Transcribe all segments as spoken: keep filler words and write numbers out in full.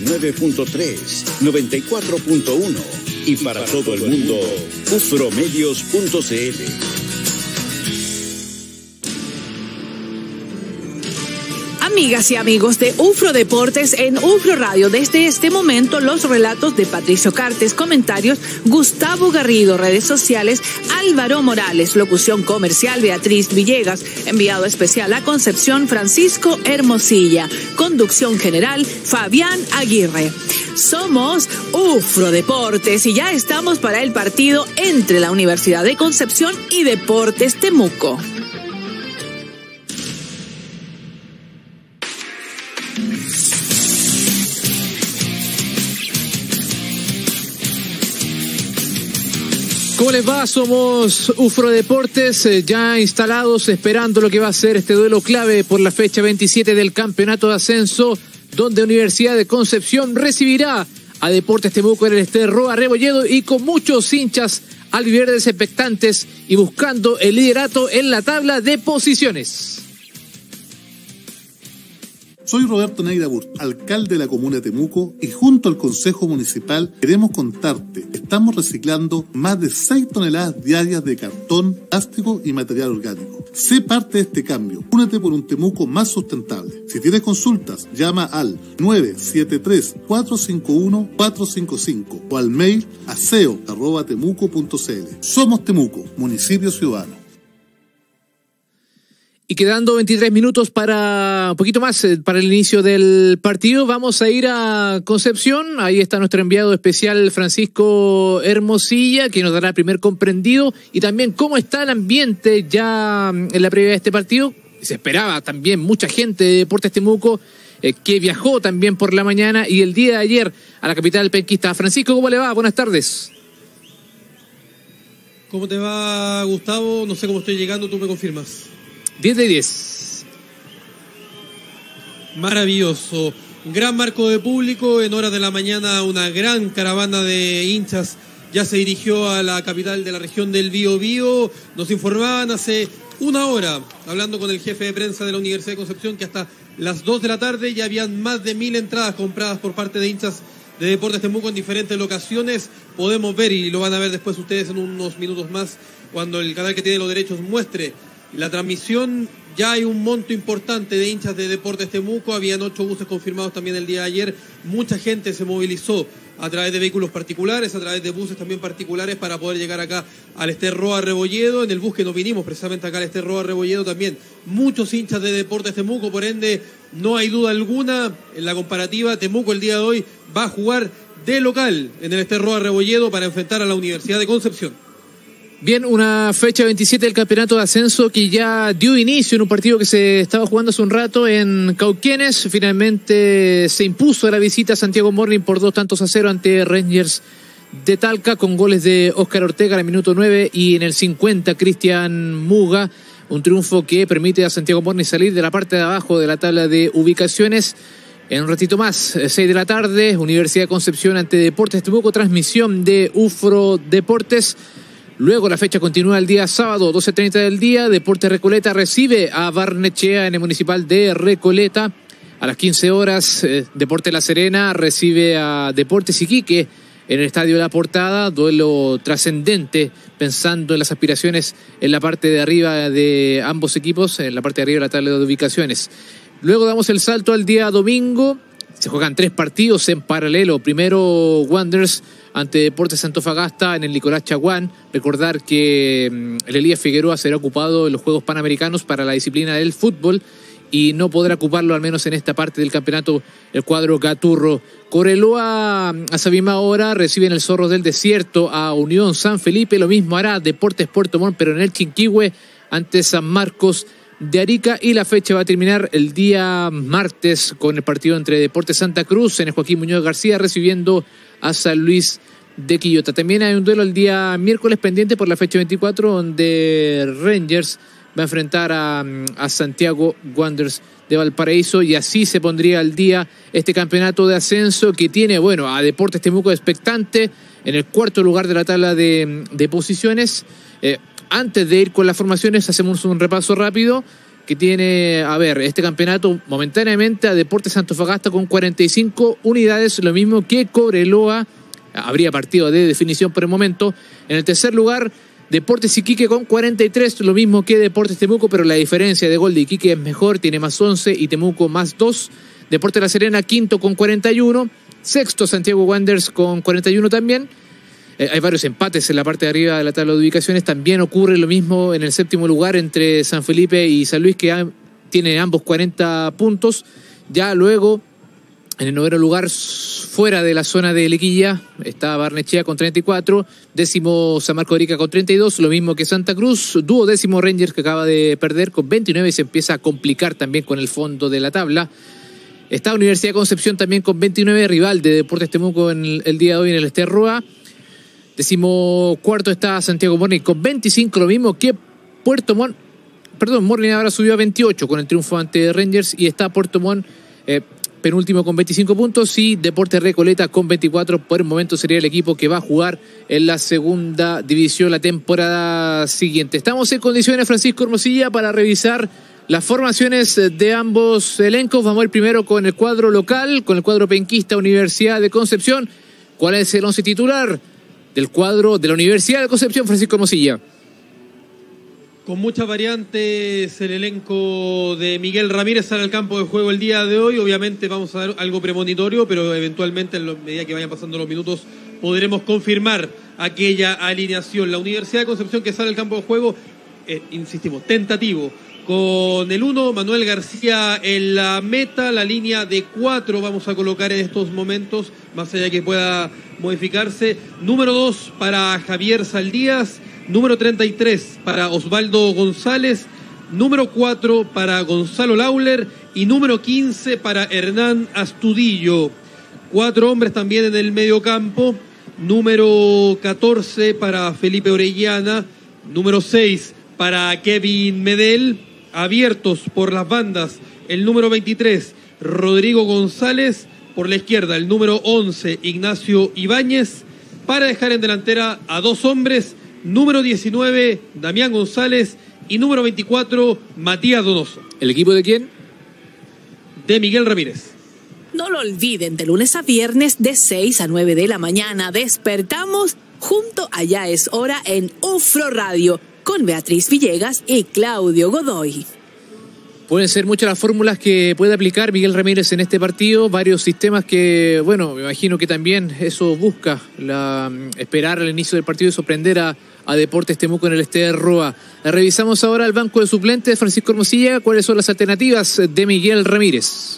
nueve punto tres, noventa y cuatro punto uno y para todo el mundo, ufromedios punto cl. Amigas y amigos de Ufro Deportes en Ufro Radio, desde este momento los relatos de Patricio Cartes, comentarios Gustavo Garrido, redes sociales Álvaro Morales, locución comercial Beatriz Villegas, enviado especial a Concepción Francisco Hermosilla, conducción general Fabián Aguirre. Somos Ufro Deportes y ya estamos para el partido entre la Universidad de Concepción y Deportes Temuco. ¿Cómo les va? Somos Ufro Deportes, eh, ya instalados, esperando lo que va a ser este duelo clave por la fecha veintisiete del Campeonato de Ascenso, donde Universidad de Concepción recibirá a Deportes Temuco en el Ester Roa Rebolledo y con muchos hinchas albiverdes expectantes y buscando el liderato en la tabla de posiciones. Soy Roberto Neira Burt, alcalde de la comuna de Temuco, y junto al Consejo Municipal queremos contarte que estamos reciclando más de seis toneladas diarias de cartón, plástico y material orgánico. Sé parte de este cambio. Únete por un Temuco más sustentable. Si tienes consultas, llama al nueve siete tres, cuatro cinco uno, cuatro cinco cinco o al mail aseo arroba temuco punto cl. Somos Temuco, municipio ciudadano. Y quedando veintitrés minutos para un poquito más para el inicio del partido, vamos a ir a Concepción. Ahí está nuestro enviado especial Francisco Hermosilla, que nos dará el primer comprendido y también cómo está el ambiente ya en la previa de este partido. Se esperaba también mucha gente de Deportes Temuco eh, que viajó también por la mañana y el día de ayer a la capital penquista. Francisco, ¿cómo le va? Buenas tardes. ¿Cómo te va, Gustavo? No sé cómo estoy llegando, tú me confirmas. diez de diez. Maravilloso. Gran marco de público. En horas de la mañana una gran caravana de hinchas ya se dirigió a la capital de la región del Bío Bío. Nos informaban hace una hora, hablando con el jefe de prensa de la Universidad de Concepción, que hasta las dos de la tarde ya habían más de mil entradas compradas por parte de hinchas de Deportes Temuco en diferentes locaciones. Podemos ver, y lo van a ver después ustedes en unos minutos más, cuando el canal que tiene los derechos muestre la transmisión. Ya hay un monto importante de hinchas de Deportes Temuco. Habían ocho buses confirmados también el día de ayer. Mucha gente se movilizó a través de vehículos particulares, a través de buses también particulares para poder llegar acá al Ester Roa Rebolledo. En el bus que nos vinimos precisamente acá al Ester Roa Rebolledo también muchos hinchas de Deportes Temuco. Por ende, no hay duda alguna en la comparativa. Temuco el día de hoy va a jugar de local en el Ester Roa Rebolledo para enfrentar a la Universidad de Concepción. Bien, una fecha veintisiete del Campeonato de Ascenso que ya dio inicio en un partido que se estaba jugando hace un rato en Cauquenes. Finalmente se impuso a la visita a Santiago Morning por dos tantos a cero ante Rangers de Talca, con goles de Óscar Ortega en el minuto nueve y en el cincuenta Cristian Muga. Un triunfo que permite a Santiago Morning salir de la parte de abajo de la tabla de ubicaciones. En un ratito más, seis de la tarde, Universidad de Concepción ante Deportes Temuco, transmisión de Ufro Deportes. Luego la fecha continúa el día sábado, doce treinta del día. Deportes Recoleta recibe a Barnechea en el Municipal de Recoleta. A las quince horas, eh, Deportes La Serena recibe a Deportes Iquique en el Estadio La Portada. Duelo trascendente, pensando en las aspiraciones en la parte de arriba de ambos equipos, en la parte de arriba de la tabla de ubicaciones. Luego damos el salto al día domingo. Se juegan tres partidos en paralelo. Primero, Wanderers ante Deportes Antofagasta en el Nicolás Chaguán. Recordar que el Elías Figueroa será ocupado en los Juegos Panamericanos para la disciplina del fútbol y no podrá ocuparlo, al menos en esta parte del campeonato, el cuadro Gaturro. Coreloa a esa misma hora recibe en el Zorro del Desierto a Unión San Felipe. Lo mismo hará Deportes Puerto Montt, pero en el Chinquihue ante San Marcos de Arica. Y la fecha va a terminar el día martes con el partido entre Deportes Santa Cruz en el Joaquín Muñoz García recibiendo a San Luis de Quillota. También hay un duelo el día miércoles pendiente por la fecha veinticuatro, donde Rangers va a enfrentar a, a Santiago Wanderers de Valparaíso, y así se pondría al día este campeonato de ascenso que tiene, bueno, a Deportes Temuco expectante en el cuarto lugar de la tabla de, de posiciones. Eh, antes de ir con las formaciones, hacemos un repaso rápido. que tiene, a ver, este campeonato momentáneamente a Deportes Antofagasta con cuarenta y cinco unidades, lo mismo que Cobreloa, habría partido de definición por el momento. En el tercer lugar, Deportes Iquique con cuarenta y tres, lo mismo que Deportes Temuco, pero la diferencia de gol de Iquique es mejor, tiene más once y Temuco más dos. Deportes La Serena, quinto con cuarenta y uno. Sexto, Santiago Wanderers con cuarenta y uno también. Eh, hay varios empates en la parte de arriba de la tabla de ubicaciones. También ocurre lo mismo en el séptimo lugar entre San Felipe y San Luis, que han, tienen ambos cuarenta puntos. Ya luego, en el noveno lugar, fuera de la zona de Lequilla, está Barnechea con treinta y cuatro. Décimo, San Marco de Arica con treinta y dos, lo mismo que Santa Cruz. Duodécimo, Rangers, que acaba de perder con veintinueve y se empieza a complicar también con el fondo de la tabla. Está Universidad de Concepción también con veintinueve, rival de Deportes Temuco en el, el día de hoy en el Ester Roa. Décimo cuarto está Santiago Morning con veinticinco, lo mismo que Puerto Montt. Perdón, Morning ahora subió a veintiocho con el triunfo ante Rangers y está Puerto Montt eh, penúltimo con veinticinco puntos y Deportes Recoleta con veinticuatro. Por el momento sería el equipo que va a jugar en la segunda división la temporada siguiente. Estamos en condiciones, Francisco Hermosilla, para revisar las formaciones de ambos elencos. Vamos a ir primero con el cuadro local, con el cuadro penquista Universidad de Concepción. ¿Cuál es el once titular del cuadro de la Universidad de Concepción, Francisco Hermosilla? Con muchas variantes el elenco de Miguel Ramírez sale al campo de juego el día de hoy. Obviamente vamos a dar algo premonitorio, pero eventualmente en la medida que vayan pasando los minutos podremos confirmar aquella alineación. La Universidad de Concepción que sale al campo de juego, eh, insistimos, tentativo. Con el uno, Manuel García en la meta, la línea de cuatro vamos a colocar en estos momentos, más allá que pueda modificarse. Número dos para Javier Saldías, número treinta y tres para Osvaldo González, número cuatro para Gonzalo Lauler y número quince para Hernán Astudillo. Cuatro hombres también en el medio campo, número catorce para Felipe Orellana, número seis para Kevin Medel. Abiertos por las bandas, el número veintitrés, Rodrigo González. Por la izquierda, el número once, Ignacio Ibáñez. Para dejar en delantera a dos hombres, número diecinueve, Damián González. Y número veinticuatro, Matías Donoso. ¿El equipo de quién? De Miguel Ramírez. No lo olviden, de lunes a viernes, de seis a nueve de la mañana, despertamos junto a Ya es Hora en UFRO Radio, con Beatriz Villegas y Claudio Godoy. Pueden ser muchas las fórmulas que puede aplicar Miguel Ramírez en este partido, varios sistemas que, bueno, me imagino que también eso busca, la, esperar al inicio del partido y sorprender a, a Deportes Temuco en el Ester Roa. Revisamos ahora el banco de suplentes, Francisco Hermosilla, ¿cuáles son las alternativas de Miguel Ramírez?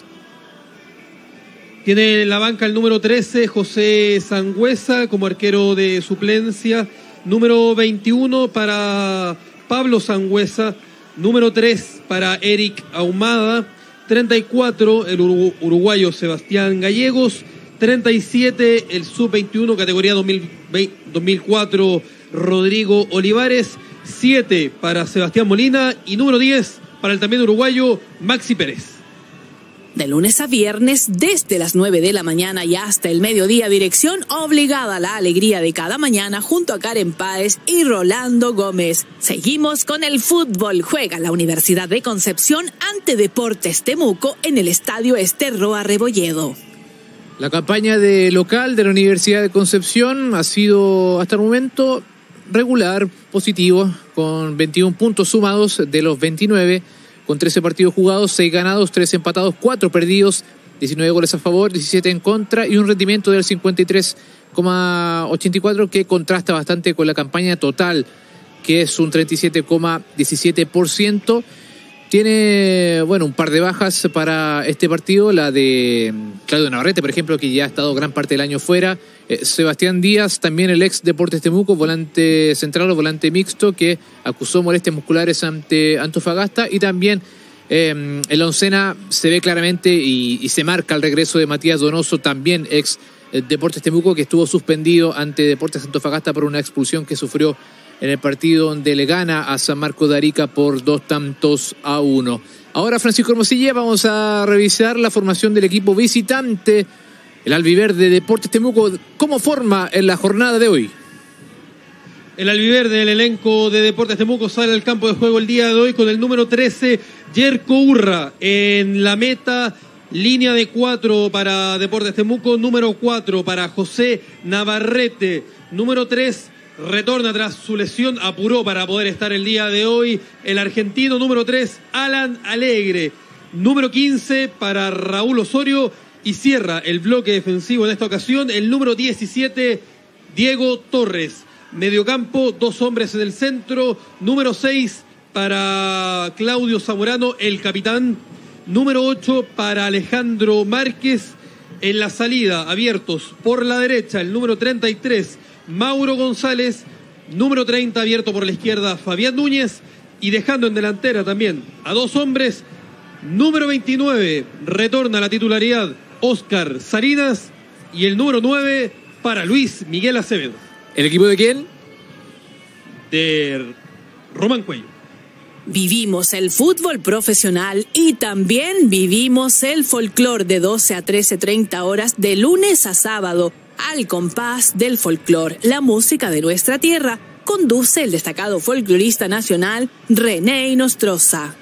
Tiene en la banca el número trece, José Sangüesa, como arquero de suplencia. Número veintiuno para Pablo Sangüesa. Número tres para Eric Ahumada. treinta y cuatro el uruguayo Sebastián Gallegos. treinta y siete el sub veintiuno categoría dos mil cuatro Rodrigo Olivares. siete para Sebastián Molina. Y número diez para el también uruguayo Maxi Pérez. De lunes a viernes, desde las nueve de la mañana y hasta el mediodía, dirección obligada a la alegría de cada mañana junto a Karen Páez y Rolando Gómez. Seguimos con el fútbol. Juega la Universidad de Concepción ante Deportes Temuco en el Estadio Ester Roa Rebolledo. La campaña de local de la Universidad de Concepción ha sido hasta el momento regular, positivo, con veintiún puntos sumados de los veintinueve. Con trece partidos jugados, seis ganados, tres empatados, cuatro perdidos, diecinueve goles a favor, diecisiete en contra y un rendimiento del cincuenta y tres coma ochenta y cuatro que contrasta bastante con la campaña total, que es un treinta y siete coma diecisiete por ciento. Tiene, bueno, un par de bajas para este partido, la de Claudio Navarrete, por ejemplo, que ya ha estado gran parte del año fuera. Eh, Sebastián Díaz, también el ex Deportes Temuco, volante central o volante mixto, que acusó molestias musculares ante Antofagasta. Y también eh, en la oncena se ve claramente y, y se marca el regreso de Matías Donoso, también ex eh, Deportes Temuco, que estuvo suspendido ante Deportes Antofagasta por una expulsión que sufrió en el partido donde le gana a San Marco de Arica por dos tantos a uno. Ahora, Francisco Hermosilla, vamos a revisar la formación del equipo visitante, el albiverde Deportes Temuco. ¿Cómo forma en la jornada de hoy? El albiverde del elenco de Deportes Temuco sale al campo de juego el día de hoy con el número trece, Yerko Urra, en la meta. Línea de cuatro para Deportes Temuco, número cuatro para José Navarrete, número tres, retorna tras su lesión, apuró para poder estar el día de hoy el argentino, número tres, Alan Alegre, número quince para Raúl Osorio, y cierra el bloque defensivo en esta ocasión el número diecisiete, Diego Torres. Mediocampo, dos hombres en el centro, número seis para Claudio Zamorano, el capitán. Número ocho para Alejandro Márquez. En la salida, abiertos por la derecha, el número treinta y tres, Mauro González. Número treinta, abierto por la izquierda, Fabián Núñez. Y dejando en delantera también a dos hombres. Número veintinueve, retorna a la titularidad, Óscar Salinas. Y el número nueve para Luis Miguel Acevedo. ¿El equipo de quién? De Román Cuello. Vivimos el fútbol profesional y también vivimos el folclor de doce a trece treinta horas de lunes a sábado al compás del folclor, la música de nuestra tierra. Conduce el destacado folclorista nacional René Inostroza.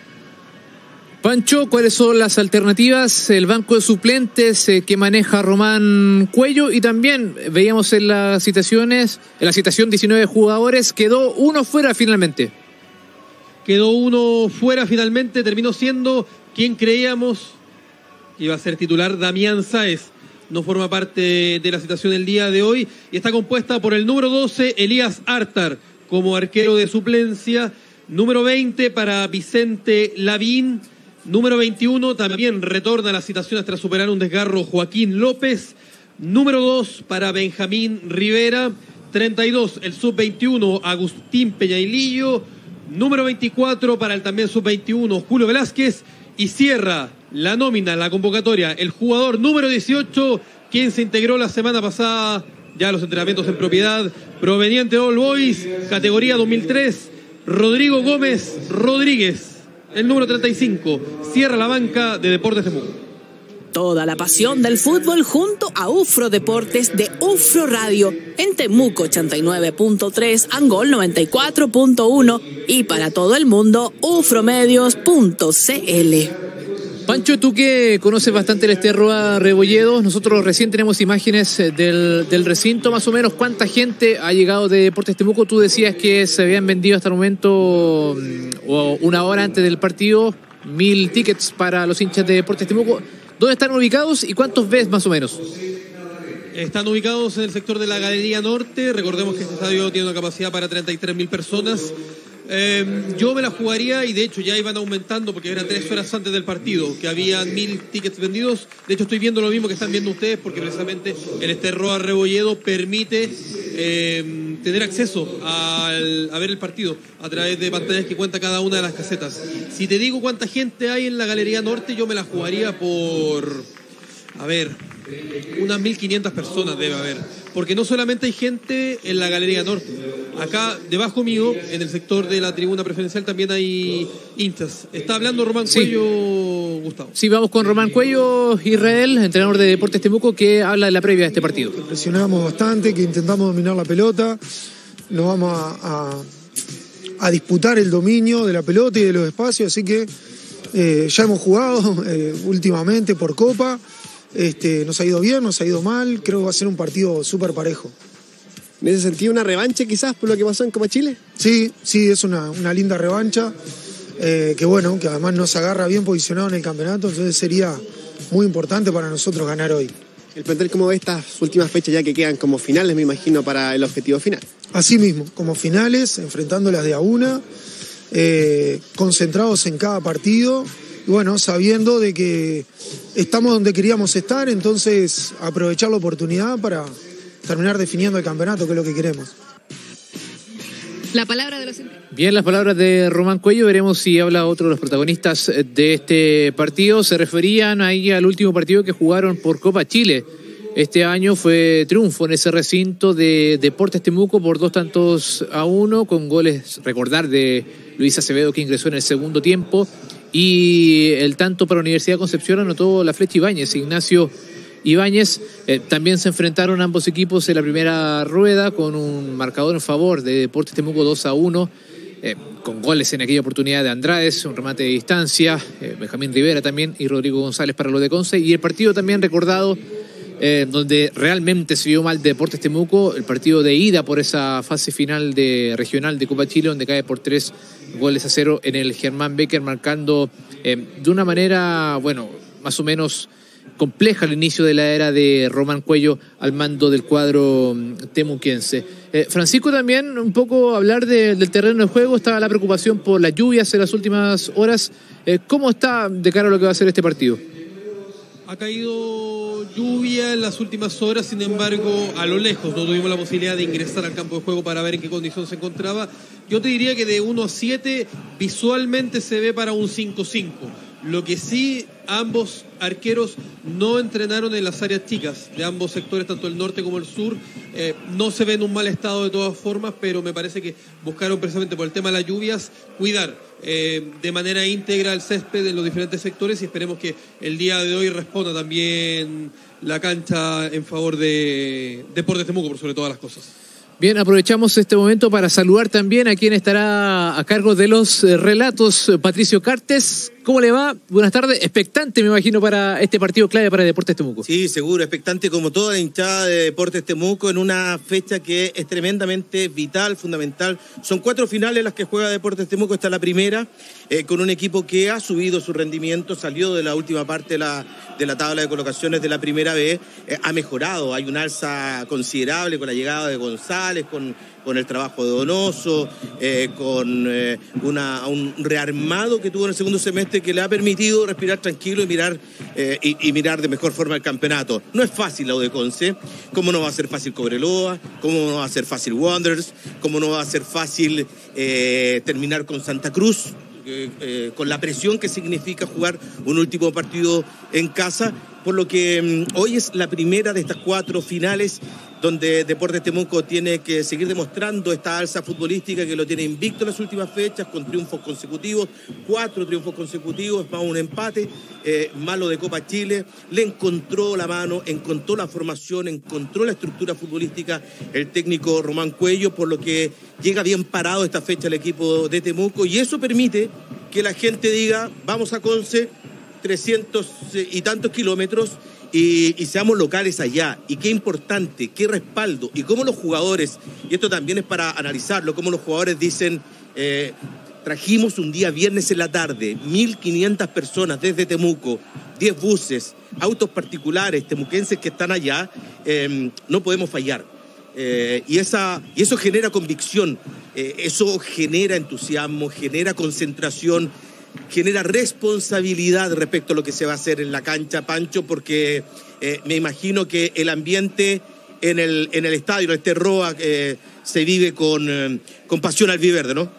Pancho, ¿cuáles son las alternativas? El banco de suplentes eh, que maneja Román Cuello, y también veíamos en las citaciones, en la citación diecinueve jugadores, quedó uno fuera finalmente. Quedó uno fuera finalmente, terminó siendo quien creíamos que iba a ser titular, Damián Sáez. No forma parte de la citación del día de hoy y está compuesta por el número doce, Elías Artar, como arquero de suplencia. Número veinte para Vicente Lavín. Número veintiuno también retorna a las citaciones tras superar un desgarro, Joaquín López. Número dos para Benjamín Rivera. treinta y dos, el sub veintiuno, Agustín Peñailillo. Número veinticuatro para el también sub veintiuno, Julio Velázquez. Y cierra la nómina, la convocatoria, el jugador número dieciocho, quien se integró la semana pasada ya a los entrenamientos en propiedad, proveniente de All Boys, categoría dos mil tres, Rodrigo Gómez Rodríguez, el número treinta y cinco. Cierra la banca de Deportes Temuco. Toda la pasión del fútbol junto a Ufro Deportes de Ufro Radio en Temuco ochenta y nueve punto tres, Angol noventa y cuatro punto uno y para todo el mundo ufromedios punto cl. Pancho, tú que conoces bastante el Esterroa Rebolledo, nosotros recién tenemos imágenes del, del recinto, más o menos cuánta gente ha llegado de Deportes Temuco. Tú decías que se habían vendido hasta el momento, o una hora antes del partido, mil tickets para los hinchas de Deportes Temuco. ¿Dónde están ubicados y cuántos ves más o menos? Están ubicados en el sector de la Galería Norte. Recordemos que este estadio tiene una capacidad para treinta y tres mil personas. Eh, yo me la jugaría, y de hecho ya iban aumentando porque eran tres horas antes del partido, que habían mil tickets vendidos. De hecho estoy viendo lo mismo que están viendo ustedes, porque precisamente el Esterroa Rebolledo permite eh, tener acceso al, a ver el partido a través de pantallas que cuenta cada una de las casetas. Si te digo cuánta gente hay en la Galería Norte, yo me la jugaría por, a ver, unas mil quinientas personas debe haber, porque no solamente hay gente en la Galería Norte, acá debajo mío, en el sector de la tribuna preferencial, también hay hinchas. Está hablando Román Sí. Cuello, Gustavo. Sí, vamos con Román Cuello, Israel, entrenador de Deportes Temuco, que habla de la previa de este partido. Presionamos bastante, que intentamos dominar la pelota, nos vamos a, a, a disputar el dominio de la pelota y de los espacios, así que eh, ya hemos jugado eh, últimamente por Copa. Este, nos ha ido bien, nos ha ido mal, creo que va a ser un partido súper parejo. ¿En ese sentido una revancha quizás por lo que pasó en Copa Chile? Sí, sí, es una, una linda revancha, eh, que bueno, que además nos agarra bien posicionado en el campeonato, entonces sería muy importante para nosotros ganar hoy. El plantel, ¿cómo ve estas últimas fechas ya que quedan como finales, me imagino, para el objetivo final? Así mismo, como finales, enfrentándolas de a una, eh, concentrados en cada partido. Y bueno, sabiendo de que estamos donde queríamos estar, entonces aprovechar la oportunidad para terminar definiendo el campeonato, que es lo que queremos. La palabra de los... Bien, las palabras de Román Cuello, veremos si habla otro de los protagonistas de este partido. Se referían ahí al último partido que jugaron por Copa Chile. Este año fue triunfo en ese recinto de Deportes Temuco por dos tantos a uno, con goles, recordar, de Luis Acevedo, que ingresó en el segundo tiempo. Y el tanto para Universidad de Concepción anotó la Flecha Ibáñez, Ignacio Ibáñez. Eh, también se enfrentaron ambos equipos en la primera rueda con un marcador en favor de Deportes Temuco dos a uno, eh, con goles en aquella oportunidad de Andrades, un remate de distancia, eh, Benjamín Rivera también y Rodrigo González para los de Conce. Y el partido también recordado, eh, donde realmente se vio mal Deportes Temuco, el partido de ida por esa fase final de regional de Copa Chile, donde cae por tres goles a cero en el Germán Becker, marcando eh, de una manera, bueno, más o menos compleja el inicio de la era de Román Cuello al mando del cuadro temuquense. Eh, Francisco, también un poco hablar de, del terreno de juego. Estaba la preocupación por las lluvias en las últimas horas. Eh, ¿Cómo está de cara a lo que va a ser este partido? Ha caído lluvia en las últimas horas, sin embargo, a lo lejos no tuvimos la posibilidad de ingresar al campo de juego para ver en qué condición se encontraba. Yo te diría que de uno a siete visualmente se ve para un cinco cinco. Lo que sí, ambos arqueros no entrenaron en las áreas chicas de ambos sectores, tanto el norte como el sur. Eh, no se ve en un mal estado de todas formas, pero me parece que buscaron precisamente por el tema de las lluvias cuidar eh, de manera íntegra el césped en los diferentes sectores, y esperemos que el día de hoy responda también la cancha en favor de Deportes Temuco, por sobre todas las cosas. Bien, aprovechamos este momento para saludar también a quien estará a cargo de los relatos, Patricio Cartes. ¿Cómo le va? Buenas tardes. Expectante, me imagino, para este partido clave para Deportes Temuco. Sí, seguro. Expectante como toda la hinchada de Deportes Temuco en una fecha que es tremendamente vital, fundamental. Son cuatro finales las que juega Deportes Temuco. Esta es la primera, eh, con un equipo que ha subido su rendimiento, salió de la última parte de la, de la tabla de colocaciones de la primera B, eh, ha mejorado. Hay un alza considerable con la llegada de González, con, con el trabajo de Donoso, eh, con eh, una, un rearmado que tuvo en el segundo semestre, que le ha permitido respirar tranquilo y mirar eh, y, y mirar de mejor forma el campeonato. No es fácil la U de Conce, cómo no va a ser fácil Cobreloa, cómo no va a ser fácil Wanderers, cómo no va a ser fácil eh, terminar con Santa Cruz, eh, eh, con la presión que significa jugar un último partido en casa, por lo que eh, hoy es la primera de estas cuatro finales donde Deportes Temuco tiene que seguir demostrando esta alza futbolística, que lo tiene invicto en las últimas fechas, con triunfos consecutivos, cuatro triunfos consecutivos, más un empate, eh, más lo de Copa Chile. Le encontró la mano, encontró la formación, encontró la estructura futbolística el técnico Román Cuello, por lo que llega bien parado esta fecha el equipo de Temuco, y eso permite que la gente diga, vamos a Conce, trescientos y tantos kilómetros, Y, y seamos locales allá. Y qué importante, qué respaldo, y cómo los jugadores, y esto también es para analizarlo, cómo los jugadores dicen, eh, trajimos un día viernes en la tarde, mil quinientas personas desde Temuco, diez buses, autos particulares temuquenses que están allá, eh, no podemos fallar. Eh, y, esa, y eso genera convicción, eh, eso genera entusiasmo, genera concentración, genera responsabilidad respecto a lo que se va a hacer en la cancha, Pancho, porque eh, me imagino que el ambiente en el, en el estadio, en este Roa, eh, se vive con, eh, con pasión albiverde, ¿no?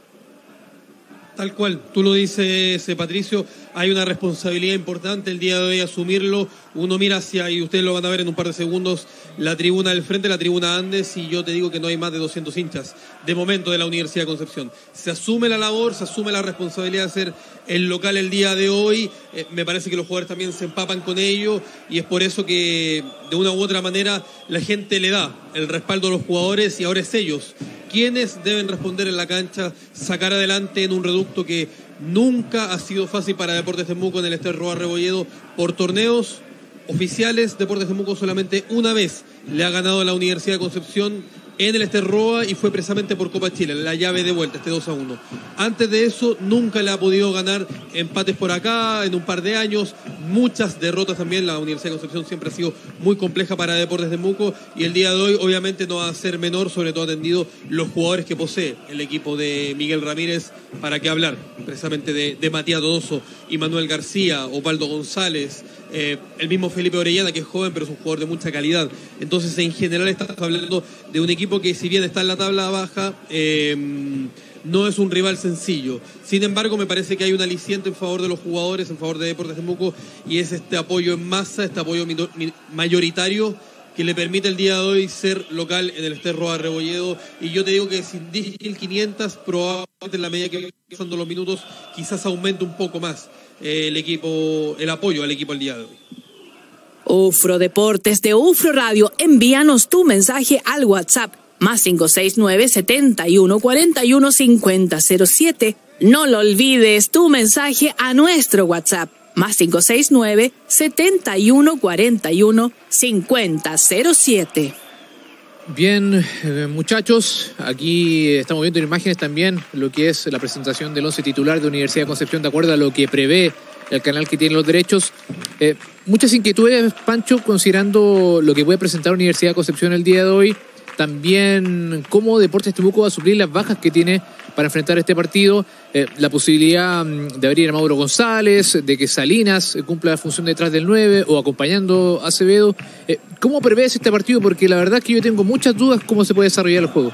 Tal cual, tú lo dices, eh, Patricio, hay una responsabilidad importante el día de hoy asumirlo. Uno mira hacia, y ustedes lo van a ver en un par de segundos, la tribuna del frente, la tribuna Andes, y yo te digo que no hay más de doscientos hinchas de momento de la Universidad de Concepción. Se asume la labor, se asume la responsabilidad de ser el local el día de hoy. Eh, me parece que los jugadores también se empapan con ello, y es por eso que de una u otra manera la gente le da el respaldo a los jugadores, y ahora es ellos quienes deben responder en la cancha, sacar adelante en un reducto que nunca ha sido fácil para Deportes Temuco en el Ester Roa Rebolledo. Por torneos oficiales, Deportes Temuco solamente una vez le ha ganado a la Universidad de Concepción en el Ester Roa, y fue precisamente por Copa Chile, la llave de vuelta, este dos a uno. Antes de eso, nunca le ha podido ganar empates por acá, en un par de años, muchas derrotas también. La Universidad de Concepción siempre ha sido muy compleja para Deportes Temuco, y el día de hoy obviamente no va a ser menor, sobre todo atendido los jugadores que posee el equipo de Miguel Ramírez, para qué hablar precisamente de, de Matías Donoso y Manuel García, Osvaldo González, eh, el mismo Felipe Orellana, que es joven pero es un jugador de mucha calidad. Entonces, en general estamos hablando de un equipo que, si bien está en la tabla baja, eh, no es un rival sencillo. Sin embargo, me parece que hay un aliciente en favor de los jugadores, en favor de Deportes Temuco, y es este apoyo en masa, este apoyo mayoritario que le permite el día de hoy ser local en el Ester Roa Rebolledo. Y yo te digo que sin mil quinientas, probablemente en la medida que vayan pasando los minutos, quizás aumente un poco más eh, el equipo, el apoyo al equipo el día de hoy. Ufro Deportes de Ufro Radio, envíanos tu mensaje al WhatsApp más cinco seis nueve, setenta y uno, cuarenta y uno, cincuenta cero siete. No lo olvides, tu mensaje a nuestro WhatsApp más cinco seis nueve, setenta y uno, cuarenta y uno, cincuenta cero siete. Bien, eh, muchachos, aquí estamos viendo en imágenes también lo que es la presentación del once titular de Universidad de Concepción de acuerdo a lo que prevé el canal que tiene los derechos. Eh, muchas inquietudes, Pancho, considerando lo que puede presentar Universidad de Concepción el día de hoy. También cómo Deportes Temuco va a suplir las bajas que tiene para enfrentar este partido. Eh, la posibilidad de abrir a Mauro González, de que Salinas cumpla la función detrás del nueve o acompañando a Acevedo. Eh, ¿Cómo prevés este partido? Porque la verdad es que yo tengo muchas dudas cómo se puede desarrollar el juego.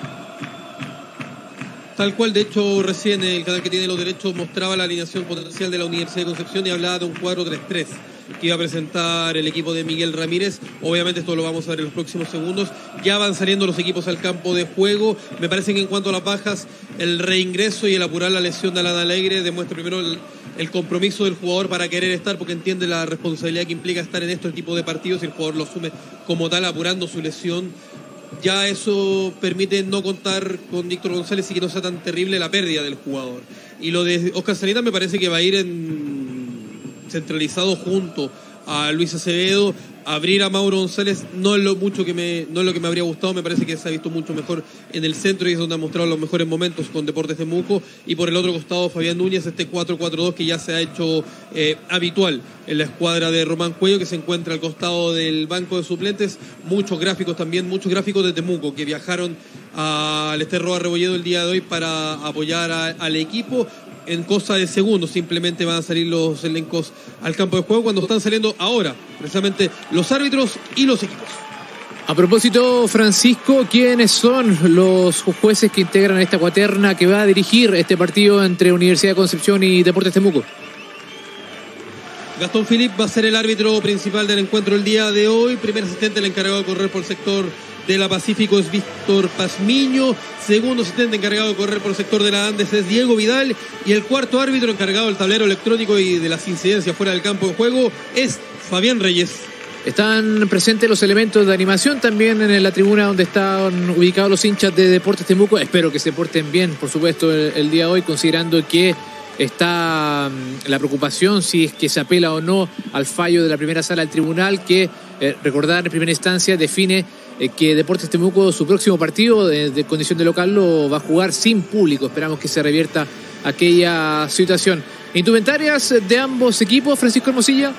Tal cual, de hecho, recién el canal que tiene los derechos mostraba la alineación potencial de la Universidad de Concepción y hablaba de un cuatro tres tres que iba a presentar el equipo de Miguel Ramírez. Obviamente esto lo vamos a ver en los próximos segundos. Ya van saliendo los equipos al campo de juego. Me parece que en cuanto a las bajas, el reingreso y el apurar la lesión de Alan Alegre demuestra primero el, el compromiso del jugador para querer estar, porque entiende la responsabilidad que implica estar en este tipo de partidos y el jugador lo asume como tal, apurando su lesión. Ya eso permite no contar con Víctor González y que no sea tan terrible la pérdida del jugador. Y lo de Oscar Salinas me parece que va a ir en centralizado junto a Luis Acevedo. Abrir a Mauro González no es lo mucho que me no es lo que me habría gustado. Me parece que se ha visto mucho mejor en el centro y es donde ha mostrado los mejores momentos con Deportes Temuco. Y por el otro costado, Fabián Núñez, este cuatro cuatro dos que ya se ha hecho eh, habitual en la escuadra de Román Cuello, que se encuentra al costado del banco de suplentes. Muchos gráficos también, muchos gráficos de Temuco que viajaron al Ester Rebolledo el día de hoy para apoyar a, al equipo. En cosa de segundos simplemente van a salir los elencos al campo de juego cuando están saliendo ahora precisamente los árbitros y los equipos. A propósito, Francisco, ¿quiénes son los jueces que integran esta cuaterna que va a dirigir este partido entre Universidad de Concepción y Deportes Temuco? Gastón Philipp va a ser el árbitro principal del encuentro el día de hoy. Primer asistente, el encargado de correr por el sector de la Pacífico es Víctor Pazmiño. Segundo asistente encargado de correr por el sector de la Andes es Diego Vidal. Y el cuarto árbitro encargado del tablero electrónico y de las incidencias fuera del campo de juego es Fabián Reyes. Están presentes los elementos de animación también en la tribuna donde están ubicados los hinchas de Deportes Temuco. Espero que se porten bien, por supuesto, el, el día de hoy, considerando que está la preocupación si es que se apela o no al fallo de la primera sala del tribunal que, eh, recordar, en primera instancia define eh, que Deportes Temuco su próximo partido de, de condición de local lo va a jugar sin público. Esperamos que se revierta aquella situación. Indumentarias de ambos equipos, Francisco Hermosilla.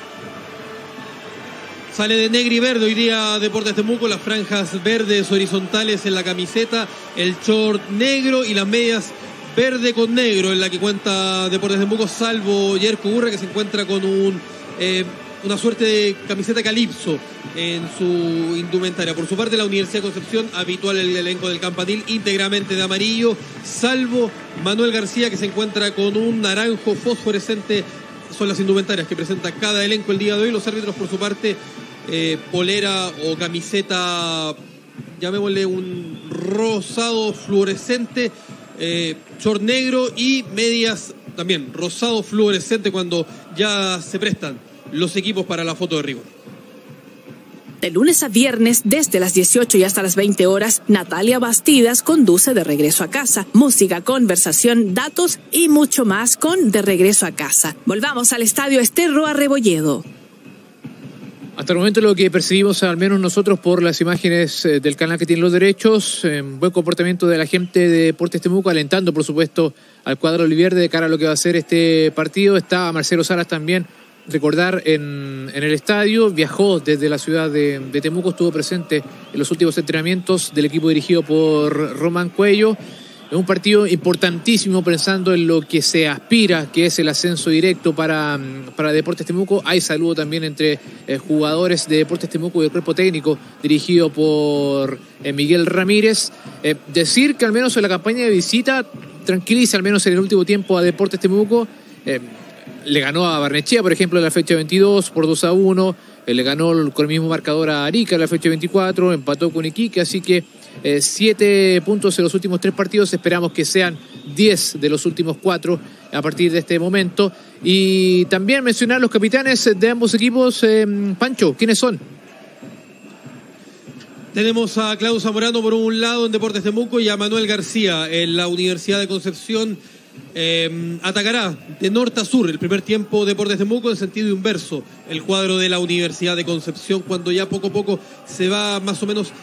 Sale de negro y verde hoy día Deportes Temuco, las franjas verdes horizontales en la camiseta, el short negro y las medias verde con negro en la que cuenta Deportes Temuco, salvo Yerko Urra, que se encuentra con un eh, una suerte de camiseta calipso en su indumentaria. Por su parte, la Universidad de Concepción, habitual el elenco del campanil, íntegramente de amarillo, salvo Manuel García, que se encuentra con un naranjo fosforescente. Son las indumentarias que presenta cada elenco el día de hoy. Los árbitros, por su parte, eh, polera o camiseta, llamémosle un rosado fluorescente, eh, short negro y medias también rosado fluorescente cuando ya se prestan los equipos para la foto de rigor. De lunes a viernes, desde las dieciocho y hasta las veinte horas, Natalia Bastidas conduce De Regreso a Casa. Música, conversación, datos y mucho más con De Regreso a Casa. Volvamos al estadio Ester Roa Rebolledo. Hasta el momento lo que percibimos, al menos nosotros por las imágenes del canal que tiene los derechos, eh, buen comportamiento de la gente de Deportes Temuco, alentando por supuesto al cuadro oliverde de cara a lo que va a ser este partido. Está Marcelo Salas también, recordar, en, en el estadio, viajó desde la ciudad de, de Temuco, estuvo presente en los últimos entrenamientos del equipo dirigido por Román Cuello. Es un partido importantísimo pensando en lo que se aspira, que es el ascenso directo para, para Deportes Temuco. Hay saludo también entre eh, jugadores de Deportes Temuco y el cuerpo técnico dirigido por eh, Miguel Ramírez. Eh, decir que al menos en la campaña de visita tranquiliza, al menos en el último tiempo, a Deportes Temuco. Eh, le ganó a Barnechea, por ejemplo, en la fecha veintidós por dos a uno. Eh, le ganó con el mismo marcador a Arica en la fecha veinticuatro, empató con Iquique, así que Eh, siete puntos en los últimos tres partidos. Esperamos que sean diez de los últimos cuatro a partir de este momento. Y también mencionar los capitanes de ambos equipos. eh, Pancho, ¿quiénes son? Tenemos a Claudio Zamorano por un lado en Deportes Temuco y a Manuel García en la Universidad de Concepción. Eh, atacará de norte a sur el primer tiempo Deportes Temuco en sentido inverso el cuadro de la Universidad de Concepción, cuando ya poco a poco se va más o menos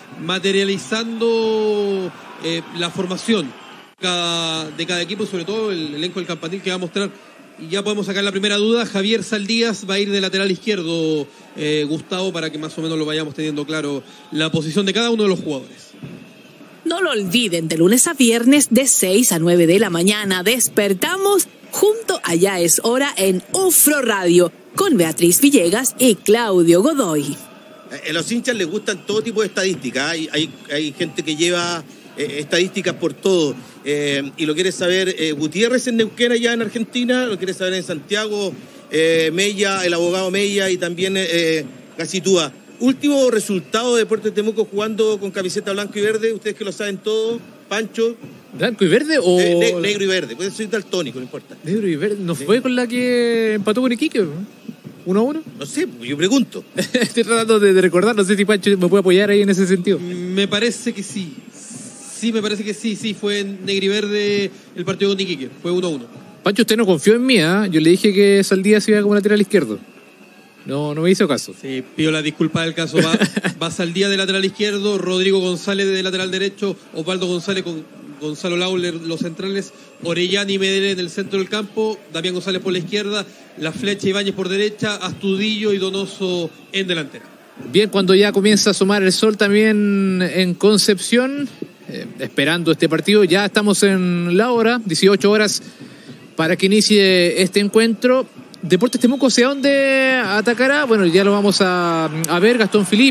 materializando eh, la formación cada, de cada equipo, sobre todo el elenco del Campanil que va a mostrar. Y ya podemos sacar la primera duda. Javier Saldías va a ir de lateral izquierdo, eh, Gustavo, para que más o menos lo vayamos teniendo claro la posición de cada uno de los jugadores. No lo olviden, de lunes a viernes de seis a nueve de la mañana despertamos junto a Ya es Hora en UFRO Radio con Beatriz Villegas y Claudio Godoy. A los hinchas les gustan todo tipo de estadísticas. Hay, hay, hay gente que lleva eh, estadísticas por todo. Eh, y lo quiere saber eh, Gutiérrez en Neuquén, allá en Argentina. Lo quiere saber en Santiago, eh, Mella, el abogado Mella, y también eh, Gacitúa. Último resultado de Deportes Temuco jugando con camiseta blanco y verde. Ustedes que lo saben todo. Pancho. ¿Blanco y verde o...? Eh, ne negro y verde. Puede ser daltónico, no importa. Negro y verde. ¿No fue con la que empató con Iquique? ¿Uno a uno? No sé, yo pregunto. Estoy tratando de, de recordar. No sé si Pancho me puede apoyar ahí en ese sentido. Me parece que sí. Sí, me parece que sí. Sí, fue en negro y verde el partido con Iquique. Fue uno a uno. Pancho, usted no confió en mí, ¿eh? Yo le dije que Saldías iba como lateral izquierdo. No, no me hizo caso. Sí, pido la disculpa del caso. Va, va Saldías de lateral izquierdo, Rodrigo González de lateral derecho, Osvaldo González con Gonzalo Lauler los centrales, Orellana y Medellín en el centro del campo, Damián González por la izquierda, La Flecha Ibáñez por derecha, Astudillo y Donoso en delantera. Bien, cuando ya comienza a asomar el sol también en Concepción, eh, esperando este partido, ya estamos en la hora, dieciocho horas para que inicie este encuentro. Deportes Temuco, ¿hacia dónde atacará? Bueno, ya lo vamos a, a ver. Gastón Philippe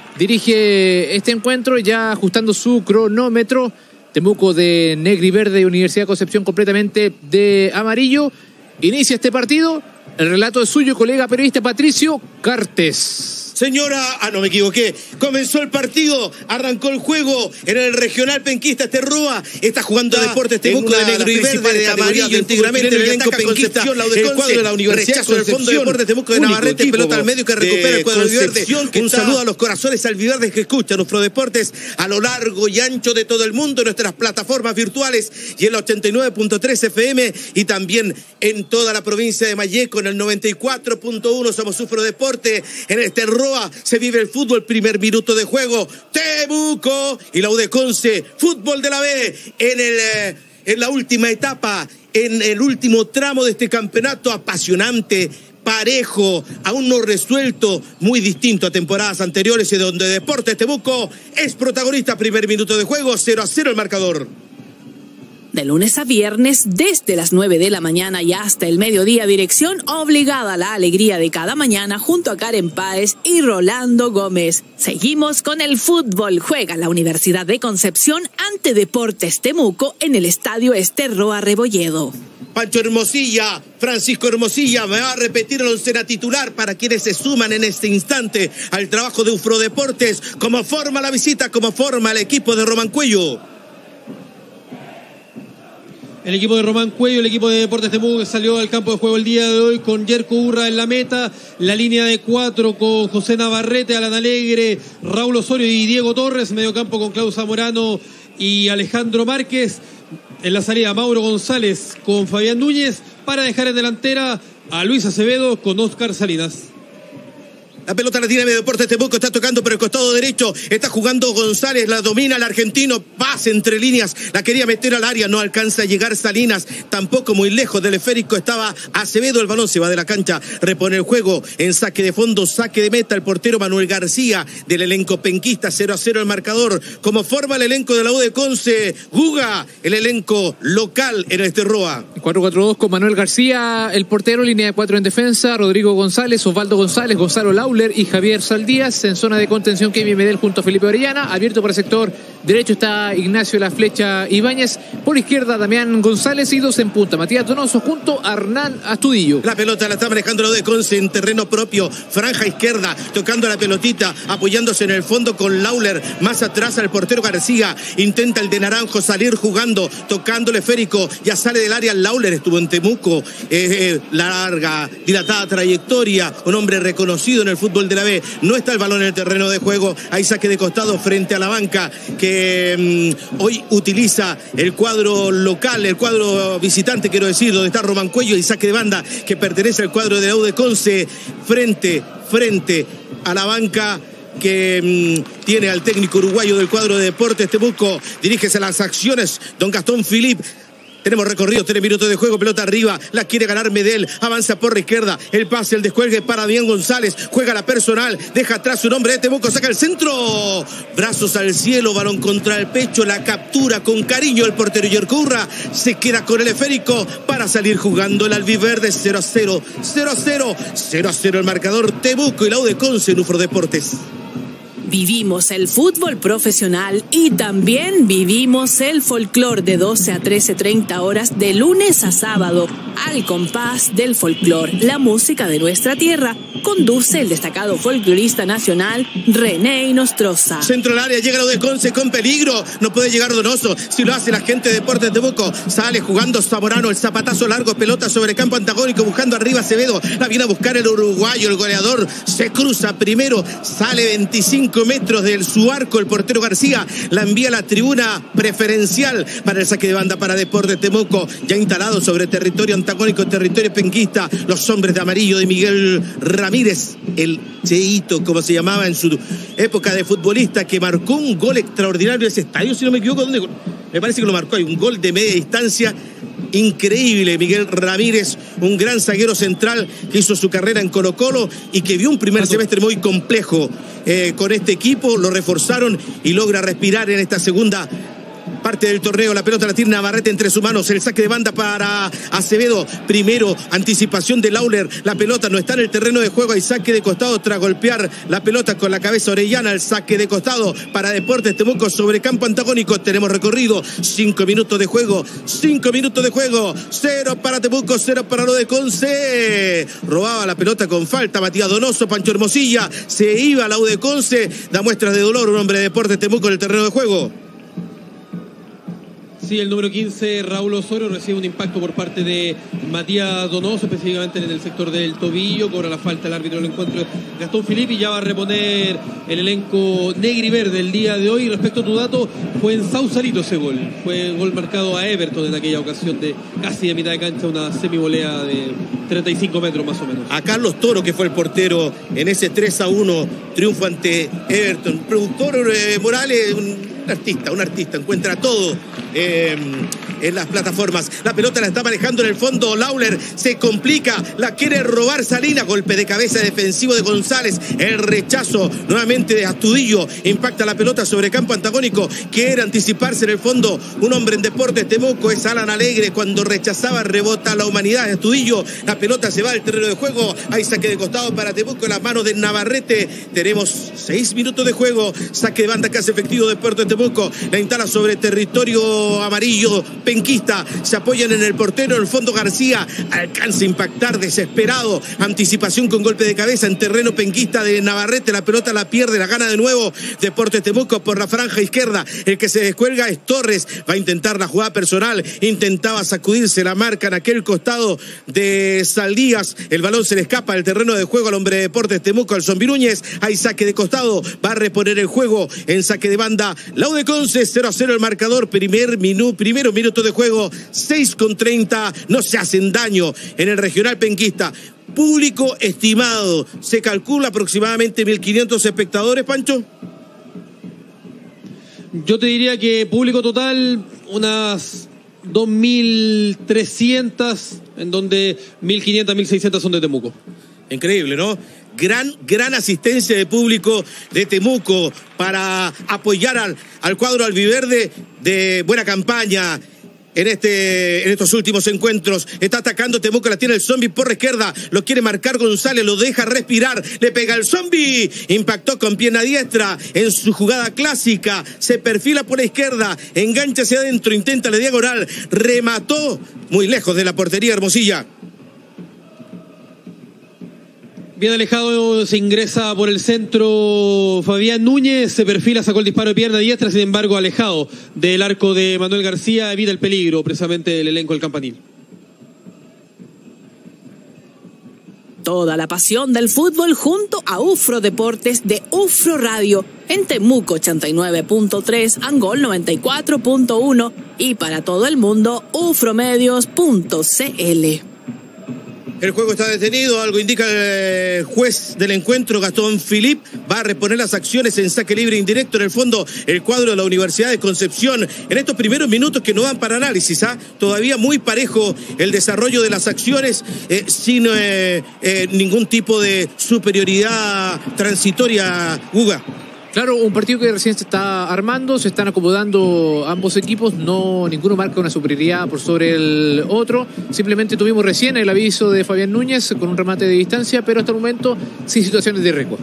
dirige este encuentro ya ajustando su cronómetro. Temuco de negro y verde, Universidad de Concepción completamente de amarillo. Inicia este partido. El relato es suyo, colega periodista Patricio Cartes. Señora, ah, no me equivoqué. Comenzó el partido, arrancó el juego en el regional penquista Terrúa. Está jugando ah, Deportes Temuco de negro y verde, de amarillo, íntegramente el elenco penquista. El cuadro de la Universidad con el fondo de Deportes Temuco de Navarrete, pelota al medio que recupera el cuadro albiverde. Un saludo a los corazones albiverdes que escuchan nuestro Deportes a lo largo y ancho de todo el mundo en nuestras plataformas virtuales y en la ochenta y nueve punto tres F M y también en toda la provincia de Malleco en el noventa y cuatro punto uno. Somos UFRO Deporte en el Terrúa. Se vive el fútbol, primer minuto de juego. Temuco y la U de Conce, fútbol de la B en, el, eh, en la última etapa, en el último tramo de este campeonato apasionante, parejo, aún no resuelto, muy distinto a temporadas anteriores y donde Deportes Temuco es protagonista. Primer minuto de juego, cero a cero el marcador. De lunes a viernes, desde las nueve de la mañana y hasta el mediodía, dirección obligada a la alegría de cada mañana junto a Karen Páez y Rolando Gómez. Seguimos con el fútbol. Juega la Universidad de Concepción ante Deportes Temuco en el Estadio Esterroa Rebolledo. Pancho Hermosilla, Francisco Hermosilla, me va a repetir el oncena titular para quienes se suman en este instante al trabajo de UFRO Deportes. Como forma la visita, como forma el equipo de Román Cuello. El equipo de Román Cuello, el equipo de Deportes Temuco que salió al campo de juego el día de hoy con Yerko Urra en la meta, la línea de cuatro con José Navarrete, Alan Alegre, Raúl Osorio y Diego Torres, medio campo con Claudio Zamorano y Alejandro Márquez, en la salida Mauro González con Fabián Núñez, para dejar en delantera a Luis Acevedo con Oscar Salinas. La pelota la tiene Deportes Temuco, está tocando por el costado derecho, está jugando González, la domina el argentino, pase entre líneas, la quería meter al área, no alcanza a llegar Salinas, tampoco muy lejos del esférico estaba Acevedo, el balón se va de la cancha, repone el juego en saque de fondo, saque de meta, el portero Manuel García del elenco penquista, cero a cero el marcador, como forma el elenco de la U de Conce, Guga, el elenco local en el Terroa. cuatro cuatro dos con Manuel García, el portero, línea de cuatro en defensa, Rodrigo González, Osvaldo González, Gonzalo Lau y Javier Saldías en zona de contención. Kevin Medel junto a Felipe Orellana, abierto para el sector derecho está Ignacio La Flecha Ibáñez, por izquierda Damián González y dos en punta, Matías Donoso junto a Hernán Astudillo. La pelota la está manejando lo de Conce en terreno propio, franja izquierda, tocando la pelotita, apoyándose en el fondo con Lauler, más atrás al portero García, intenta el de Naranjo salir jugando, tocándole esférico, ya sale del área. Lauler estuvo en Temuco, eh, eh, larga, dilatada trayectoria, un hombre reconocido en el fútbol de la B. No está el balón en el terreno de juego, hay saque de costado frente a la banca que mmm, hoy utiliza el cuadro local, el cuadro visitante, quiero decir, donde está Román Cuello, y saque de banda que pertenece al cuadro de la U de Conce, frente, frente a la banca que mmm, tiene al técnico uruguayo del cuadro de Deportes Temuco. Dirígese a las acciones don Gastón Philippe. Tenemos recorrido, tres minutos de juego, pelota arriba, la quiere ganar Medel, avanza por la izquierda, el pase, el descuelgue para Damián González, juega la personal, deja atrás su nombre de Temuco, saca el centro, brazos al cielo, balón contra el pecho, la captura con cariño el portero Yercurra, se queda con el esférico para salir jugando el albiverde. Cero a cero, cero a cero, cero a cero el marcador. Temuco y la U de Conce en Ufro Deportes. Vivimos el fútbol profesional y también vivimos el folclore de doce a trece treinta horas de lunes a sábado. Al compás del folclore, la música de nuestra tierra, conduce el destacado folclorista nacional René Inostroza. Centro del área, llega lo de Conce con peligro, no puede llegar Donoso, si lo hace la gente de Deportes Temuco, sale jugando Zamorano, el zapatazo largo, pelota sobre campo antagónico, buscando arriba Acevedo, la viene a buscar el uruguayo, el goleador, se cruza primero, sale veinticinco metros del su arco el portero García, la envía a la tribuna preferencial para el saque de banda para Deportes Temuco, ya instalado sobre territorio antagónico, territorio penquista, los hombres de amarillo de Miguel Ramírez, el Cheito, como se llamaba en su época de futbolista, que marcó un gol extraordinario en ese estadio, si no me equivoco, ¿dónde? Me parece que lo marcó, hay un gol de media distancia increíble. Miguel Ramírez, un gran zaguero central que hizo su carrera en Colo-Colo y que vio un primer semestre muy complejo eh, con este equipo, lo reforzaron y logra respirar en esta segunda parte del torneo. La pelota la tiene Navarrete entre sus manos, el saque de banda para Acevedo, primero anticipación de Lauler, la pelota no está en el terreno de juego, hay saque de costado tras golpear la pelota con la cabeza Orellana, el saque de costado para Deportes Temuco sobre campo antagónico. Tenemos recorrido, cinco minutos de juego, cinco minutos de juego, cero para Temuco, cero para lo de Conce. Robaba la pelota con falta Matías Donoso, Pancho Hermosilla, se iba a la U de Conce, da muestras de dolor un hombre de Deportes Temuco en el terreno de juego. Sí, el número quince, Raúl Osorio, recibe un impacto por parte de Matías Donoso, específicamente en el sector del tobillo, cobra la falta el árbitro del encuentro Gastón Philippe y ya va a reponer el elenco negri verde el día de hoy. Respecto a tu dato, fue en Sausalito ese gol, fue gol marcado a Everton en aquella ocasión de casi de mitad de cancha, una semivolea de treinta y cinco metros más o menos. A Carlos Toro, que fue el portero en ese tres a uno triunfo ante Everton. Productor eh, Morales, un Un artista, un artista, encuentra todo eh, en las plataformas. La pelota la está manejando en el fondo Lauler, se complica, la quiere robar Salinas, golpe de cabeza defensivo de González, el rechazo nuevamente de Astudillo, impacta la pelota sobre campo antagónico, quiere anticiparse en el fondo, un hombre en Deportes Temuco, es Alan Alegre, cuando rechazaba rebota la humanidad de Astudillo, la pelota se va al terreno de juego, hay saque de costado para Temuco en las manos de Navarrete, tenemos seis minutos de juego, saque de banda que hace efectivo Deportes Temuco. Temuco, la instala sobre territorio amarillo penquista, se apoyan en el portero, el fondo García, alcanza a impactar desesperado, anticipación con golpe de cabeza en terreno penquista de Navarrete, la pelota la pierde, la gana de nuevo Deportes Temuco por la franja izquierda, el que se descuelga es Torres, va a intentar la jugada personal, intentaba sacudirse la marca en aquel costado de Saldías, el balón se le escapa del terreno de juego al hombre de Deportes Temuco, al Zombi Núñez, hay saque de costado, va a reponer el juego en saque de banda, la U de Conce, cero a cero el marcador, primer minuto, primero minuto de juego, seis con treinta, no se hacen daño en el regional penquista. Público estimado, se calcula aproximadamente mil quinientos espectadores, Pancho. Yo te diría que público total, unas dos mil trescientas, en donde mil quinientas, mil seiscientas son de Temuco. Increíble, ¿no? Gran, gran asistencia de público de Temuco para apoyar al, al cuadro albiverde de buena campaña. En, este, en estos últimos encuentros. Está atacando Temuco, la tiene el zombie por la izquierda. Lo quiere marcar González, lo deja respirar. Le pega el zombie. Impactó con pierna diestra en su jugada clásica. Se perfila por la izquierda. Engancha hacia adentro. Intenta la diagonal. Remató muy lejos de la portería Hermosilla. Bien alejado, se ingresa por el centro Fabián Núñez, se perfila, sacó el disparo de pierna diestra, sin embargo alejado del arco de Manuel García, evita el peligro precisamente el elenco del Campanil. Toda la pasión del fútbol junto a Ufro Deportes de Ufro Radio en Temuco ochenta y nueve punto tres, Angol noventa y cuatro punto uno y para todo el mundo ufromedios punto cl. El juego está detenido, algo indica el juez del encuentro, Gastón Philippe, va a reponer las acciones en saque libre indirecto. En el fondo, el cuadro de la Universidad de Concepción, en estos primeros minutos que no dan para análisis, ¿ah? Todavía muy parejo el desarrollo de las acciones, eh, sin eh, eh, ningún tipo de superioridad transitoria, Guga. Claro, un partido que recién se está armando, se están acomodando ambos equipos, no ninguno marca una superioridad por sobre el otro. Simplemente tuvimos recién el aviso de Fabián Núñez con un remate de distancia, pero hasta el momento sin situaciones de riesgo.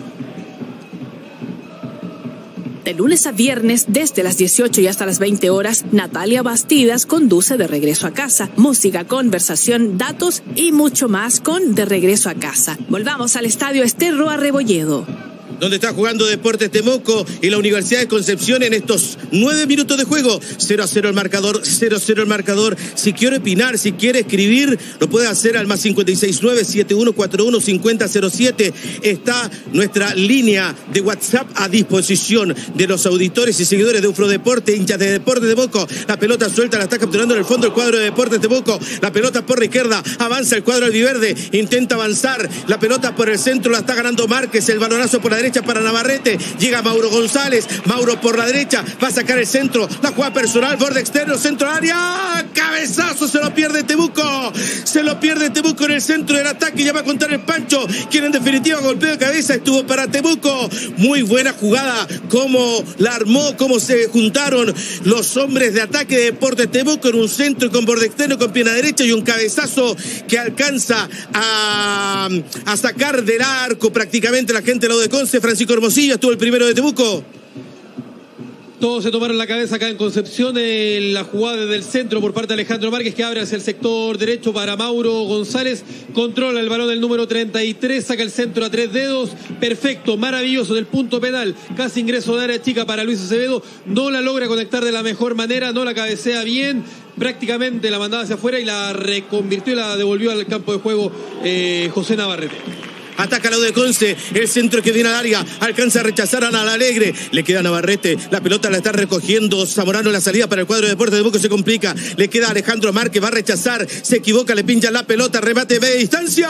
De lunes a viernes, desde las dieciocho y hasta las veinte horas, Natalia Bastidas conduce De Regreso a Casa. Música, conversación, datos y mucho más con De Regreso a Casa. Volvamos al estadio Esterro Arrebolledo, donde está jugando Deportes Temuco y la Universidad de Concepción en estos nueve minutos de juego. cero a cero el marcador, cero a cero el marcador. Si quiere opinar, si quiere escribir, lo puede hacer al más cinco seis nueve, siete uno cuatro uno, cinco cero cero siete. Está nuestra línea de WhatsApp a disposición de los auditores y seguidores de Ufro Deporte, hinchas de Deportes Temuco. La pelota suelta, la está capturando en el fondo el cuadro de Deportes Temuco. La pelota por la izquierda, avanza el cuadro albiverde, intenta avanzar. La pelota por el centro, la está ganando Márquez. El balonazo por la derecha para Navarrete, llega Mauro González, Mauro por la derecha, va a sacar el centro, la jugada personal, borde externo, centro área, cabezazo, se lo pierde Temuco, se lo pierde Temuco en el centro del ataque, ya va a contar el Pancho, quien en definitiva golpeó de cabeza, estuvo para Temuco. Muy buena jugada, cómo la armó, cómo se juntaron los hombres de ataque de Deportes Temuco en un centro con borde externo, con pierna derecha y un cabezazo que alcanza a, a sacar del arco prácticamente la gente de la de Conce. Francisco Hermosilla estuvo el primero de Temuco. Todos se tomaron la cabeza acá en Concepción en la jugada desde el centro por parte de Alejandro Márquez, que abre hacia el sector derecho para Mauro González. Controla el balón del número treinta y tres, saca el centro a tres dedos. Perfecto, maravilloso del punto penal. Casi ingreso de área chica para Luis Acevedo. No la logra conectar de la mejor manera, no la cabecea bien. Prácticamente la mandaba hacia afuera y la reconvirtió y la devolvió al campo de juego eh, José Navarrete. Ataca la de Conce, el centro que viene al área, alcanza a rechazar a Alegre, le queda a Navarrete, la pelota la está recogiendo Zamorano en la salida para el cuadro de Deportes de Temuco, se complica, le queda a Alejandro Márquez, va a rechazar, se equivoca, le pincha la pelota, remate de media distancia,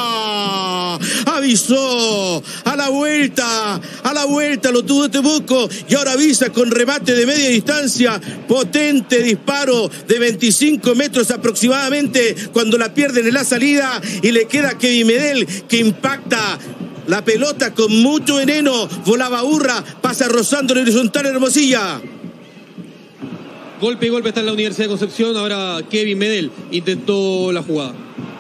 avisó, a la vuelta, a la vuelta lo tuvo Temuco y ahora avisa con remate de media distancia, potente disparo de veinticinco metros aproximadamente cuando la pierden en la salida y le queda a Kevin Medel que impacta la pelota con mucho veneno, volaba Urra, pasa rozando el horizontal Hermosilla. Golpe y golpe está en la Universidad de Concepción, ahora Kevin Medel intentó la jugada.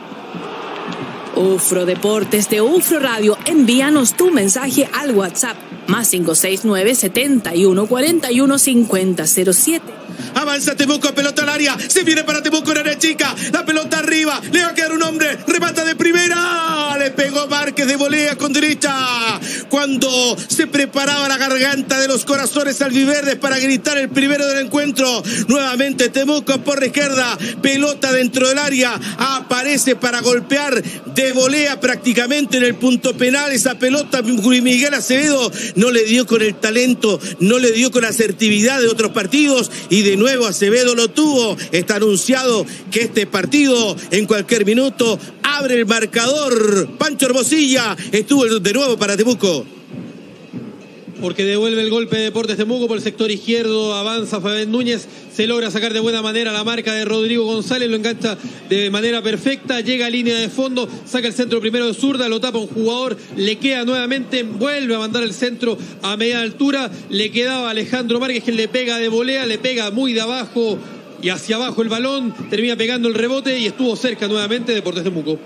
Ufro Deportes de Ufro Radio, envíanos tu mensaje al WhatsApp más cinco seis nueve, setenta y uno cuarenta y uno cincuenta cero siete. Avanza Temuco, pelota al área, se viene para Temuco en área chica, la pelota arriba, le va a quedar un hombre, remata de primera, le pegó Márquez de volea con derecha, cuando se preparaba la garganta de los corazones albiverdes para gritar el primero del encuentro, nuevamente Temuco por la izquierda, pelota dentro del área, aparece para golpear de volea prácticamente en el punto penal, esa pelota Miguel Acevedo no le dio con el talento, no le dio con la asertividad de otros partidos y de nuevo Acevedo lo tuvo. Está anunciado que este partido en cualquier minuto abre el marcador. Pancho Hermosilla estuvo de nuevo para Temuco. Porque devuelve el golpe de Deportes Temuco por el sector izquierdo, avanza Fabián Núñez, se logra sacar de buena manera la marca de Rodrigo González, lo engancha de manera perfecta, llega a línea de fondo, saca el centro primero de zurda, lo tapa un jugador, le queda nuevamente, vuelve a mandar el centro a media altura, le quedaba Alejandro Márquez que le pega de volea, le pega muy de abajo y hacia abajo el balón, termina pegando el rebote y estuvo cerca nuevamente Deportes Temuco.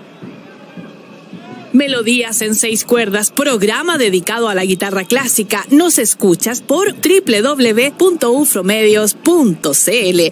Melodías en seis cuerdas, programa dedicado a la guitarra clásica. Nos escuchas por doble u doble u doble u punto ufromedios punto c l.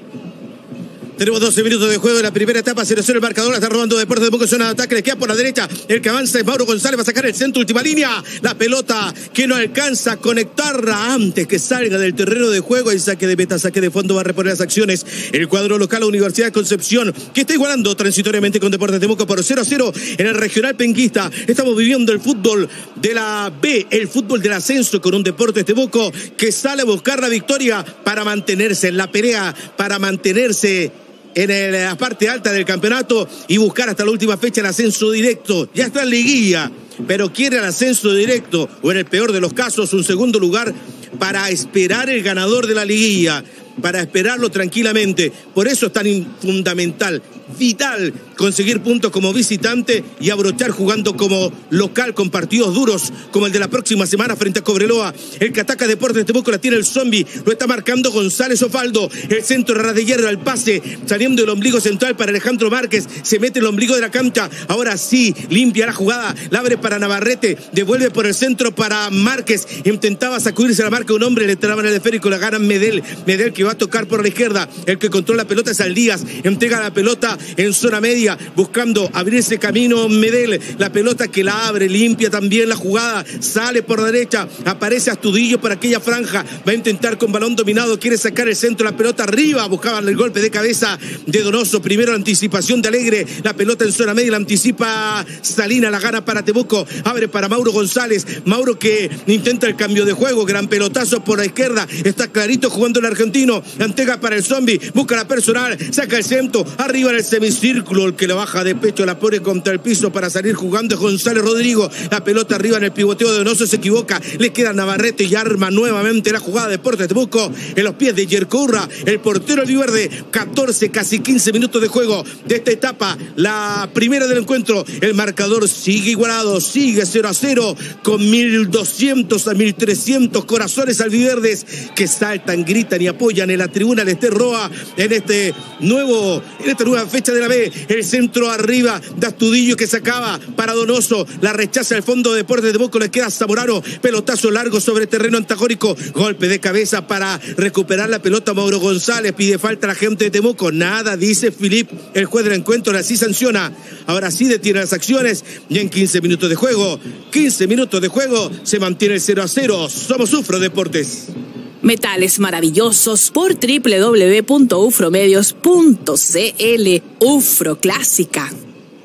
Tenemos doce minutos de juego en la primera etapa, cero cero el marcador, la está robando Deportes Temuco, zona de ataque, le queda por la derecha, el que avanza es Mauro González, va a sacar el centro, última línea, la pelota que no alcanza a conectarla antes que salga del terreno de juego, el saque de meta, saque de fondo, va a reponer las acciones, el cuadro local, Universidad de Concepción, que está igualando transitoriamente con Deportes Temuco por cero a cero en el regional penquista. Estamos viviendo el fútbol de la B, el fútbol del ascenso, con un Deportes Temuco que sale a buscar la victoria para mantenerse en la pelea, para mantenerse en la parte alta del campeonato y buscar hasta la última fecha el ascenso directo. Ya está en liguilla, pero quiere el ascenso directo, o en el peor de los casos, un segundo lugar para esperar el ganador de la liguilla, para esperarlo tranquilamente. Por eso es tan fundamental, vital, conseguir puntos como visitante y abrochar jugando como local con partidos duros como el de la próxima semana frente a Cobreloa. El que ataca Deportes Temuco la tiene el zombie, lo está marcando González Osvaldo, el centro ras de hierro al pase, saliendo del ombligo central para Alejandro Márquez, se mete el ombligo de la cancha, ahora sí, limpia la jugada, la abre para Navarrete, devuelve por el centro para Márquez, intentaba sacudirse la marca un hombre, le traban el esférico, la gana Medel, Medel que va a tocar por la izquierda, el que controla la pelota es Aldías, entrega la pelota en zona media, buscando abrirse camino Medel, la pelota que la abre, limpia también la jugada, sale por la derecha, aparece Astudillo por aquella franja, va a intentar con balón dominado, quiere sacar el centro, la pelota arriba, buscaban el golpe de cabeza de Donoso, primero la anticipación de Alegre, la pelota en zona media, la anticipa Salina, la gana para Temuco, abre para Mauro González, Mauro que intenta el cambio de juego, gran pelotazo por la izquierda, está clarito jugando el argentino, la entrega para el zombie, busca la personal, saca el centro, arriba en el semicírculo, el que lo baja de pecho, la pone contra el piso para salir jugando es González Rodrigo, la pelota arriba en el pivoteo de Donoso, se equivoca, le queda Navarrete y arma nuevamente la jugada de Deportes Temuco en los pies de Yercourra, el portero albiverde, catorce, casi quince minutos de juego de esta etapa, la primera del encuentro, el marcador sigue igualado, sigue cero a cero, con mil doscientos a mil trescientos corazones albiverdes que saltan, gritan y apoyan en la tribuna del Ester Roa en este nuevo, en esta nueva fecha de la B, el centro arriba de Astudillo que sacaba para Donoso, la rechaza el fondo de Deportes Temuco, le queda Zamorano, pelotazo largo sobre terreno antagónico, golpe de cabeza para recuperar la pelota Mauro González, pide falta a la gente de Temuco, nada, dice Filip, el juez del encuentro, ahora sí sanciona, ahora sí detiene las acciones y en quince minutos de juego, quince minutos de juego, se mantiene el cero a cero, somos Ufro Deportes. Metales maravillosos por doble u doble u doble u punto ufromedios punto c l. Ufro Clásica.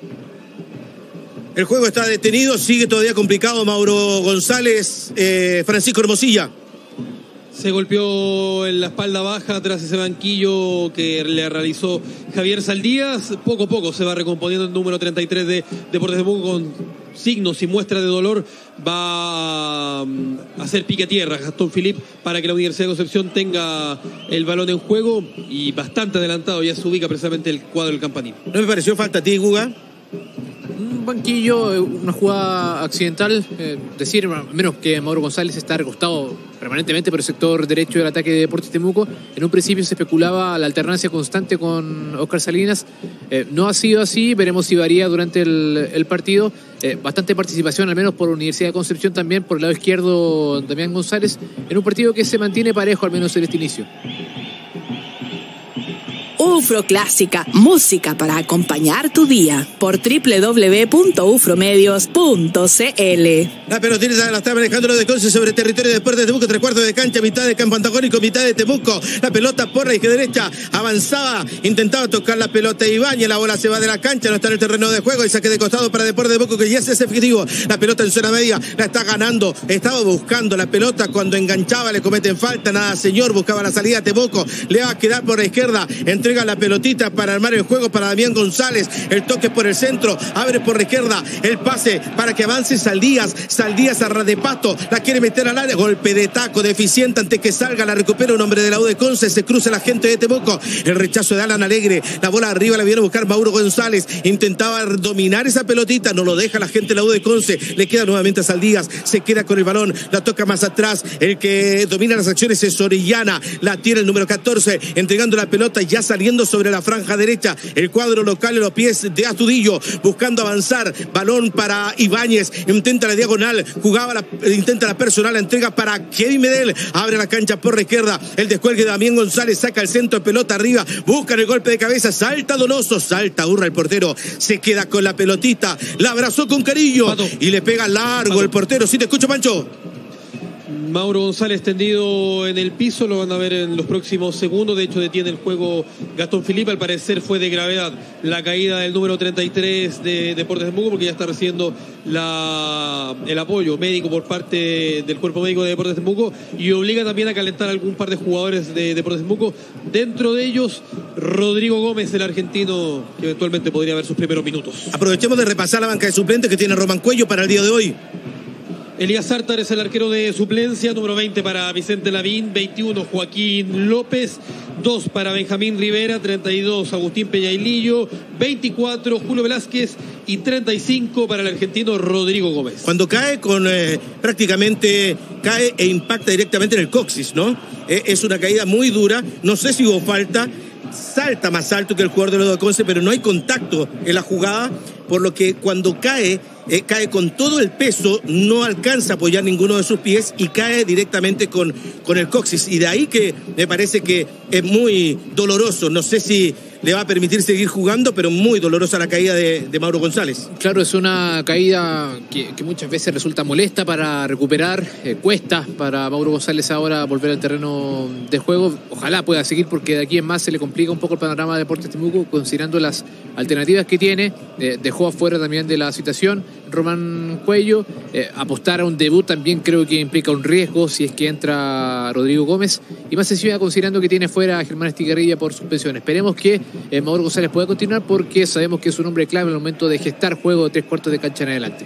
El juego está detenido, sigue todavía complicado Mauro González, eh, Francisco Hermosilla. Se golpeó en la espalda baja tras ese banquillo que le realizó Javier Saldías. Poco a poco se va recomponiendo el número treinta y tres de Deportes Temuco con signos y muestras de dolor. Va a hacer pique a tierra Gastón Filip para que la Universidad de Concepción tenga el balón en juego y bastante adelantado ya se ubica precisamente el cuadro del Campanil. ¿No me pareció falta a ti, Guga? Un banquillo, una jugada accidental, eh, decir menos que Mauro González está recostado permanentemente por el sector derecho del ataque de Deportes Temuco. En un principio se especulaba la alternancia constante con Oscar Salinas, eh, no ha sido así, veremos si varía durante el, el partido. Eh, bastante participación, al menos por la Universidad de Concepción, también por el lado izquierdo Damián González, en un partido que se mantiene parejo, al menos en este inicio. Ufro Clásica, música para acompañar tu día por doble u doble u doble u punto ufromedios punto c l. La pelotita la está manejando de Conce sobre territorio de Deportes de Temuco, tres cuartos de cancha, mitad de campo antagónico, mitad de Temuco, la pelota por la izquierda derecha, avanzaba, intentaba tocar la pelota Ibáñez, la bola se va de la cancha, no está en el terreno de juego, el saque de costado para Deportes de Temuco que ya se hace efectivo, la pelota en zona media, la está ganando, estaba buscando la pelota, cuando enganchaba le cometen falta, nada señor, buscaba la salida Temuco, le va a quedar por la izquierda, entrega la pelotita para armar el juego para Damián González, el toque por el centro, abre por la izquierda, el pase para que avance Saldías, Saldías a ras de pasto, la quiere meter al área, golpe de taco deficiente antes que salga, la recupera un hombre de la U de Conce, se cruza la gente de Temuco, el rechazo de Alan Alegre, la bola arriba la viene a buscar Mauro González, intentaba dominar esa pelotita, no lo deja la gente de la U de Conce, le queda nuevamente a Saldías, se queda con el balón, la toca más atrás, el que domina las acciones es Orellana, la tiene el número catorce, entregando la pelota, ya salía saliendo sobre la franja derecha. El cuadro local en los pies de Astudillo, buscando avanzar. Balón para Ibáñez, intenta la diagonal, jugaba la, intenta la personal, la entrega para Kevin Medel. Abre la cancha por la izquierda. El descuelgue de Damián González, saca el centro, pelota arriba. Buscan el golpe de cabeza. Salta Donoso, salta Urra el portero. Se queda con la pelotita. La abrazó con cariño. Pato. Y le pega largo Pato. El portero. ¿Sí te escucho, Pancho? Mauro González tendido en el piso, lo van a ver en los próximos segundos. De hecho, detiene el juego Gastón Filipe. Al parecer fue de gravedad la caída del número treinta y tres de Deportes Temuco, porque ya está recibiendo la, el apoyo médico por parte del cuerpo médico de Deportes Temuco, y obliga también a calentar algún par de jugadores de Deportes Temuco. Dentro de ellos, Rodrigo Gómez, el argentino, que eventualmente podría ver sus primeros minutos. Aprovechemos de repasar la banca de suplentes que tiene Román Cuello para el día de hoy. Elías Sartar es el arquero de suplencia, número veinte para Vicente Lavín, veintiuno Joaquín López, dos para Benjamín Rivera, treinta y dos Agustín Peñailillo, veinticuatro Julio Velázquez y treinta y cinco para el argentino Rodrigo Gómez. Cuando cae con eh, prácticamente cae e impacta directamente en el coxis, ¿no? Eh, es una caída muy dura, no sé si hubo falta, salta más alto que el jugador de Lodo de Conce, pero no hay contacto en la jugada, por lo que cuando cae, eh, cae con todo el peso, no alcanza a apoyar ninguno de sus pies y cae directamente con, con el coxis. Y de ahí que me parece que es muy doloroso. No sé si le va a permitir seguir jugando, pero muy dolorosa la caída de, de Mauro González. Claro, es una caída que, que muchas veces resulta molesta para recuperar, eh, cuesta para Mauro González ahora volver al terreno de juego. Ojalá pueda seguir, porque de aquí en más se le complica un poco el panorama de Deportes Temuco, considerando las alternativas que tiene. Eh, dejó afuera también de la citación Román Cuello. Eh, apostar a un debut también creo que implica un riesgo si es que entra Rodrigo Gómez, y más sencilla considerando que tiene fuera a Germán Estigarribia por suspensión. Esperemos que eh, Mauro González pueda continuar, porque sabemos que es un hombre clave en el momento de gestar juego de tres cuartos de cancha en adelante.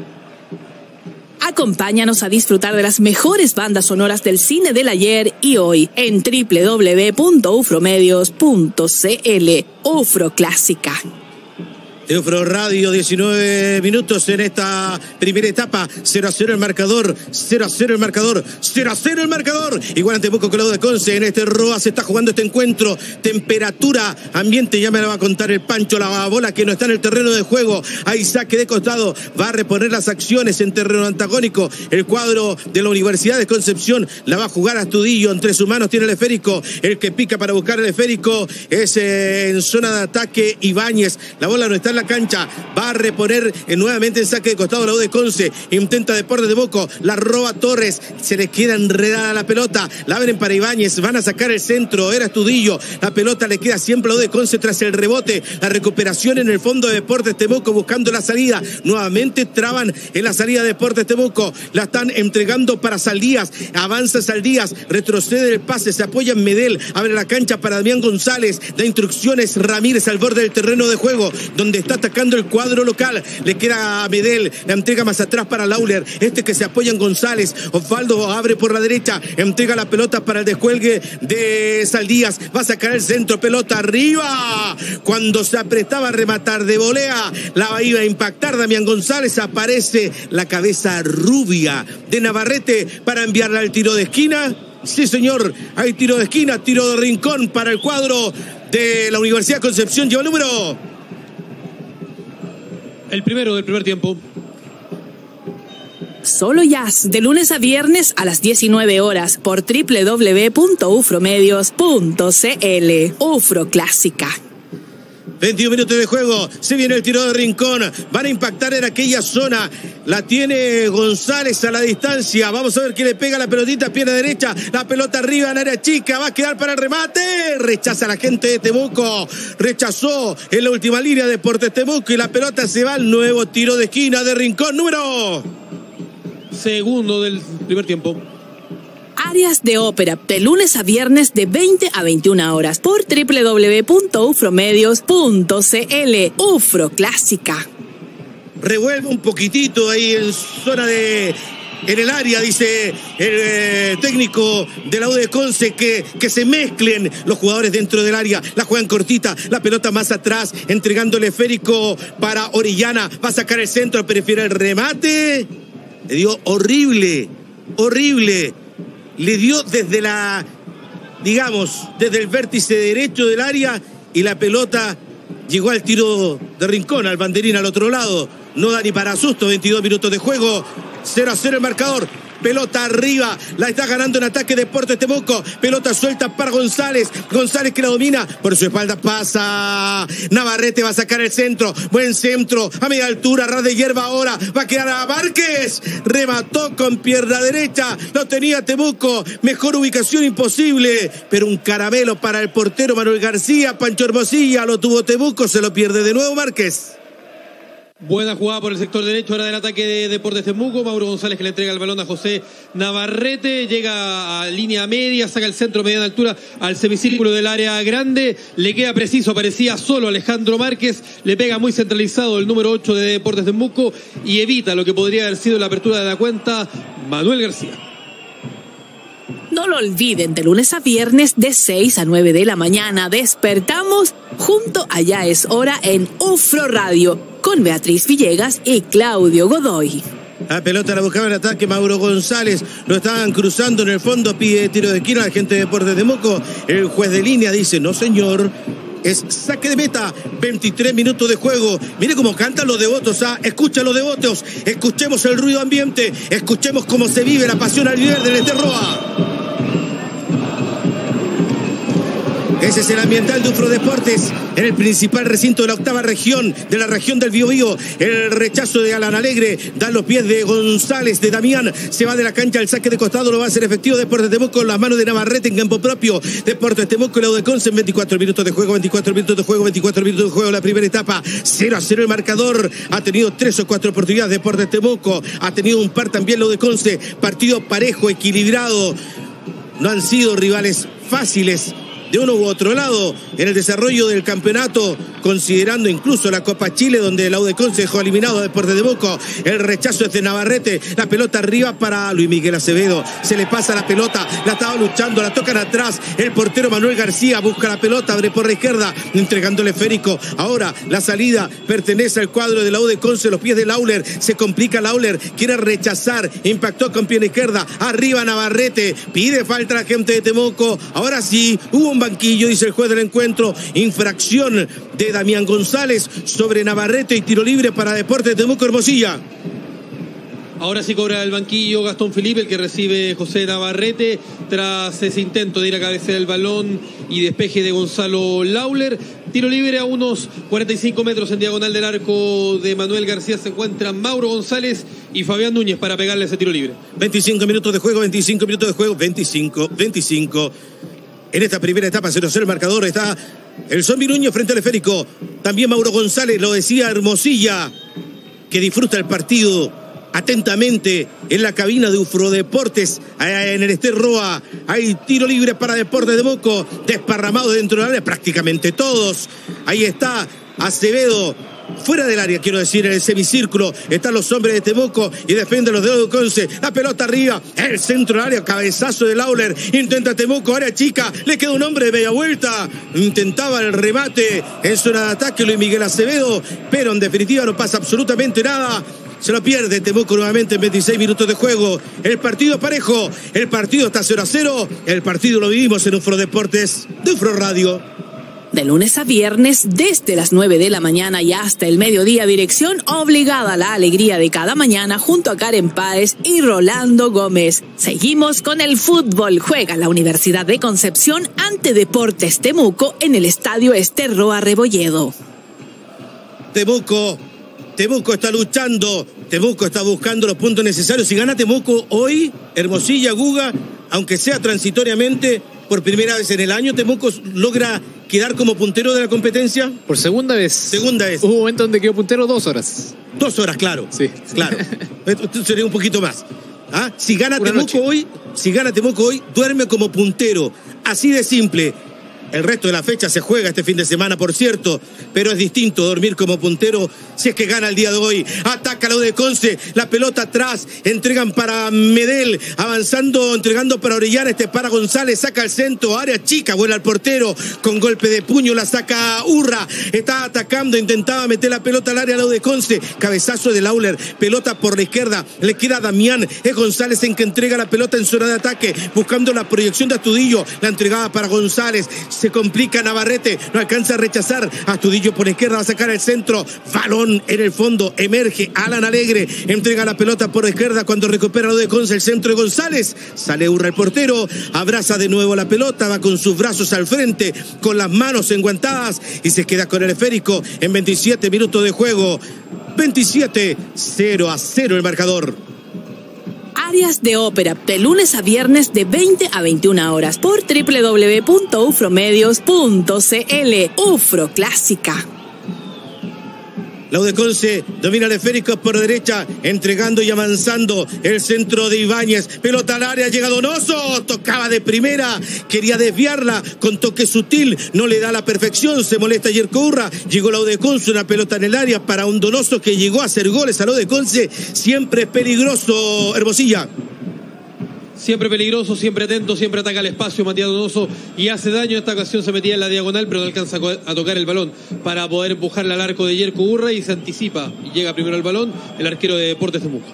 Acompáñanos a disfrutar de las mejores bandas sonoras del cine del ayer y hoy en doble u doble u doble u punto ufromedios punto c l. Ufro Clásica. Ufro Radio, diecinueve minutos en esta primera etapa. cero a cero el marcador, cero a cero el marcador, cero a cero el marcador. Igual ante Temuco que Lodo de Conce. En este Roa se está jugando este encuentro. Temperatura, ambiente, ya me la va a contar el Pancho. La bola que no está en el terreno de juego. Hay saque de costado. Va a reponer las acciones en terreno antagónico. El cuadro de la Universidad de Concepción la va a jugar Astudillo. Entre sus manos tiene el esférico. El que pica para buscar el esférico es eh, en zona de ataque Ibáñez. La bola no está en la cancha, va a reponer eh, nuevamente en saque de costado la U de Conce. Intenta Deportes Temuco, la roba Torres, se le queda enredada la pelota, la abren para Ibáñez, van a sacar el centro, era Astudillo, la pelota le queda siempre a la U de Conce tras el rebote, la recuperación en el fondo de Deportes Temuco buscando la salida, nuevamente traban en la salida de Deportes Temuco, la están entregando para Saldías, avanza Saldías, retrocede el pase, se apoya en Medel, abre la cancha para Damián González, da instrucciones Ramírez al borde del terreno de juego, donde está atacando el cuadro local, le queda a Medel, la entrega más atrás para Lauler, este que se apoya en González, Osvaldo abre por la derecha, entrega la pelota para el descuelgue de Saldías, va a sacar el centro, pelota arriba, cuando se apretaba a rematar de volea, la iba a impactar Damián González, aparece la cabeza rubia de Navarrete para enviarla al tiro de esquina. Sí, señor, hay tiro de esquina, tiro de rincón para el cuadro de la Universidad de Concepción. Lleva el número. El primero del primer tiempo. Solo Jazz, de lunes a viernes a las diecinueve horas por doble u doble u doble u punto ufromedios punto c l. Ufro Clásica. veintiún minutos de juego, se viene el tiro de rincón, van a impactar en aquella zona, la tiene González a la distancia, vamos a ver quién le pega la pelotita, pierna derecha, la pelota arriba en área chica, va a quedar para el remate, rechaza la gente de Temuco, rechazó en la última línea de Deportes Temuco y la pelota se va al nuevo tiro de esquina de rincón, número segundo del primer tiempo. Áreas de ópera, de lunes a viernes de veinte a veintiuna horas por doble u doble u doble u punto ufromedios punto c l. Ufro Clásica. Revuelve un poquitito ahí en zona de... en el área, dice el eh, técnico de la U de Conce, que, que se mezclen los jugadores dentro del área, la juegan cortita, la pelota más atrás, entregando el esférico para Orellana, va a sacar el centro, prefiere el remate, le dio horrible, horrible. Le dio desde la, digamos, desde el vértice derecho del área y la pelota llegó al tiro de Rincón, al banderín al otro lado. No da ni para susto, veintidós minutos de juego, cero a cero el marcador. Pelota arriba, la está ganando en ataque Deportes Temuco. Pelota suelta para González. González que la domina, por su espalda pasa. Navarrete va a sacar el centro. Buen centro, a media altura, ras de hierba ahora. Va a quedar a Márquez. Remató con pierna derecha. Lo tenía Temuco. Mejor ubicación imposible. Pero un caramelo para el portero Manuel García. Pancho Hermosilla lo tuvo Temuco. Se lo pierde de nuevo Márquez. Buena jugada por el sector derecho, ahora del ataque de Deportes Temuco. Mauro González que le entrega el balón a José Navarrete. Llega a línea media, saca el centro a mediana altura al semicírculo del área grande. Le queda preciso, parecía solo Alejandro Márquez. Le pega muy centralizado el número ocho de Deportes Temuco y evita lo que podría haber sido la apertura de la cuenta Manuel García. No lo olviden, de lunes a viernes de seis a nueve de la mañana despertamos junto a Ya es Hora en UFRO Radio con Beatriz Villegas y Claudio Godoy. La pelota la buscaba en ataque Mauro González, lo estaban cruzando en el fondo, pide tiro de esquina la gente de Deportes Temuco. El juez de línea dice, no señor, es saque de meta, veintitrés minutos de juego. Mire cómo cantan los devotos, ¿ah? Escucha los devotos, escuchemos el ruido ambiente, escuchemos cómo se vive la pasión al líder del Esterroa. Ese es el ambiental de UFRO Deportes en el principal recinto de la octava región, de la región del Biobío. El rechazo de Alan Alegre, dan los pies de González, de Damián, se va de la cancha, el saque de costado lo va a hacer efectivo Deportes Temuco con las manos de Navarrete en campo propio. Deportes Temuco, el Audeconce en veinticuatro minutos de juego, veinticuatro minutos de juego, veinticuatro minutos de juego, la primera etapa, cero a cero el marcador. Ha tenido tres o cuatro oportunidades Deportes Temuco, ha tenido un par también el Audeconce, partido parejo, equilibrado. No han sido rivales fáciles de uno u otro lado en el desarrollo del campeonato, considerando incluso la Copa Chile, donde el Audeconce dejó eliminado a Deportes Temuco. El rechazo es de Navarrete, la pelota arriba para Luis Miguel Acevedo, se le pasa la pelota, la estaba luchando, la tocan atrás, el portero Manuel García busca la pelota, abre por la izquierda, entregándole esférico. Ahora la salida pertenece al cuadro del Audeconce, los pies de Lauler, se complica Lauler, quiere rechazar, impactó con pie izquierda, arriba Navarrete, pide falta a la gente de Temuco. Ahora sí, hubo un banquillo, dice el juez del encuentro, infracción de Damián González sobre Navarrete y tiro libre para Deportes Temuco Hermosilla. Ahora sí cobra el banquillo Gastón Felipe, el que recibe José Navarrete tras ese intento de ir a cabecear el balón y despeje de Gonzalo Lauler. Tiro libre a unos cuarenta y cinco metros en diagonal del arco de Manuel García. Se encuentran Mauro González y Fabián Núñez para pegarle ese tiro libre. veinticinco minutos de juego, veinticinco minutos de juego, veinticinco, veinticinco. En esta primera etapa, cero cero el marcador, está el Zombi Núñez frente al esférico. También Mauro González, lo decía Hermosilla, que disfruta el partido atentamente en la cabina de UFRO Deportes, en el Esterroa. Hay tiro libre para Deportes Temuco, desparramado dentro del área, prácticamente todos. Ahí está Acevedo, fuera del área, quiero decir, en el semicírculo están los hombres de Temuco y defienden los de Audeconce. La pelota arriba, el centro del área, cabezazo de Lauler, intenta Temuco, área chica, le queda un hombre de media vuelta, intentaba el remate en zona de ataque Luis Miguel Acevedo, pero en definitiva no pasa absolutamente nada. Se lo pierde Temuco nuevamente en veintiséis minutos de juego. El partido parejo, el partido está cero a cero, el partido lo vivimos en UFRO Deportes de UFRO Radio. De lunes a viernes, desde las nueve de la mañana y hasta el mediodía, dirección obligada a la alegría de cada mañana junto a Karen Páez y Rolando Gómez. Seguimos con el fútbol. Juega la Universidad de Concepción ante Deportes Temuco en el Estadio Esterroa Rebolledo. Temuco, Temuco está luchando, Temuco está buscando los puntos necesarios. Si gana Temuco hoy, Hermosilla, Guga, aunque sea transitoriamente, por primera vez en el año, Temuco logra quedar como puntero de la competencia. Por segunda vez. Segunda vez. Hubo un momento donde quedó puntero dos horas. Dos horas, claro. Sí. Claro. Esto sería un poquito más. ¿Ah? Si gana Una Temuco noche. hoy, si gana Temuco hoy, duerme como puntero. Así de simple. El resto de la fecha se juega este fin de semana, por cierto, pero es distinto dormir como puntero si es que gana el día de hoy. Ataca la Audeconce, la pelota atrás, entregan para Medel, avanzando, entregando para Orellana, este para González, saca el centro, área chica, vuela al portero, con golpe de puño la saca Urra, está atacando, intentaba meter la pelota al área la Audeconce, cabezazo de Lauler, pelota por la izquierda, le queda a Damián, es González en que entrega la pelota en zona de ataque, buscando la proyección de Astudillo, la entregada para González, se complica Navarrete, no alcanza a rechazar, Astudillo por izquierda va a sacar el centro, balón en el fondo, emerge Alan Alegre, entrega la pelota por izquierda cuando recupera lo de Conce, el centro de González, sale Urra el portero, abraza de nuevo la pelota, va con sus brazos al frente, con las manos enguantadas y se queda con el esférico en veintisiete minutos de juego. veintisiete, cero a cero el marcador. Áreas de ópera, de lunes a viernes de veinte a veintiuna horas por doble u doble u doble u punto ufromedios punto c l. Ufro Clásica. La U de Conce domina el esférico por derecha, entregando y avanzando el centro de Ibáñez. Pelota al área, llega Donoso, tocaba de primera, quería desviarla con toque sutil, no le da la perfección, se molesta Yerko Urra. Llegó la U de Conce, una pelota en el área para un Donoso que llegó a hacer goles a la U de Conce. Siempre peligroso, Hermosilla. Siempre peligroso, siempre atento, siempre ataca el espacio Matías Donoso y hace daño. Esta ocasión se metía en la diagonal, pero no alcanza a tocar el balón para poder empujarle al arco de Yerko Urra y se anticipa y llega primero el balón el arquero de Deportes Temuco.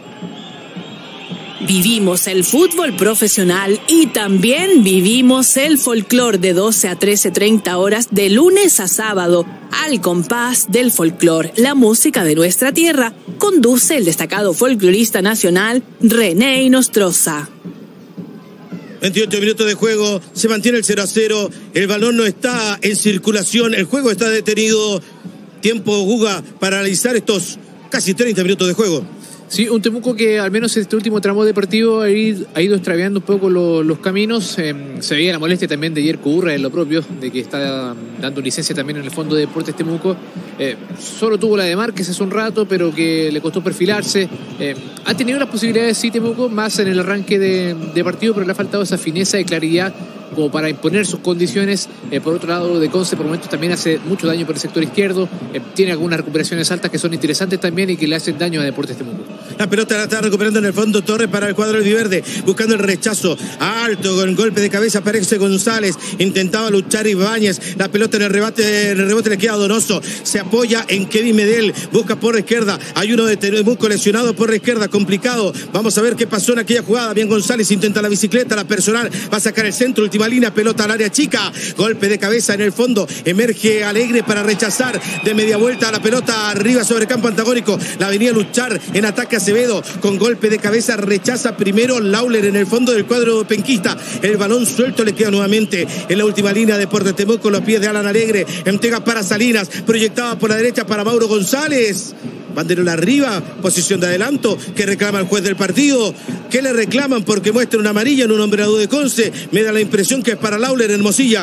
Vivimos el fútbol profesional y también vivimos el folclore de doce a trece treinta horas de lunes a sábado. Al compás del folclore, la música de nuestra tierra, conduce el destacado folclorista nacional René Inostroza. veintiocho minutos de juego, se mantiene el cero a cero, el balón no está en circulación, el juego está detenido. Tiempo, Guga, para analizar estos casi treinta minutos de juego. Sí, un Temuco que al menos este último tramo deportivo ha ido, ha ido extraviando un poco lo, los caminos. Eh, se veía la molestia también de Yerko Urra en lo propio, de que está dando licencia también en el fondo de Deportes Temuco. Eh, solo tuvo la de Márquez hace un rato, pero que le costó perfilarse. Eh, ha tenido las posibilidades, sí, Temuco, más en el arranque de, de partido, pero le ha faltado esa fineza y claridad como para imponer sus condiciones. Eh, por otro lado, de Conce por momentos también hace mucho daño por el sector izquierdo. Eh, tiene algunas recuperaciones altas que son interesantes también y que le hacen daño a Deportes Temuco. La pelota la está recuperando en el fondo Torres para el cuadro albiverde, buscando el rechazo alto con golpe de cabeza aparece González, intentaba luchar Ibáñez, la pelota en el rebate, en el rebote le queda a Donoso, se apoya en Kevin Medel, busca por la izquierda, hay uno de Temuco lesionado por la izquierda, complicado, vamos a ver qué pasó en aquella jugada. Bien González, intenta la bicicleta, la personal, va a sacar el centro, última línea, pelota al área chica, golpe de cabeza en el fondo, emerge Alegre para rechazar de media vuelta la pelota arriba sobre campo antagónico, la venía a luchar en ataque Acevedo, con golpe de cabeza rechaza primero Lauler en el fondo del cuadro penquista, el balón suelto le queda nuevamente en la última línea de Deportes Temuco, los pies de Alan Alegre, entrega para Salinas, proyectaba por la derecha para Mauro González, banderola arriba, posición de adelanto que reclama el juez del partido. ¿Qué le reclaman? Porque muestra una amarilla en un hombre de Conce, me da la impresión que es para Lauler, Hermosilla.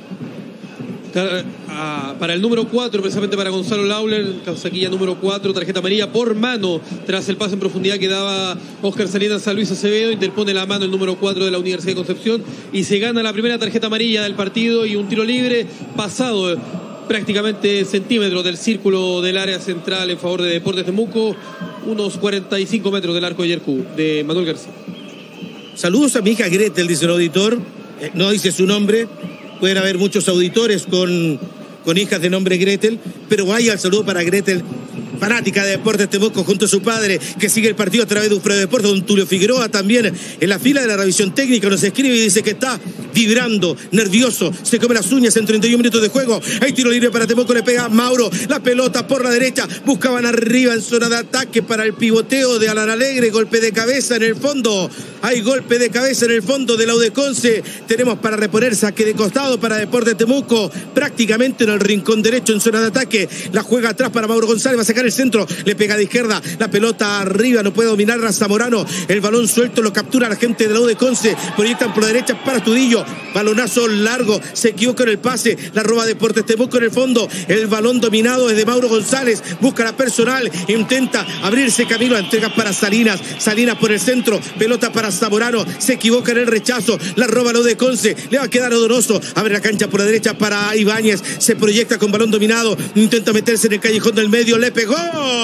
Para el número cuatro, precisamente para Gonzalo Lauler, casaquilla número cuatro, tarjeta amarilla por mano, tras el pase en profundidad que daba Óscar Salinas a Luis Acevedo, interpone la mano el número cuatro de la Universidad de Concepción y se gana la primera tarjeta amarilla del partido y un tiro libre pasado prácticamente centímetros del círculo del área central en favor de Deportes Temuco, unos cuarenta y cinco metros del arco de Yerko, de Manuel García. Saludos a mi hija Gretel, dice el auditor, eh, no dice su nombre. Pueden haber muchos auditores con, con hijas de nombre Gretel, pero vaya el saludo para Gretel, fanática de Deportes Temuco junto a su padre, que sigue el partido a través de un Deportes. Don Tulio Figueroa también en la fila de la revisión técnica nos escribe y dice que está vibrando, nervioso, se come las uñas en treinta y un minutos de juego. Hay tiro libre para Temuco, le pega Mauro, la pelota por la derecha, buscaban arriba en zona de ataque para el pivoteo de Alan Alegre, golpe de cabeza en el fondo, hay golpe de cabeza en el fondo de la U de Conce, tenemos para reponer saque de costado para Deportes Temuco, prácticamente en el rincón derecho en zona de ataque, la juega atrás para Mauro González, va a sacar el centro, le pega de izquierda, la pelota arriba, no puede dominar a Zamorano, el balón suelto, lo captura la gente de la U de Conce, proyectan por la derecha para Tudillo, balonazo largo, se equivoca en el pase, la roba Deportes Temuco en el fondo, el balón dominado es de Mauro González, busca la personal, intenta abrirse camino, entrega para Salinas, Salinas por el centro, pelota para Zamorano, se equivoca en el rechazo, la roba la U de Conce, le va a quedar a Donoso, abre la cancha por la derecha para Ibáñez, se proyecta con balón dominado, intenta meterse en el callejón del medio, le pegó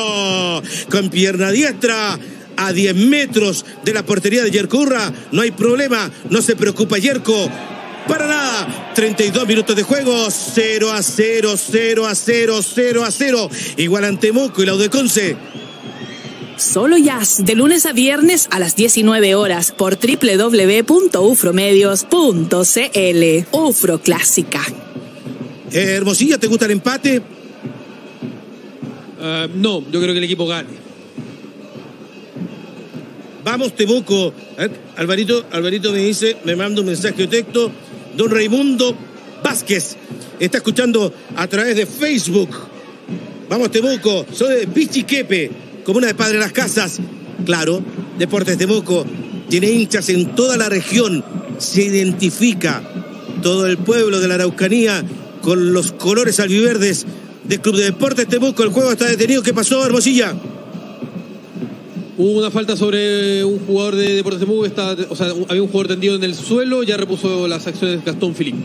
con pierna diestra a diez metros de la portería de Yerko Urra, no hay problema, no se preocupa Yerko, para nada, treinta y dos minutos de juego, cero a cero, cero a cero, cero a cero, igualan Temuco y la U de Conce. Solo jazz, de lunes a viernes a las diecinueve horas por doble u doble u doble u punto ufromedios punto c l. Ufro Clásica. Eh, Hermosilla, ¿te gusta el empate? Uh, no, yo creo que el equipo gane. Vamos, Temuco. A ver, Alvarito, Alvarito me dice, me manda un mensaje de texto. Don Raimundo Vázquez está escuchando a través de Facebook. Vamos, Temuco. Soy de Pichiquepe, comuna de Padre Las Casas. Claro, Deportes Temuco tiene hinchas en toda la región. Se identifica todo el pueblo de la Araucanía con los colores albiverdes del Club de Deportes Temuco. El juego está detenido. ¿Qué pasó, Hermosilla? Hubo una falta sobre un jugador de Deportes Temuco. Está, o sea, había un jugador tendido en el suelo. Ya repuso las acciones Gastón Filip.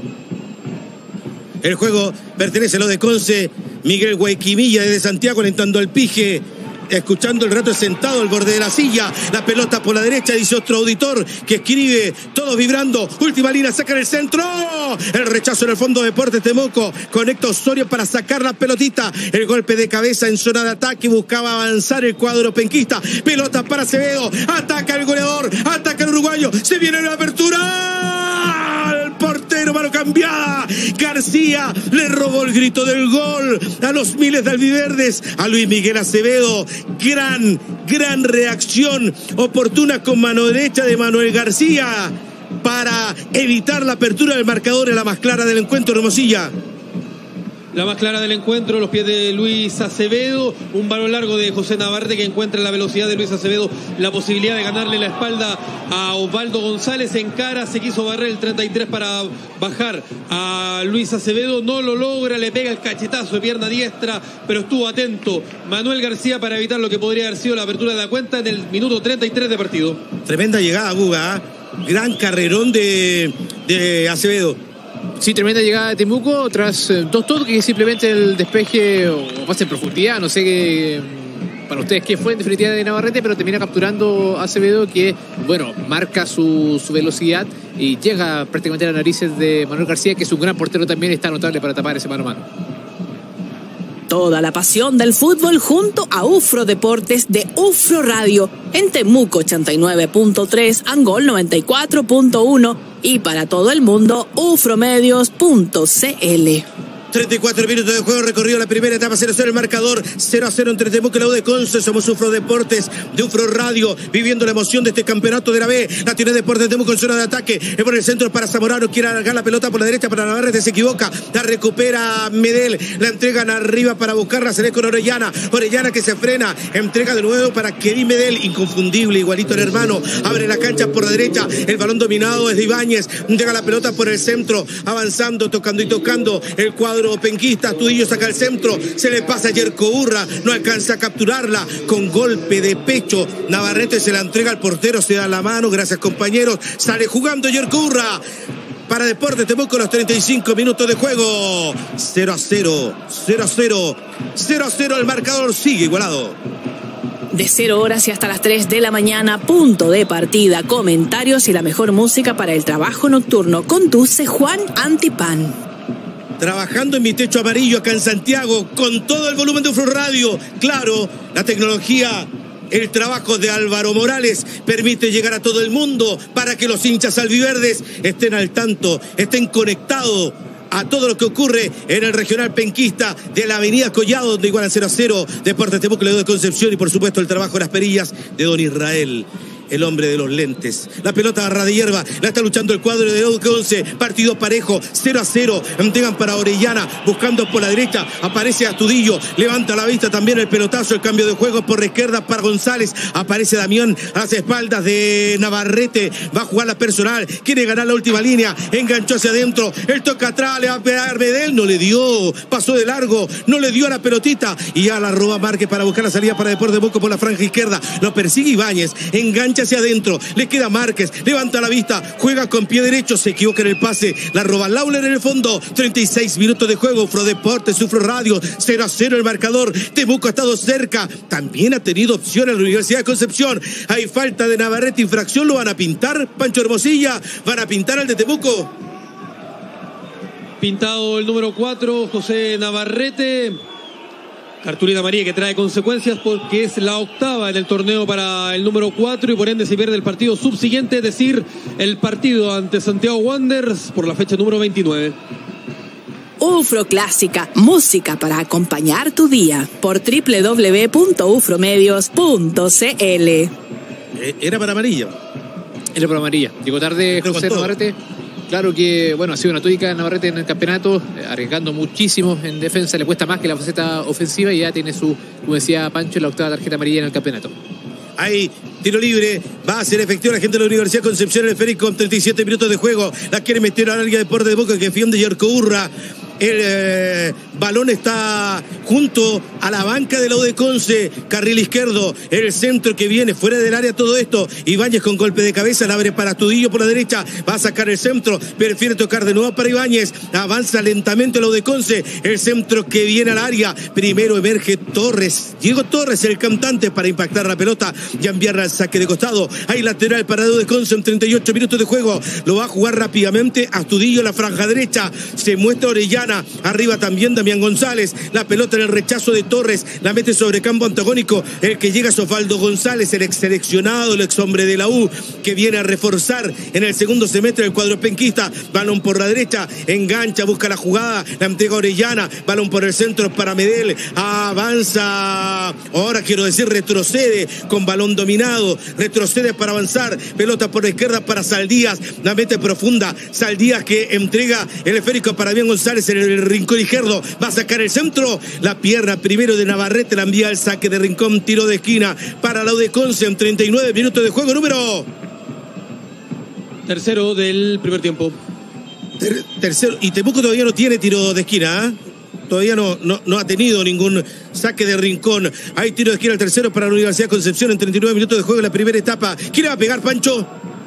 El juego pertenece a los de Conce. Miguel Guayquimilla desde Santiago alentando al Pije. Escuchando el rato sentado al borde de la silla. La pelota por la derecha, dice otro auditor que escribe, todos vibrando. Última línea, saca en el centro. El rechazo en el fondo de Deportes Temuco. Conecta Osorio para sacar la pelotita. El golpe de cabeza en zona de ataque. Buscaba avanzar el cuadro penquista. Pelota para Acevedo. Ataca el goleador. Ataca el uruguayo. Se viene la apertura. El portero, mano cambiada. García le robó el grito del gol a los miles de albiverdes. A Luis Miguel Acevedo. Gran, gran reacción oportuna con mano derecha de Manuel García para evitar la apertura del marcador en la más clara del encuentro, Hermosilla. La más clara del encuentro, los pies de Luis Acevedo, un balón largo de José Navarrete que encuentra en la velocidad de Luis Acevedo la posibilidad de ganarle la espalda a Osvaldo González. En cara se quiso barrer el treinta y tres para bajar a Luis Acevedo, no lo logra, le pega el cachetazo de pierna diestra, pero estuvo atento Manuel García para evitar lo que podría haber sido la apertura de la cuenta en el minuto treinta y tres de partido. Tremenda llegada, Guga, ¿eh? Gran carrerón de, de Acevedo. Sí, tremenda llegada de Temuco tras eh, dos toques que simplemente el despeje o pase en profundidad, no sé qué para ustedes qué fue en definitiva de Navarrete, pero termina capturando a Acevedo que, bueno, marca su, su velocidad y llega prácticamente a las narices de Manuel García, que es un gran portero también, está notable para tapar ese mano a mano. Toda la pasión del fútbol junto a Ufro Deportes de Ufro Radio en Temuco ochenta y nueve punto tres, Angol noventa y cuatro punto uno y para todo el mundo ufromedios punto cl. treinta y cuatro minutos de juego, recorrido la primera etapa, cero a cero el marcador, cero a cero entre Temuco y la U de Conce. Somos Ufro Deportes de Ufro Radio, viviendo la emoción de este campeonato de la B. La tiene Deportes Temuco en zona de ataque, es por el centro para Zamorano, quiere alargar la pelota por la derecha para Navarrete, se equivoca, la recupera Medel, la entregan arriba para buscarla, se ve con Orellana, Orellana que se frena, entrega de nuevo para Kevin Medel, inconfundible, igualito el hermano, abre la cancha por la derecha, el balón dominado es de Ibáñez, llega la pelota por el centro, avanzando, tocando y tocando, el cuadro penquista, Tudillo saca el centro, se le pasa a Yerko Urra, no alcanza a capturarla, con golpe de pecho, Navarrete se la entrega al portero, se da la mano, gracias compañeros, sale jugando Yerko Urra, para Deportes Temuco los treinta y cinco minutos de juego, cero a cero, cero a cero, cero a cero el marcador sigue igualado. De cero horas y hasta las tres de la mañana, punto de partida, comentarios y la mejor música para el trabajo nocturno, conduce Juan Antipán. Trabajando en mi techo amarillo acá en Santiago, con todo el volumen de Ufro Radio. Claro, la tecnología, el trabajo de Álvaro Morales permite llegar a todo el mundo para que los hinchas albiverdes estén al tanto, estén conectados a todo lo que ocurre en el regional penquista de la avenida Collado, donde igualan cero a cero Deportes Temuco, de Concepción y por supuesto el trabajo de las perillas de don Israel, el hombre de los lentes. La pelota agarra de hierba, la está luchando el cuadro de once, partido parejo, cero a cero, entregan para Orellana, buscando por la derecha, aparece Astudillo, levanta la vista también el pelotazo, el cambio de juego por la izquierda para González, aparece Damián a las espaldas de Navarrete, va a jugar la personal, quiere ganar la última línea, enganchó hacia adentro, el toca atrás, le va a pegar Medel, no le dio, pasó de largo, no le dio a la pelotita, y ya la roba Márquez para buscar la salida para Deportes Temuco por la franja izquierda, lo persigue Ibáñez, engancha hacia adentro, le queda Márquez, levanta la vista, juega con pie derecho, se equivoca en el pase, la roba Lauler en el fondo, treinta y seis minutos de juego, Ufro Deportes, Ufro Radio, cero a cero el marcador, Temuco ha estado cerca, también ha tenido opciones la Universidad de Concepción, hay falta de Navarrete, infracción, lo van a pintar, Pancho Hermosilla, van a pintar al de Temuco. Pintado el número cuatro, José Navarrete. Cartulina amarilla que trae consecuencias porque es la octava en el torneo para el número cuatro y por ende se pierde el partido subsiguiente, es decir, el partido ante Santiago Wanderers por la fecha número veintinueve. Ufro Clásica, música para acompañar tu día por doble u doble u doble u punto ufromedios punto c l. Era para amarilla. Era para amarilla. Llegó tarde José Navarrete. Claro que, bueno, ha sido una tónica Navarrete en el campeonato, arriesgando muchísimo en defensa, le cuesta más que la faceta ofensiva y ya tiene su, como decía Pancho, la octava tarjeta amarilla en el campeonato. Hay tiro libre, va a ser efectivo la gente de la Universidad de Concepción en el Férico con treinta y siete minutos de juego. La quiere meter al área de Deportes de Boca que defiende Yerko Urra. El eh, balón está junto a la banca de la U de Conce, carril izquierdo, el centro que viene fuera del área, todo esto. Ibáñez con golpe de cabeza, la abre para Astudillo por la derecha, va a sacar el centro, prefiere tocar de nuevo para Ibáñez, avanza lentamente la U de Conce, el centro que viene al área, primero emerge Torres, Diego Torres, el cantante, para impactar la pelota y enviarla al saque de costado. Hay lateral para la U de Conce en treinta y ocho minutos de juego, lo va a jugar rápidamente Astudillo, la franja derecha, se muestra Orellana. Arriba también Damián González, la pelota en el rechazo de Torres, la mete sobre campo antagónico, el que llega es Osvaldo González, el ex seleccionado, el ex hombre de la U, que viene a reforzar en el segundo semestre del cuadro penquista. Balón por la derecha, engancha, busca la jugada, la entrega Orellana, balón por el centro para Medel, avanza, ahora quiero decir retrocede con balón dominado, retrocede para avanzar, pelota por la izquierda para Saldías, la mete profunda, Saldías que entrega el esférico para Damián González en el rincón izquierdo, va a sacar el centro, la pierna primero de Navarrete, la envía al saque de rincón, tiro de esquina para la U de Conce en treinta y nueve minutos de juego, número tercero del primer tiempo. Ter tercero, y Temuco todavía no tiene tiro de esquina, ¿eh? Todavía no, no, no ha tenido ningún saque de rincón. Hay tiro de esquina el tercero para la Universidad de Concepción en treinta y nueve minutos de juego en la primera etapa. ¿Quién le va a pegar, Pancho?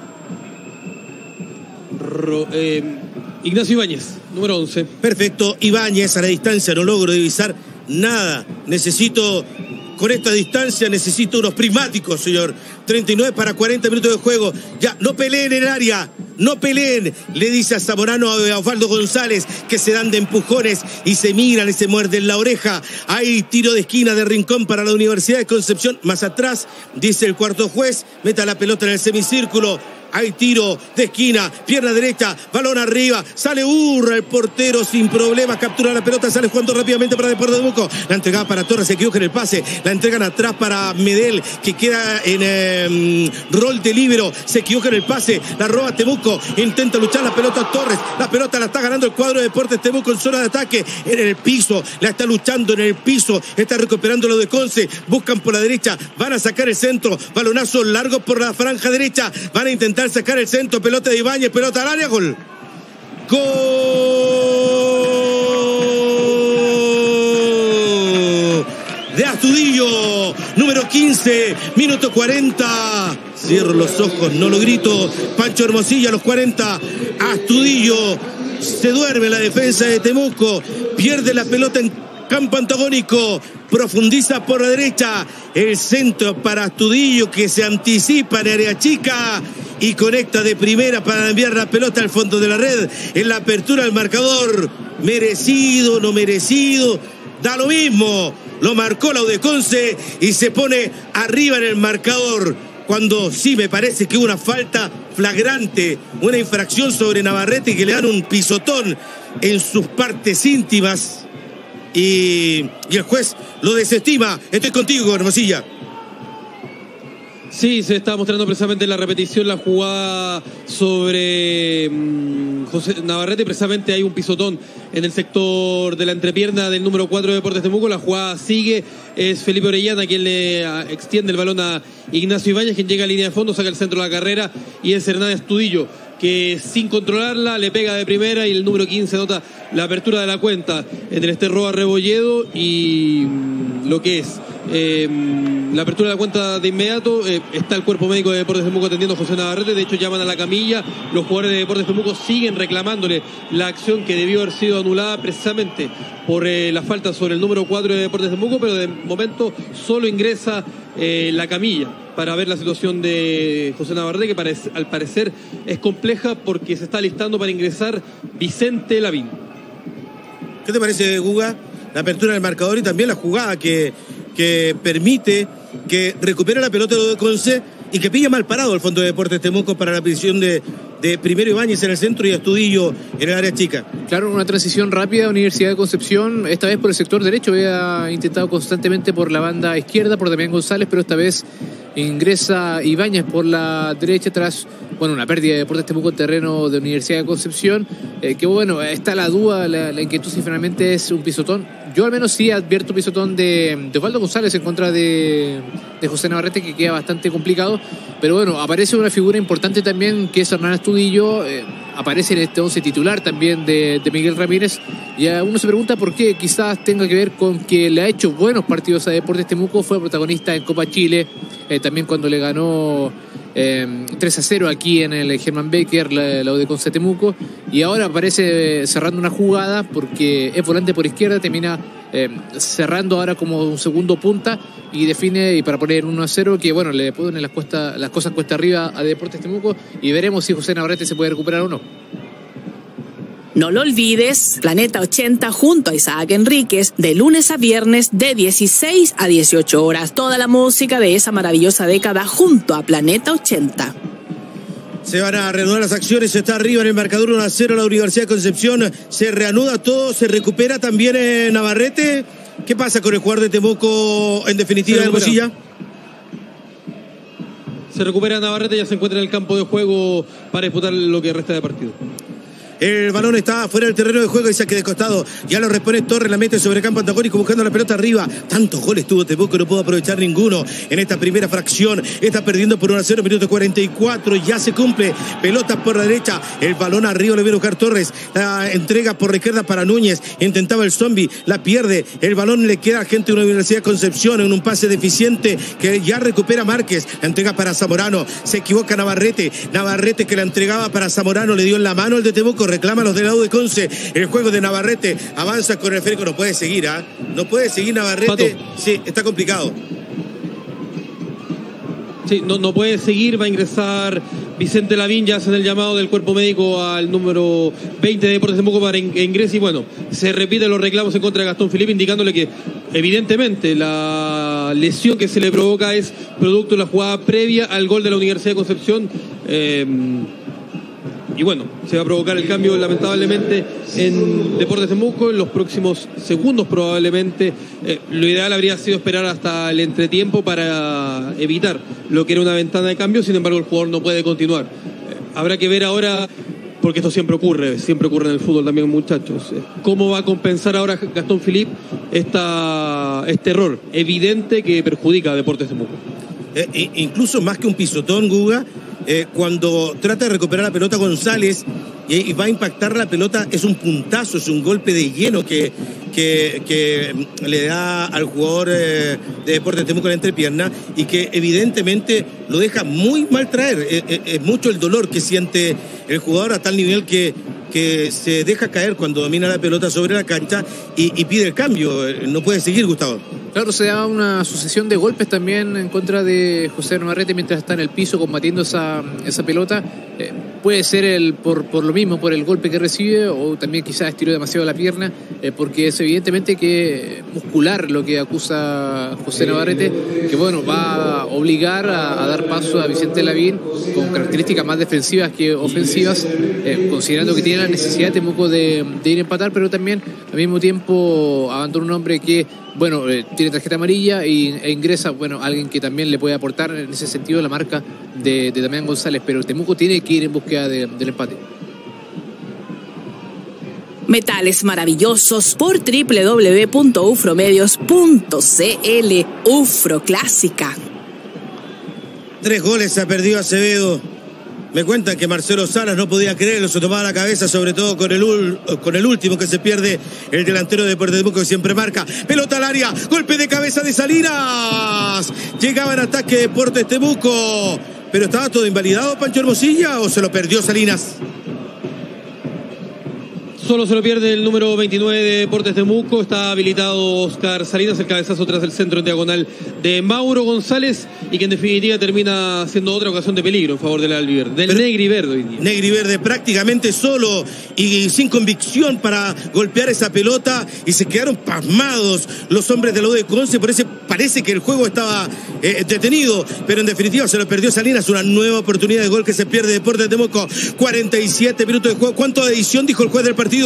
Ro, eh, Ignacio Ibáñez, número once. Perfecto, Ibáñez a la distancia, no logro divisar nada. Necesito, con esta distancia, necesito unos prismáticos, señor. treinta y nueve para cuarenta minutos de juego. Ya, no peleen en el área, no peleen, le dice a Zamorano a Osvaldo González, que se dan de empujones y se miran y se muerden la oreja. Hay tiro de esquina de rincón para la Universidad de Concepción. Más atrás, dice el cuarto juez, meta la pelota en el semicírculo. Hay tiro de esquina, pierna derecha, balón arriba, sale Urra, el portero sin problemas, captura la pelota, sale jugando rápidamente para Deportes de Temuco, la entregada para Torres, se equivoca en el pase, la entregan atrás para Medel, que queda en eh, rol de líbero, se equivoca en el pase, la roba Temuco, intenta luchar la pelota Torres, la pelota la está ganando el cuadro de Deportes Temuco en zona de ataque, en el piso, la está luchando en el piso, está recuperando lo de Conce, buscan por la derecha, van a sacar el centro, balonazo largo por la franja derecha, van a intentar sacar el centro, pelota de Ibáñez, pelota al área, gol. Gol de Astudillo, número quince, minuto cuarenta. Cierro los ojos, no lo grito. Pancho Hermosilla a los cuarenta. Astudillo se duerme en la defensa de Temuco, pierde la pelota en campo antagónico, profundiza por la derecha, el centro para Astudillo que se anticipa en área chica y conecta de primera para enviar la pelota al fondo de la red. En la apertura del marcador, merecido, no merecido, da lo mismo, lo marcó la U de Conce y se pone arriba en el marcador, cuando sí me parece que hubo una falta flagrante, una infracción sobre Navarrete, que le dan un pisotón en sus partes íntimas. Y, y el juez lo desestima. Estoy contigo, Hermosilla. Sí, se está mostrando precisamente en la repetición la jugada sobre um, José Navarrete. Precisamente hay un pisotón en el sector de la entrepierna del número cuatro de Deportes Temuco. La jugada sigue, es Felipe Orellana quien le extiende el balón a Ignacio Ibáñez, quien llega a línea de fondo, saca el centro de la carrera, y es Hernán Astudillo que sin controlarla le pega de primera, y el número quince nota la apertura de la cuenta en el Esterroa Rebolledo, y mmm, lo que es eh, la apertura de la cuenta de inmediato. Eh, está el cuerpo médico de Deportes Temuco atendiendo a José Navarrete. De hecho, llaman a la camilla. Los jugadores de Deportes Temuco siguen reclamándole la acción que debió haber sido anulada precisamente por eh, la falta sobre el número cuatro de Deportes Temuco, pero de momento solo ingresa eh, la camilla para ver la situación de José Navarrete, que parece, al parecer es compleja porque se está listando para ingresar Vicente Lavín. ¿Qué te parece, Guga? La apertura del marcador y también la jugada que, que permite que recupere la pelota de Conce y que pilla mal parado el fondo de Deportes Temuco para la prisión de, de primero Ibáñez en el centro y Astudillo en el área chica. Claro, una transición rápida, Universidad de Concepción, esta vez por el sector derecho, había intentado constantemente por la banda izquierda, por Damián González, pero esta vez ingresa Ibáñez por la derecha tras, bueno, una pérdida de Deportes Temuco en terreno de Universidad de Concepción, eh, que bueno, está la duda, la, la inquietud si finalmente es un pisotón. Yo al menos sí advierto un pisotón de, de Osvaldo González en contra de, de José Navarrete, que queda bastante complicado, pero bueno, aparece una figura importante también que es Hernán Astudillo, eh, aparece en este once titular también de, de Miguel Ramírez, y uno se pregunta por qué, quizás tenga que ver con que le ha hecho buenos partidos a Deportes Temuco, fue protagonista en Copa Chile, eh, también cuando le ganó eh, tres a cero aquí en el Germán Becker, la, la U de Conce Temuco, y ahora aparece cerrando una jugada porque es volante por izquierda, termina eh, cerrando ahora como un segundo punta y define, y para poner uno a cero, que bueno, le ponen las, cuesta, las cosas cuesta arriba a Deportes Temuco, y veremos si José Navarrete se puede recuperar o no. No lo olvides, Planeta ochenta junto a Isaac Enríquez, de lunes a viernes de dieciséis a dieciocho horas. Toda la música de esa maravillosa década junto a Planeta ochenta. Se van a reanudar las acciones, está arriba en el marcador uno a cero la Universidad de Concepción. Se reanuda todo, se recupera también en Navarrete. ¿Qué pasa con el jugador de Temuco en definitiva, Hermosilla? Se recupera Navarrete, ya se encuentra en el campo de juego para disputar lo que resta de partido. El balón está fuera del terreno de juego y saque de costado. Ya lo responde Torres, la mete sobre el campo antagónico buscando la pelota arriba. Tantos goles tuvo Temuco, no pudo aprovechar ninguno en esta primera fracción. Está perdiendo por uno a cero, minuto cuarenta y cuatro. Ya se cumple. Pelota por la derecha. El balón arriba lo viene a buscar Torres. La entrega por la izquierda para Núñez. Intentaba el zombie, la pierde. El balón le queda a gente de la Universidad de Concepción en un pase deficiente que ya recupera Márquez. La entrega para Zamorano. Se equivoca Navarrete. Navarrete que la entregaba para Zamorano. Le dio en la mano el de Temuco. Reclama los de la U de Conce. El juego de Navarrete avanza con el esférico. No puede seguir, ¿ah? ¿eh? No puede seguir Navarrete. Pato. Sí, está complicado. Sí, no, no puede seguir. Va a ingresar Vicente Lavín. Ya hacen el llamado del cuerpo médico al número veinte de Deportes Temuco para que ingrese. Y bueno, se repiten los reclamos en contra de Gastón Felipe, indicándole que evidentemente la lesión que se le provoca es producto de la jugada previa al gol de la Universidad de Concepción. Eh, Y bueno, se va a provocar el cambio lamentablemente en Deportes Temuco en los próximos segundos probablemente. Eh, lo ideal habría sido esperar hasta el entretiempo para evitar lo que era una ventana de cambio. Sin embargo, el jugador no puede continuar. Eh, habrá que ver ahora, porque esto siempre ocurre, siempre ocurre en el fútbol también, muchachos. Eh, ¿Cómo va a compensar ahora Gastón Philippe esta, este error evidente que perjudica a Deportes Temuco? Eh, incluso más que un pisotón, Guga, Eh, cuando trata de recuperar la pelota González y, y va a impactar la pelota, es un puntazo, es un golpe de lleno que, que, que le da al jugador eh, de Deportes Temuco en la entrepierna y que evidentemente lo deja muy mal traer. Es, es, es mucho el dolor que siente el jugador a tal nivel que, que se deja caer cuando domina la pelota sobre la cancha y, y pide el cambio. No puede seguir, Gustavo. Claro, se da una sucesión de golpes también en contra de José Navarrete mientras está en el piso combatiendo esa, esa pelota. Eh, puede ser el por, por lo mismo, por el golpe que recibe, o también quizás estiró demasiado la pierna, eh, porque es evidentemente que muscular lo que acusa José Navarrete, que bueno, va a obligar a, a dar paso a Vicente Lavín con características más defensivas que ofensivas, eh, considerando que tiene la necesidad Temuco de, de ir a empatar, pero también al mismo tiempo abandona un hombre que bueno, eh, tiene tarjeta amarilla y, e ingresa, bueno, alguien que también le puede aportar en ese sentido la marca de, de Damián González, pero Temuco tiene que ir en búsqueda de, del empate. Metales maravillosos por doble u doble u doble u punto ufromedios punto c l. Ufro Clásica. Tres goles ha perdido Acevedo. Me cuentan que Marcelo Salas no podía creerlo, se tomaba la cabeza, sobre todo con el, con el último que se pierde, el delantero de Deportes Temuco que siempre marca. Pelota al área, golpe de cabeza de Salinas. Llegaba en ataque Deportes Temuco. Pero estaba todo invalidado, Pancho Hermosilla, ¿o se lo perdió Salinas? Solo se lo pierde el número veintinueve de Deportes Temuco. Está habilitado Oscar Salinas, el cabezazo tras el centro en diagonal de Mauro González, y que en definitiva termina siendo otra ocasión de peligro en favor del albiverde, del Pero, negriverde hoy día. Negriverde prácticamente solo y sin convicción para golpear esa pelota, y se quedaron pasmados los hombres de la U de Conce. Por eso parece que el juego estaba eh, detenido, pero en definitiva se lo perdió Salinas. Una nueva oportunidad de gol que se pierde Deportes Temuco. cuarenta y siete minutos de juego. ¿Cuánto de edición dijo el juez del partido?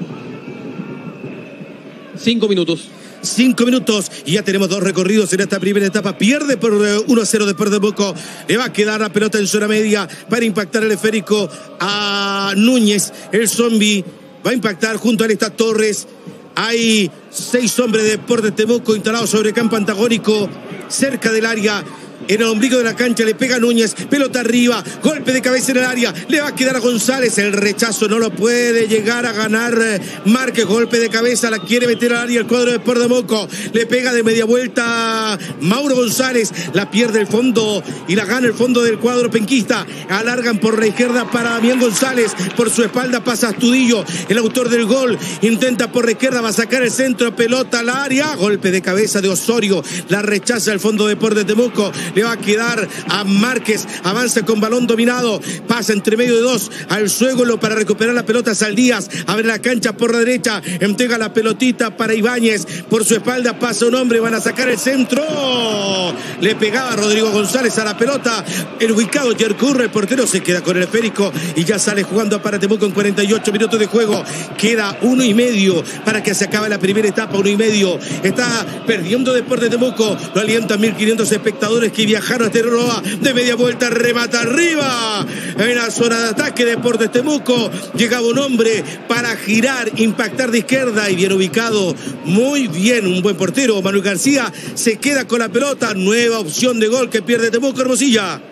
Cinco minutos. Cinco minutos y ya tenemos dos recorridos en esta primera etapa. Pierde por uno a cero Deportes Temuco. Le va a quedar la pelota en zona media para impactar el esférico a Núñez. El zombi va a impactar junto a él está Torres. Hay seis hombres de Deportes Temuco instalados sobre el campo antagónico, cerca del área. En el ombligo de la cancha le pega Núñez, pelota arriba, golpe de cabeza en el área, le va a quedar a González, el rechazo no lo puede llegar a ganar Márquez, golpe de cabeza, la quiere meter al área el cuadro de Deportes Temuco, le pega de media vuelta Mauro González, la pierde el fondo y la gana el fondo del cuadro penquista, alargan por la izquierda para Damián González, por su espalda pasa Astudillo, el autor del gol, intenta por la izquierda, va a sacar el centro, pelota al área, golpe de cabeza de Osorio, la rechaza el fondo de Deportes Temuco, le va a quedar a Márquez, avanza con balón dominado, pasa entre medio de dos al Suégolo para recuperar la pelota. Saldías abre la cancha por la derecha, entrega la pelotita para Ibáñez, por su espalda pasa un hombre, van a sacar el centro, le pegaba Rodrigo González a la pelota, el ubicado Yercurra, el portero se queda con el esférico y ya sale jugando para Temuco en cuarenta y ocho minutos de juego, queda uno y medio para que se acabe la primera etapa, uno y medio, está perdiendo Deportes Temuco, lo alientan mil quinientos espectadores que viajaron a este Roa, de media vuelta remata arriba, en la zona de ataque Deportes Temuco, llegaba un hombre para girar, impactar de izquierda y bien ubicado, muy bien, un buen portero, Manuel García, se queda con la pelota, nueva opción de gol que pierde Temuco, Hermosilla.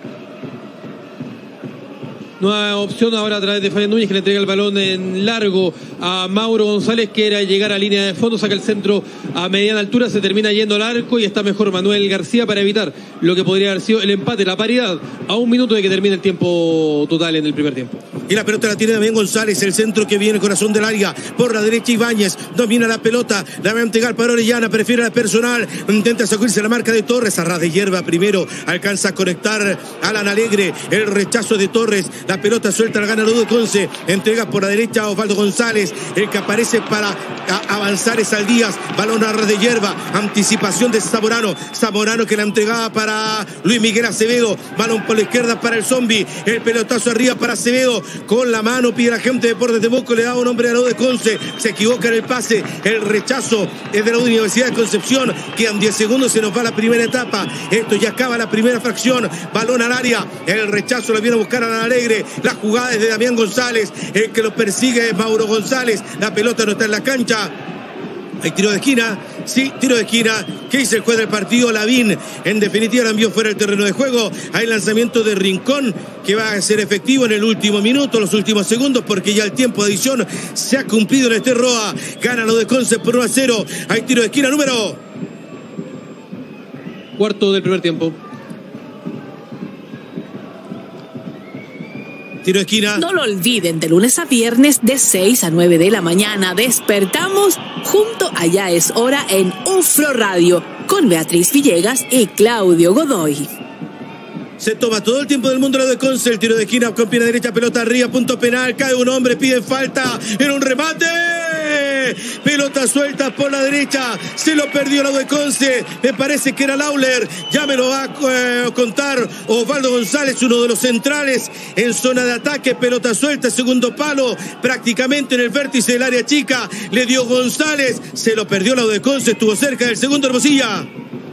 Nueva opción ahora a través de Fabián Núñez, que le entrega el balón en largo a Mauro González, que era llegar a línea de fondo, saca el centro a mediana altura, se termina yendo al arco y está mejor Manuel García para evitar lo que podría haber sido el empate, la paridad, a un minuto de que termine el tiempo total en el primer tiempo. Y la pelota la tiene Damián González, el centro que viene corazón del área, por la derecha Ibáñez, domina la pelota, la va a entregar para Orellana, prefiere la personal, intenta sacudirse la marca de Torres, a ras de hierba primero, alcanza a conectar Alan Alegre, el rechazo de Torres, la pelota suelta, la gana Ludo Conce, entrega por la derecha a Osvaldo González, el que aparece para avanzar es Saldías, balón a ras de hierba, anticipación de Zamorano, Zamorano que la entregaba para Luis Miguel Acevedo, balón por la izquierda para el zombi, el pelotazo arriba para Acevedo, con la mano pide la gente de Deportes Temuco, le da un hombre a Ludo Conce, se equivoca en el pase, el rechazo es de la Universidad de Concepción, quedan diez segundos, se nos va la primera etapa, esto ya acaba la primera fracción, balón al área, el rechazo lo viene a buscar a la Alegre, la jugada es de Damián González, el que lo persigue es Mauro González, la pelota no está en la cancha, hay tiro de esquina, sí, tiro de esquina, ¿qué dice el juez del partido? Lavín, en definitiva la envió fuera del terreno de juego, hay lanzamiento de Rincón que va a ser efectivo en el último minuto, los últimos segundos, porque ya el tiempo de adición se ha cumplido en este Roa, gana lo de Conce por uno a cero, hay tiro de esquina número cuarto del primer tiempo. Tiro de esquina. No lo olviden, de lunes a viernes de seis a nueve de la mañana despertamos junto a Ya es Hora en UFRO Radio con Beatriz Villegas y Claudio Godoy. Se toma todo el tiempo del mundo lo de Conce, el tiro de esquina con pierna derecha, pelota arriba, punto penal, cae un hombre, pide falta, en un remate, pelota suelta por la derecha, se lo perdió la de Conce, me parece que era Lauler, ya me lo va a eh, contar Osvaldo González, uno de los centrales en zona de ataque, pelota suelta, segundo palo, prácticamente en el vértice del área chica, le dio González, se lo perdió la de Conce, estuvo cerca del segundo, Hermosilla.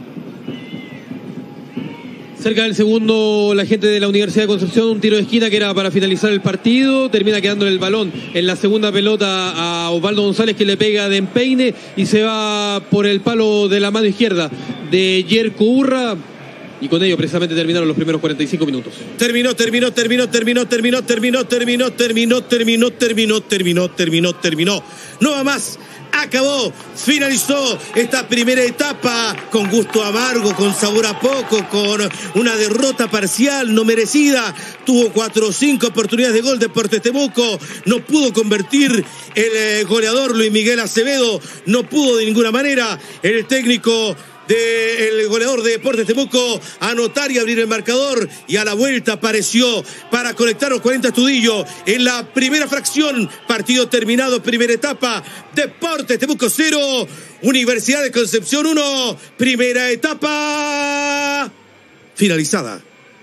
Cerca del segundo, la gente de la Universidad de Concepción, un tiro de esquina que era para finalizar el partido, termina quedándole el balón en la segunda pelota a Osvaldo González, que le pega de empeine y se va por el palo de la mano izquierda de Yerko Urra. Y con ello precisamente terminaron los primeros cuarenta y cinco minutos. Terminó, terminó, terminó, terminó, terminó, terminó, terminó, terminó, terminó, terminó, terminó, terminó, terminó. No va más. acabó, finalizó esta primera etapa con gusto amargo, con sabor a poco, con una derrota parcial, no merecida. Tuvo cuatro o cinco oportunidades de gol Deportes Temuco, no pudo convertir el eh, goleador Luis Miguel Acevedo, no pudo de ninguna manera el técnico del goleador de Deportes Temuco anotar y abrir el marcador, y a la vuelta apareció para conectar los cuarenta Astudillo en la primera fracción. Partido terminado, primera etapa, Deportes Temuco cero, Universidad de Concepción uno, primera etapa finalizada.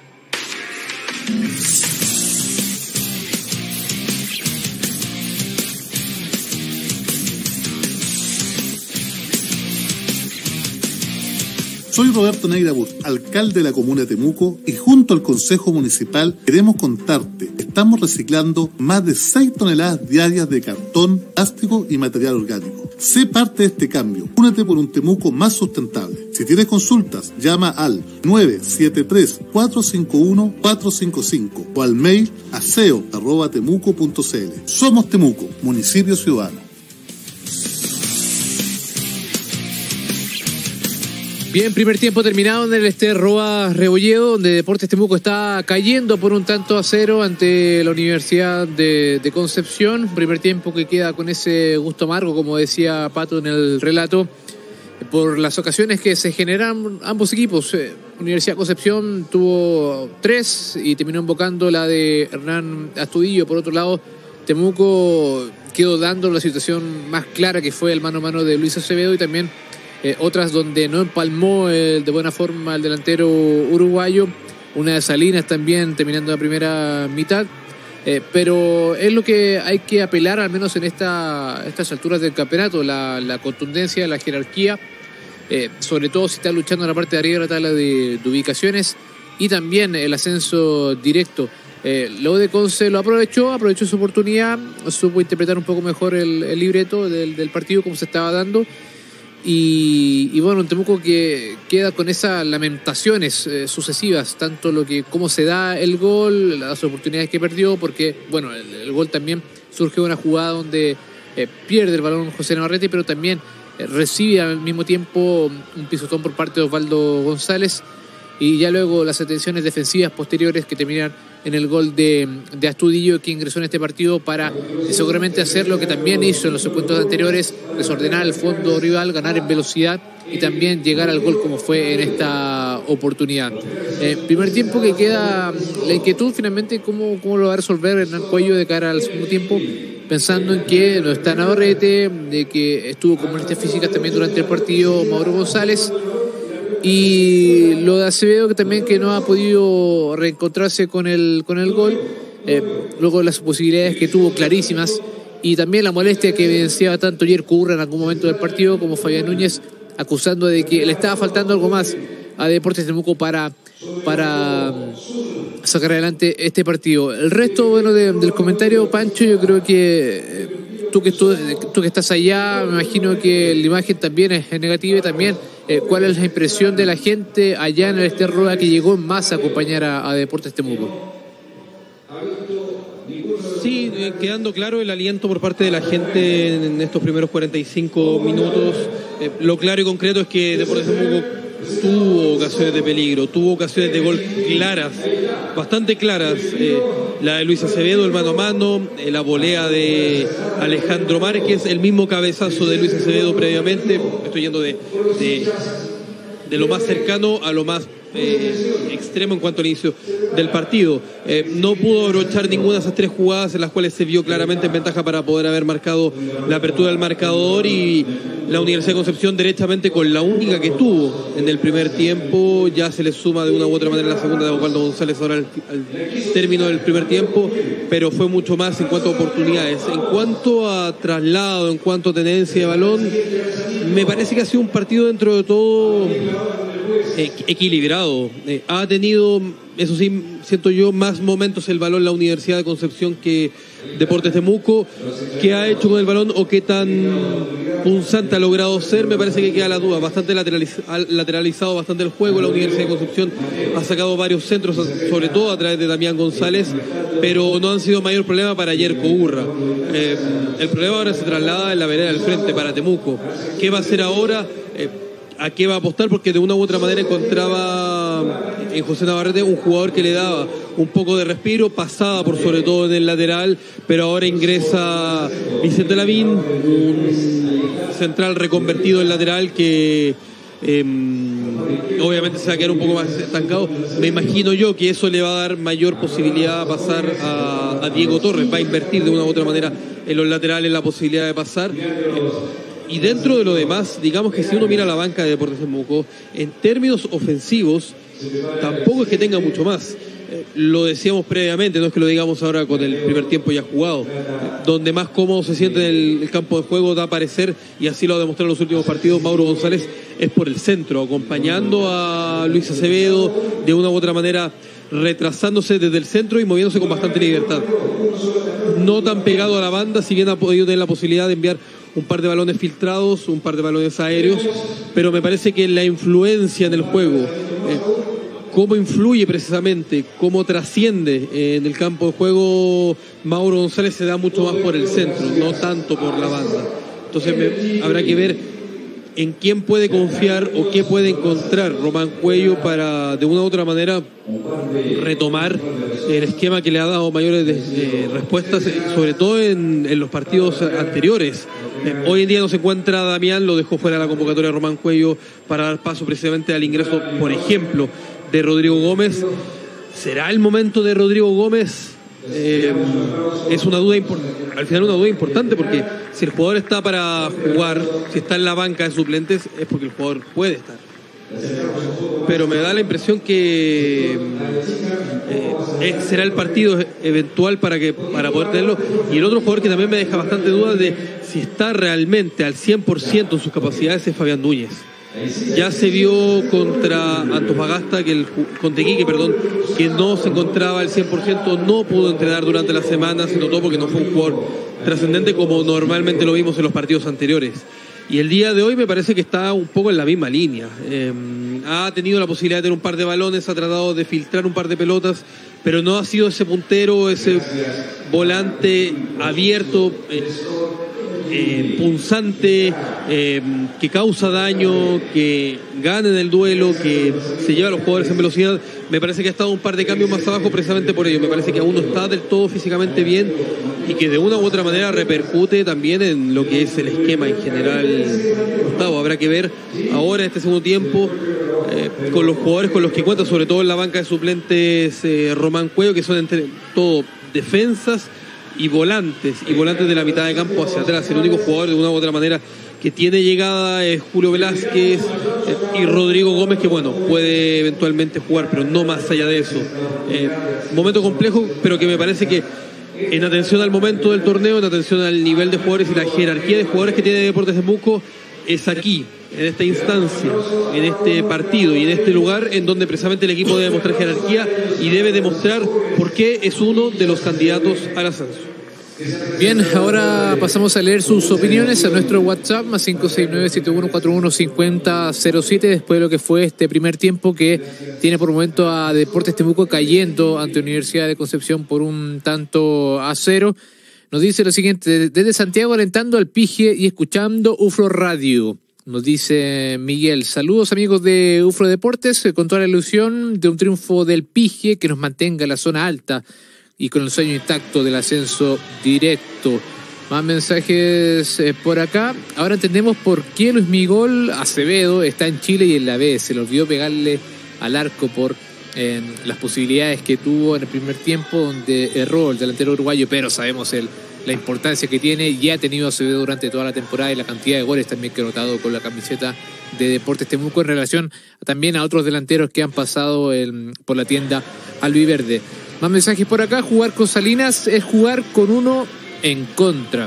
Soy Roberto Neira Burt, alcalde de la comuna de Temuco, y junto al Consejo Municipal queremos contarte que estamos reciclando más de seis toneladas diarias de cartón, plástico y material orgánico. Sé parte de este cambio. Únete por un Temuco más sustentable. Si tienes consultas, llama al nueve siete tres, cuatro cinco uno, cuatro cinco cinco o al mail aseo arroba temuco punto c l. Somos Temuco, municipio ciudadano. Bien, primer tiempo terminado en el este Roa Rebolledo, donde Deportes Temuco está cayendo por un tanto a cero ante la Universidad de, de Concepción. Primer tiempo que queda con ese gusto amargo, como decía Pato en el relato, por las ocasiones que se generan ambos equipos. Universidad de Concepción tuvo tres y terminó invocando la de Hernán Astudillo. Por otro lado, Temuco quedó dando la situación más clara, que fue el mano a mano de Luis Acevedo, y también Eh, otras donde no empalmó el, de buena forma el delantero uruguayo. Una de Salinas también terminando la primera mitad. Eh, pero es lo que hay que apelar, al menos en esta, estas alturas del campeonato, la, la contundencia, la jerarquía, eh, sobre todo si está luchando en la parte de arriba de la tabla de, de ubicaciones, y también el ascenso directo. Eh, lo de Conce lo aprovechó, aprovechó su oportunidad, supo interpretar un poco mejor el, el libreto del, del partido como se estaba dando. Y, y bueno, un Temuco que queda con esas lamentaciones eh, sucesivas, tanto lo que cómo se da el gol, las oportunidades que perdió, porque bueno, el, el gol también surge de una jugada donde eh, pierde el balón José Navarrete, pero también eh, recibe al mismo tiempo un pisotón por parte de Osvaldo González, y ya luego las atenciones defensivas posteriores que terminan en el gol de, de Astudillo, que ingresó en este partido para eh, seguramente hacer lo que también hizo en los encuentros anteriores, desordenar el fondo rival, ganar en velocidad y también llegar al gol como fue en esta oportunidad. Eh, primer tiempo que queda la inquietud finalmente cómo, cómo lo va a resolver Hernán Cuello de cara al segundo tiempo, pensando en que no está Navarrete, de que estuvo con molestias físicas también durante el partido Mauro González, y lo de Acevedo, que también que no ha podido reencontrarse con el, con el gol, eh, luego las posibilidades que tuvo clarísimas, y también la molestia que evidenciaba tanto Yerko Urra en algún momento del partido como Fabián Núñez, acusando de que le estaba faltando algo más a Deportes Temuco para, para sacar adelante este partido. El resto, bueno, de, del comentario, Pancho, yo creo que eh, tú, que tú, tú que estás allá, me imagino que la imagen también es, es negativa, y también Eh, ¿cuál es la impresión de la gente allá en el Ester Roa que llegó en masa a acompañar a, a Deportes Temuco? Sí, eh, quedando claro el aliento por parte de la gente en estos primeros cuarenta y cinco minutos. Eh, lo claro y concreto es que Deportes Temuco tuvo ocasiones de peligro, tuvo ocasiones de gol claras, bastante claras. Eh, la de Luis Acevedo, el mano a mano, eh, la volea de Alejandro Márquez, el mismo cabezazo de Luis Acevedo previamente. Estoy yendo de, de, de lo más cercano a lo más eh, extremo en cuanto al inicio del partido. Eh, no pudo abrochar ninguna de esas tres jugadas en las cuales se vio claramente en ventaja para poder haber marcado la apertura del marcador, y la Universidad de Concepción derechamente con la única que tuvo en el primer tiempo ya se le suma de una u otra manera la segunda de Osvaldo González ahora al, al término del primer tiempo, pero fue mucho más en cuanto a oportunidades. En cuanto a traslado, en cuanto a tenencia de balón, me parece que ha sido un partido dentro de todo eh, equilibrado. Eh, ha tenido, eso sí, siento yo, más momentos el balón la Universidad de Concepción que Deportes Temuco, qué ha hecho con el balón o qué tan punzante ha logrado ser, me parece que queda la duda. Bastante lateraliz- ha lateralizado bastante el juego. La Universidad de Concepción ha sacado varios centros, sobre todo a través de Damián González, pero no han sido mayor problema para Yerko Urra. Eh, el problema ahora se traslada en la vereda del frente para Temuco. ¿Qué va a hacer ahora? Eh, ¿A qué va a apostar? Porque de una u otra manera encontraba en José Navarrete un jugador que le daba un poco de respiro, pasaba por sobre todo en el lateral, pero ahora ingresa Vicente Lavín, un central reconvertido en lateral que eh, obviamente se va a quedar un poco más estancado. Me imagino yo que eso le va a dar mayor posibilidad a pasar a, a Diego Torres, va a invertir de una u otra manera en los laterales la posibilidad de pasar. Y dentro de lo demás, digamos que si uno mira la banca de Deportes Temuco, en términos ofensivos, tampoco es que tenga mucho más. Eh, lo decíamos previamente, no es que lo digamos ahora con el primer tiempo ya jugado. Eh, donde más cómodo se siente en el, el campo de juego da a parecer, y así lo ha demostrado en los últimos partidos Mauro González, es por el centro, acompañando a Luis Acevedo, de una u otra manera retrasándose desde el centro y moviéndose con bastante libertad. No tan pegado a la banda, si bien ha podido tener la posibilidad de enviar un par de balones filtrados, un par de balones aéreos, pero me parece que la influencia en el juego, eh, cómo influye precisamente, cómo trasciende eh, en el campo de juego Mauro González, se da mucho más por el centro, no tanto por la banda. Entonces me, habrá que ver en quién puede confiar o qué puede encontrar Román Cuello para de una u otra manera retomar el esquema que le ha dado mayores de, de respuestas, sobre todo en, en los partidos anteriores. Eh, hoy en día no se encuentra Damián, lo dejó fuera de la convocatoria de Román Cuello para dar paso precisamente al ingreso, por ejemplo, de Rodrigo Gómez. ¿Será el momento de Rodrigo Gómez? Eh, es una duda importante, al final una duda importante, porque si el jugador está para jugar, si está en la banca de suplentes, es porque el jugador puede estar. Pero me da la impresión que eh, será el partido eventual para que para poder tenerlo. Y el otro jugador que también me deja bastante dudas de si está realmente al cien por ciento en sus capacidades es Fabián Núñez. Ya se vio contra Antofagasta, que el, contra Iquique, perdón, que no se encontraba al cien por ciento, no pudo entrenar durante la semana, se notó porque no fue un jugador trascendente como normalmente lo vimos en los partidos anteriores. Y el día de hoy me parece que está un poco en la misma línea. Eh, ha tenido la posibilidad de tener un par de balones, ha tratado de filtrar un par de pelotas, pero no ha sido ese puntero, ese volante abierto, eh, eh, punzante, eh, que causa daño, que gana en el duelo, que se lleva a los jugadores en velocidad. Me parece que ha estado un par de cambios más abajo precisamente por ello. Me parece que aún no está del todo físicamente bien y que de una u otra manera repercute también en lo que es el esquema en general. Gustavo, habrá que ver ahora este segundo tiempo eh, con los jugadores con los que cuenta, sobre todo en la banca de suplentes, eh, Román Cuello, que son entre todo defensas y volantes, y volantes de la mitad de campo hacia atrás. El único jugador de una u otra manera que tiene llegada es Julio Velázquez eh, y Rodrigo Gómez, que bueno, puede eventualmente jugar, pero no más allá de eso. Eh, momento complejo, pero que me parece que en atención al momento del torneo, en atención al nivel de jugadores y la jerarquía de jugadores que tiene Deportes Temuco, es aquí, en esta instancia, en este partido y en este lugar en donde precisamente el equipo debe mostrar jerarquía y debe demostrar por qué es uno de los candidatos al ascenso. Bien, ahora pasamos a leer sus opiniones a nuestro WhatsApp, más cinco seis nueve siete uno cuatro uno cinco cero cero siete, después de lo que fue este primer tiempo que tiene por momento a Deportes Temuco cayendo ante Universidad de Concepción por un tanto a cero. Nos dice lo siguiente: desde Santiago alentando al Pige y escuchando UFRO Radio. Nos dice Miguel: saludos amigos de UFRO Deportes, con toda la ilusión de un triunfo del Pige que nos mantenga en la zona alta y con el sueño intacto del ascenso directo. Más mensajes eh, por acá. Ahora entendemos por qué Luis Miguel Acevedo está en Chile y en la B. Se le olvidó pegarle al arco por eh, las posibilidades que tuvo en el primer tiempo, donde erró el delantero uruguayo, pero sabemos el, la importancia que tiene y ha tenido Acevedo durante toda la temporada, y la cantidad de goles también que ha anotado con la camiseta de Deportes Temuco en relación también a otros delanteros que han pasado el, por la tienda albiverde. Más mensajes por acá. Jugar con Salinas es jugar con uno en contra.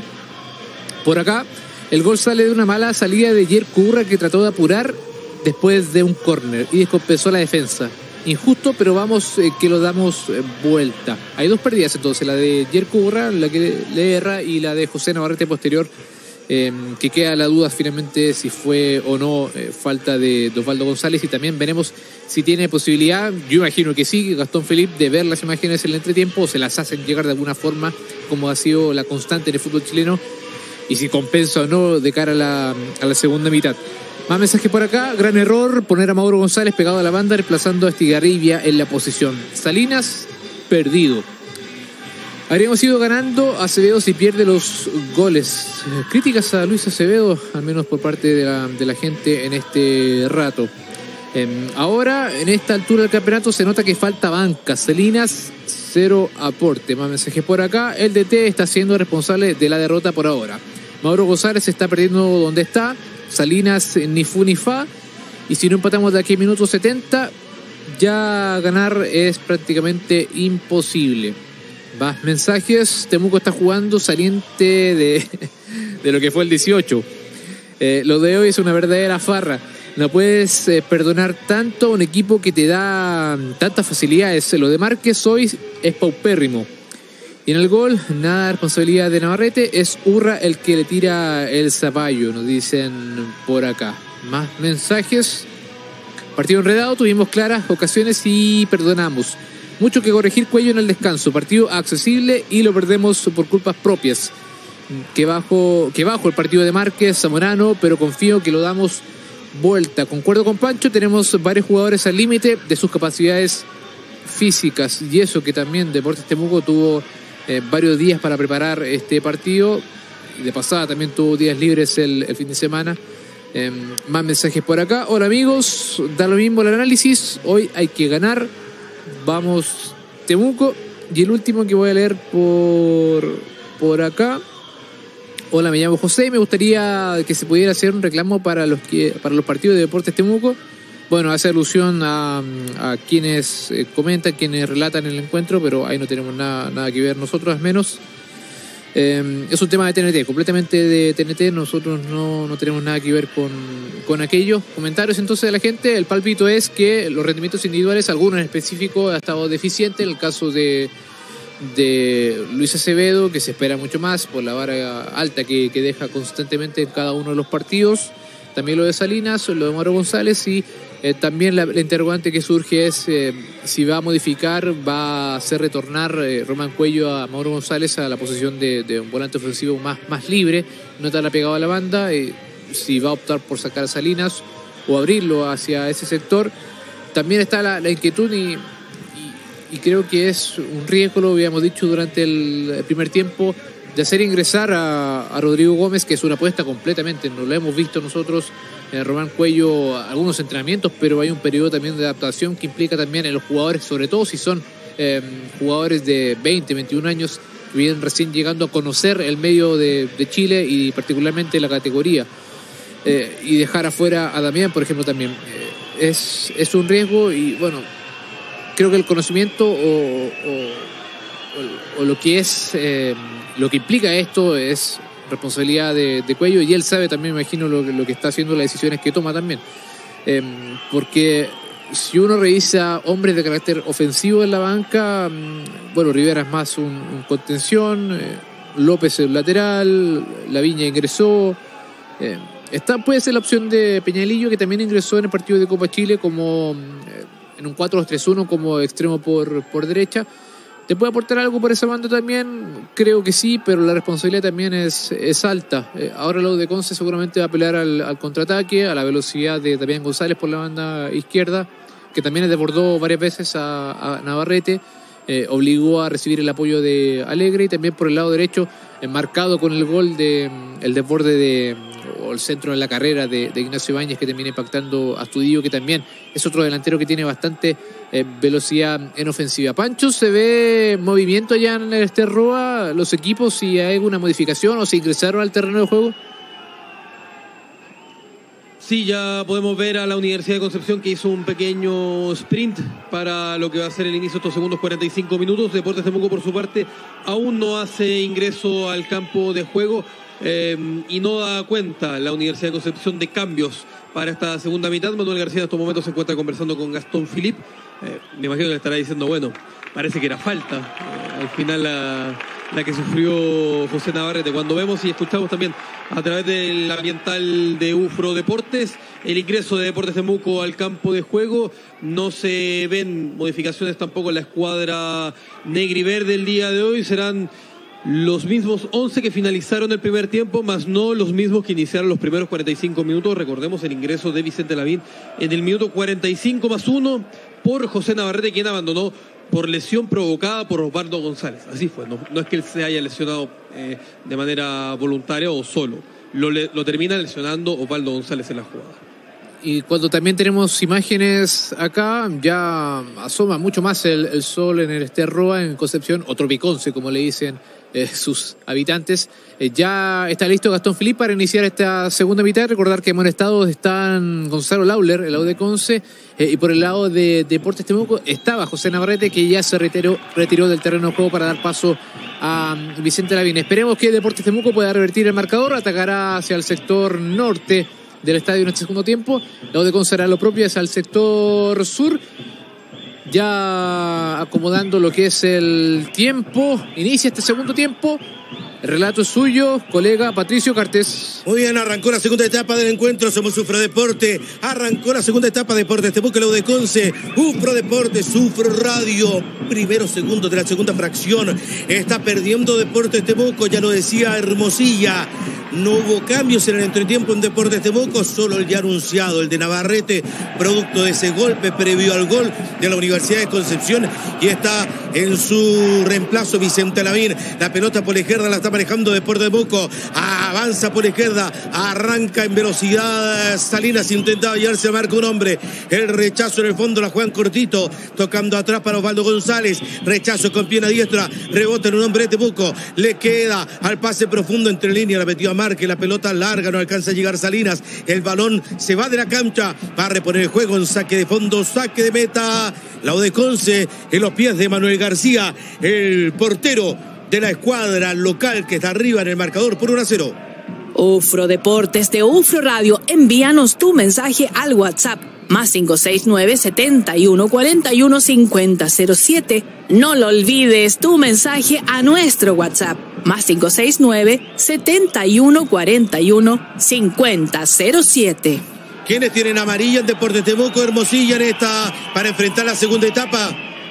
Por acá, el gol sale de una mala salida de Yerko Urra, que trató de apurar después de un córner y descompensó la defensa. injusto, pero vamos eh, que lo damos eh, vuelta. Hay dos pérdidas entonces, la de Jerko Urra, la que le erra, y la de José Navarrete posterior, eh, que queda la duda finalmente si fue o no eh, falta de, de Osvaldo González, y también veremos si tiene posibilidad, yo imagino que sí, Gastón Felipe, de ver las imágenes en el entretiempo, o se las hacen llegar de alguna forma, como ha sido la constante en el fútbol chileno, y si compensa o no de cara a la, a la segunda mitad. Más mensajes por acá. Gran error poner a Mauro González pegado a la banda, reemplazando a Estigarribia en la posición. Salinas, perdido. Habríamos ido ganando. Acevedo si pierde los goles. Críticas a Luis Acevedo, al menos por parte de la, de la gente en este rato. Eh, ahora, en esta altura del campeonato, se nota que falta banca. Salinas, cero aporte. Más mensajes por acá. El D T está siendo responsable de la derrota por ahora. Mauro González se está perdiendo donde está. Salinas ni fu ni fa. Y si no empatamos de aquí a minuto setenta, ya ganar es prácticamente imposible. Más mensajes. Temuco está jugando saliente de, de lo que fue el dieciocho. Eh, lo de hoy es una verdadera farra. No puedes eh, perdonar tanto a un equipo que te da tantas facilidades. Lo de Márquez hoy es paupérrimo. Y en el gol, nada de responsabilidad de Navarrete. Es Urra el que le tira el zapallo, nos dicen por acá. Más mensajes. Partido enredado, tuvimos claras ocasiones y perdonamos. Mucho que corregir Cuello en el descanso. Partido accesible y lo perdemos por culpas propias. Que bajo, que bajo el partido de Márquez, Zamorano, pero confío que lo damos vuelta. Concuerdo con Pancho, tenemos varios jugadores al límite de sus capacidades físicas. Y eso que también Deportes Temuco tuvo eh, varios días para preparar este partido. Y de pasada también tuvo días libres el, el fin de semana. Eh, más mensajes por acá. Hola amigos, da lo mismo el análisis. Hoy hay que ganar. Vamos Temuco. Y el último que voy a leer por, por acá. Hola, me llamo José y me gustaría que se pudiera hacer un reclamo para los que para los partidos de Deportes Temuco. Bueno, hace alusión a, a quienes eh, comentan, quienes relatan el encuentro, pero ahí no tenemos nada, nada que ver nosotros, al menos. Eh, es un tema de T N T, completamente de T N T, nosotros no, no tenemos nada que ver con, con aquello. Comentarios entonces de la gente, el pálpito es que los rendimientos individuales, algunos en específico, han estado deficientes, en el caso de... de Luis Acevedo, que se espera mucho más por la vara alta que, que deja constantemente en cada uno de los partidos. También lo de Salinas, lo de Mauro González, y eh, también la, la interrogante que surge es eh, si va a modificar, va a hacer retornar eh, Román Cuello a Mauro González a la posición de, de un volante ofensivo más, más libre, no tan apegado a la banda, eh, si va a optar por sacar a Salinas o abrirlo hacia ese sector. También está la, la inquietud y Y creo que es un riesgo, lo habíamos dicho durante el primer tiempo, de hacer ingresar a, a Rodrigo Gómez, que es una apuesta completamente, no lo hemos visto nosotros, en Román Cuello, algunos entrenamientos, pero hay un periodo también de adaptación que implica también en los jugadores, sobre todo si son eh, jugadores de veinte, veintiún años, que vienen recién llegando a conocer el medio de, de Chile y particularmente la categoría. Eh, y dejar afuera a Damián, por ejemplo, también. Eh, es, es un riesgo y, bueno, creo que el conocimiento o, o, o, o lo que es eh, lo que implica esto es responsabilidad de, de Cuello, y él sabe también, me imagino, lo, lo que está haciendo, las decisiones que toma también, eh, porque si uno revisa hombres de carácter ofensivo en la banca, bueno, Rivera es más un, un contención, eh, López el lateral, Laviña ingresó, eh, está, puede ser la opción de Peñalillo, que también ingresó en el partido de Copa Chile como eh, en un cuatro dos tres uno como extremo por, por derecha. ¿Te puede aportar algo por esa banda también? Creo que sí, pero la responsabilidad también es, es alta. Eh, ahora lo de Conce seguramente va a pelear al, al contraataque, a la velocidad de Damián González por la banda izquierda, que también desbordó varias veces a, a Navarrete, eh, obligó a recibir el apoyo de Alegre, y también por el lado derecho, eh, marcado con el gol de el desborde de o el centro en la carrera de, de Ignacio Ibáñez, que termina impactando a Astudillo, que también es otro delantero que tiene bastante eh, velocidad en ofensiva. Pancho, ¿se ve movimiento allá en el Esterroa? ¿Los equipos, si hay alguna modificación o si ingresaron al terreno de juego? Sí, ya podemos ver a la Universidad de Concepción que hizo un pequeño sprint para lo que va a ser el inicio de estos segundos cuarenta y cinco minutos. Deportes Temuco, por su parte, aún no hace ingreso al campo de juego eh, y no da cuenta la Universidad de Concepción de cambios para esta segunda mitad. Manuel García en estos momentos se encuentra conversando con Gastón Philip. Eh, me imagino que le estará diciendo, bueno, parece que era falta. Eh, al final la... la que sufrió José Navarrete. Cuando vemos y escuchamos también a través del ambiental de UFRO Deportes el ingreso de Deportes Temuco al campo de juego, no se ven modificaciones tampoco en la escuadra negra y verde el día de hoy. Serán los mismos once que finalizaron el primer tiempo, más no los mismos que iniciaron los primeros cuarenta y cinco minutos. Recordemos el ingreso de Vicente Lavín en el minuto cuarenta y cinco más uno por José Navarrete, quien abandonó por lesión provocada por Osvaldo González. Así fue, no, no es que él se haya lesionado eh, de manera voluntaria o solo. Lo, le, lo termina lesionando Osvaldo González en la jugada. Y cuando también tenemos imágenes acá, ya asoma mucho más el, el sol en el Esterroa, en Concepción, o Tropiconce, como le dicen eh, sus habitantes. Eh, ya está listo Gastón Philip para iniciar esta segunda mitad. Recordar que en buen estado están Gonzalo Lauler, el lado de Conce, eh, y por el lado de Deportes Temuco estaba José Navarrete, que ya se retiró, retiró del terreno de juego para dar paso a Vicente Lavín. Esperemos que Deportes Temuco pueda revertir el marcador, atacará hacia el sector norte del estadio en este segundo tiempo. Lado de Conce hará lo propio, es al sector sur, ya acomodando lo que es el tiempo. Inicia este segundo tiempo. El relato es suyo, colega Patricio Cartes. Muy bien, arrancó la segunda etapa del encuentro. Somos UFRO Deporte. Arrancó la segunda etapa de Deportes Temuco, Lado de Conce. UFRO Deporte, UFRO Radio. Primero, segundo de la segunda fracción. Está perdiendo Deportes Temuco, ya lo decía Hermosilla. No hubo cambios en el entretiempo en Deportes Temuco, solo el ya anunciado, el de Navarrete, producto de ese golpe previo al gol de la Universidad de Concepción. Y está en su reemplazo Vicente Lavín. La pelota por la izquierda la está manejando Deportes Temuco. Avanza por la izquierda, arranca en velocidad Salinas, intentaba llevarse a marco un hombre. El rechazo en el fondo la juegan cortito, tocando atrás para Osvaldo González. Rechazo con pierna diestra, rebota en un hombre de Temuco. Le queda al pase profundo entre líneas, la metió a marque, la pelota larga, no alcanza a llegar Salinas. El balón se va de la cancha, va a reponer el juego en saque de fondo, saque de meta. Lado de Conce en los pies de Manuel García, el portero de la escuadra local que está arriba en el marcador por uno a cero. UFRO Deportes de UFRO Radio, envíanos tu mensaje al WhatsApp más cinco seis nueve, setenta y uno cuarenta y uno cincuenta cero siete. No lo olvides, tu mensaje a nuestro WhatsApp más cinco seis nueve, setenta y uno cuarenta y uno cincuenta cero siete. ¿Quiénes tienen amarilla en Deportes Temuco? Hermosilla en esta para enfrentar la segunda etapa.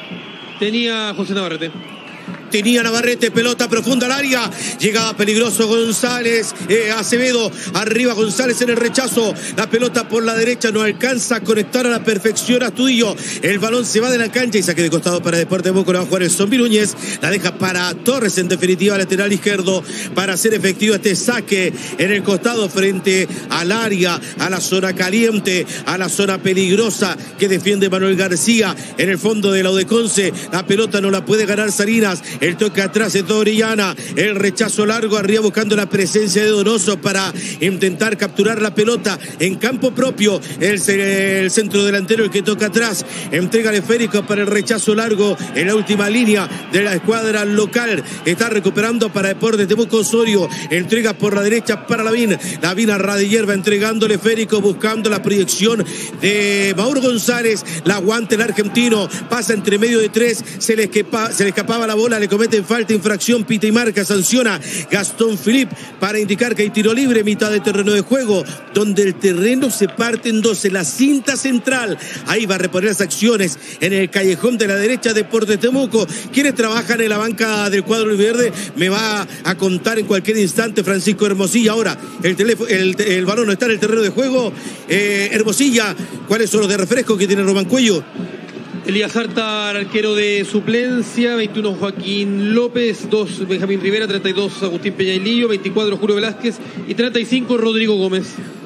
Tenía José Navarrete. Tenía Navarrete, pelota profunda al área, llegaba peligroso González, eh, Acevedo, arriba González en el rechazo, la pelota por la derecha no alcanza a conectar a la perfección a Astudillo, el balón se va de la cancha y saque de costado para Deportes Temuco, la va a jugar el Zombie Núñez, la deja para Torres en definitiva, lateral izquierdo, para hacer efectivo este saque en el costado frente al área, a la zona caliente, a la zona peligrosa que defiende Manuel García, en el fondo de la Lado de Conce, la pelota no la puede ganar Salinas. El toque atrás de Orellana, el rechazo largo arriba buscando la presencia de Donoso para intentar capturar la pelota en campo propio. El, el centro delantero el que toca atrás, entrega el esférico para el rechazo largo en la última línea de la escuadra local. Está recuperando para Deportes Temuco Osorio, entrega por la derecha para Lavín. Lavín a Radillerba entregando el esférico buscando la proyección de Mauro González. La aguanta el argentino, pasa entre medio de tres, se le, escapa, se le escapaba la bola, le cometen falta, infracción, pita y marca, sanciona Gastón Philip para indicar que hay tiro libre, mitad de terreno de juego, donde el terreno se parte en dos, en la cinta central. Ahí va a reponer las acciones en el callejón de la derecha Deportes Temuco. Quienes trabajan en la banca del cuadro verde me va a contar en cualquier instante Francisco Hermosilla. Ahora el, teléfono, el, el balón no está en el terreno de juego. eh, Hermosilla, ¿cuáles son los de refresco que tiene Román Cuello? Elías Artar, arquero de suplencia, veintiuno Joaquín López, dos Benjamín Rivera, treinta y dos Agustín Peñailillo, veinticuatro Julio Velázquez y treinta y cinco Rodrigo Gómez.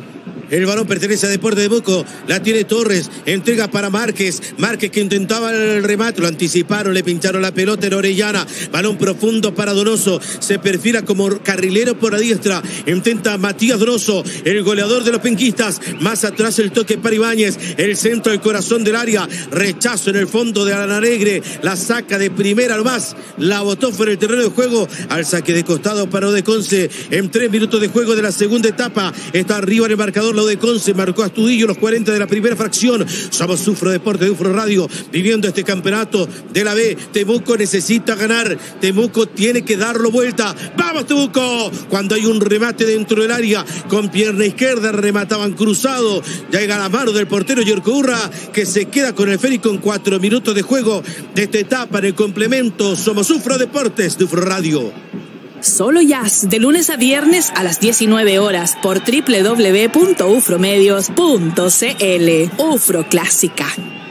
El balón pertenece a Deportes Temuco. La tiene Torres. Entrega para Márquez. Márquez que intentaba el remate. Lo anticiparon, le pincharon la pelota en Orellana. Balón profundo para Donoso. Se perfila como carrilero por la diestra. Intenta Matías Donoso, el goleador de los penquistas. Más atrás el toque para Ibáñez. El centro del corazón del área. Rechazo en el fondo de Alan Alegre. La saca de primera al más. La botó fuera del terreno de juego. Al saque de costado para Odeconce. En tres minutos de juego de la segunda etapa. Está arriba en el marcador la Odeconce. Marcó Astudillo los cuarenta de la primera fracción. Somos Ufro Deportes de Ufro Radio. Viviendo este campeonato de la B. Temuco necesita ganar. Temuco tiene que darlo vuelta. ¡Vamos, Temuco! Cuando hay un remate dentro del área. Con pierna izquierda remataban cruzado. Ya llega la mano del portero Yerko Urra, que se queda con el esférico en cuatro minutos de juego de esta etapa en el complemento. Somos Ufro Deportes de Ufro Radio. Solo Jazz, de lunes a viernes a las diecinueve horas por doble u doble u doble u punto ufromedios punto cl. Ufro Clásica.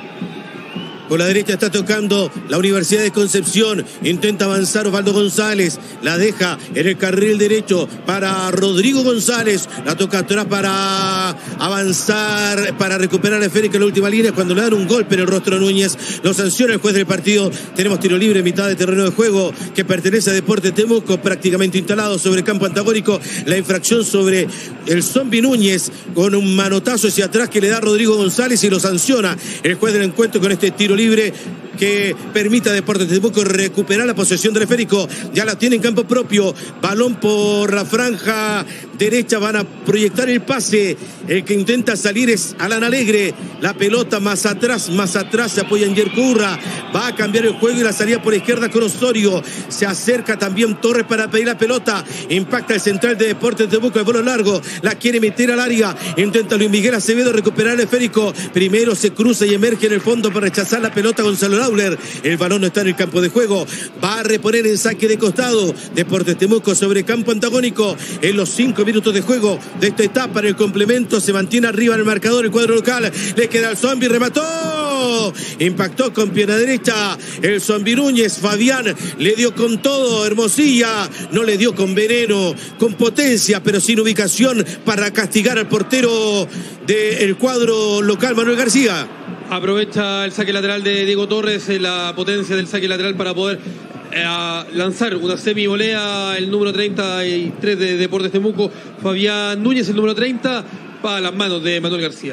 Por la derecha está tocando la Universidad de Concepción. Intenta avanzar Osvaldo González. La deja en el carril derecho para Rodrigo González. La toca atrás para avanzar, para recuperar la esférica en la última línea. Cuando le dan un golpe en el rostro a Núñez, lo sanciona el juez del partido. Tenemos tiro libre en mitad de terreno de juego que pertenece a Deportes Temuco, prácticamente instalado sobre campo antagónico. La infracción sobre el Zombi Núñez con un manotazo hacia atrás que le da Rodrigo González y lo sanciona el juez del encuentro con este tiro libre que permite a Deportes Temuco recuperar la posesión del esférico. Ya la tiene en campo propio. Balón por la franja derecha. Van a proyectar el pase. El que intenta salir es Alan Alegre. La pelota más atrás, más atrás se apoya en Yerko Urra. Va a cambiar el juego y la salida por izquierda con Osorio. Se acerca también Torres para pedir la pelota. Impacta el central de Deportes Temuco. El vuelo largo. La quiere meter al área. Intenta Luis Miguel Acevedo recuperar el esférico. Primero se cruza y emerge en el fondo para rechazar la pelota Gonzalo Lauler. El balón no está en el campo de juego. Va a reponer en saque de costado. Deportes Temuco sobre campo antagónico. En los cinco minutos de juego de esta etapa en el complemento se mantiene arriba en el marcador el cuadro local. Le queda al Zombi. Remató. Impactó con pierna derecha. El Zombi Núñez. Fabián le dio con todo. Hermosilla no le dio con veneno. Con potencia pero sin ubicación para castigar al portero del cuadro local Manuel García. Aprovecha el saque lateral de Diego Torres, la potencia del saque lateral para poder eh, lanzar una semi-volea. El número treinta y tres de Deportes Temuco, Fabián Núñez, el número treinta, para las manos de Manuel García.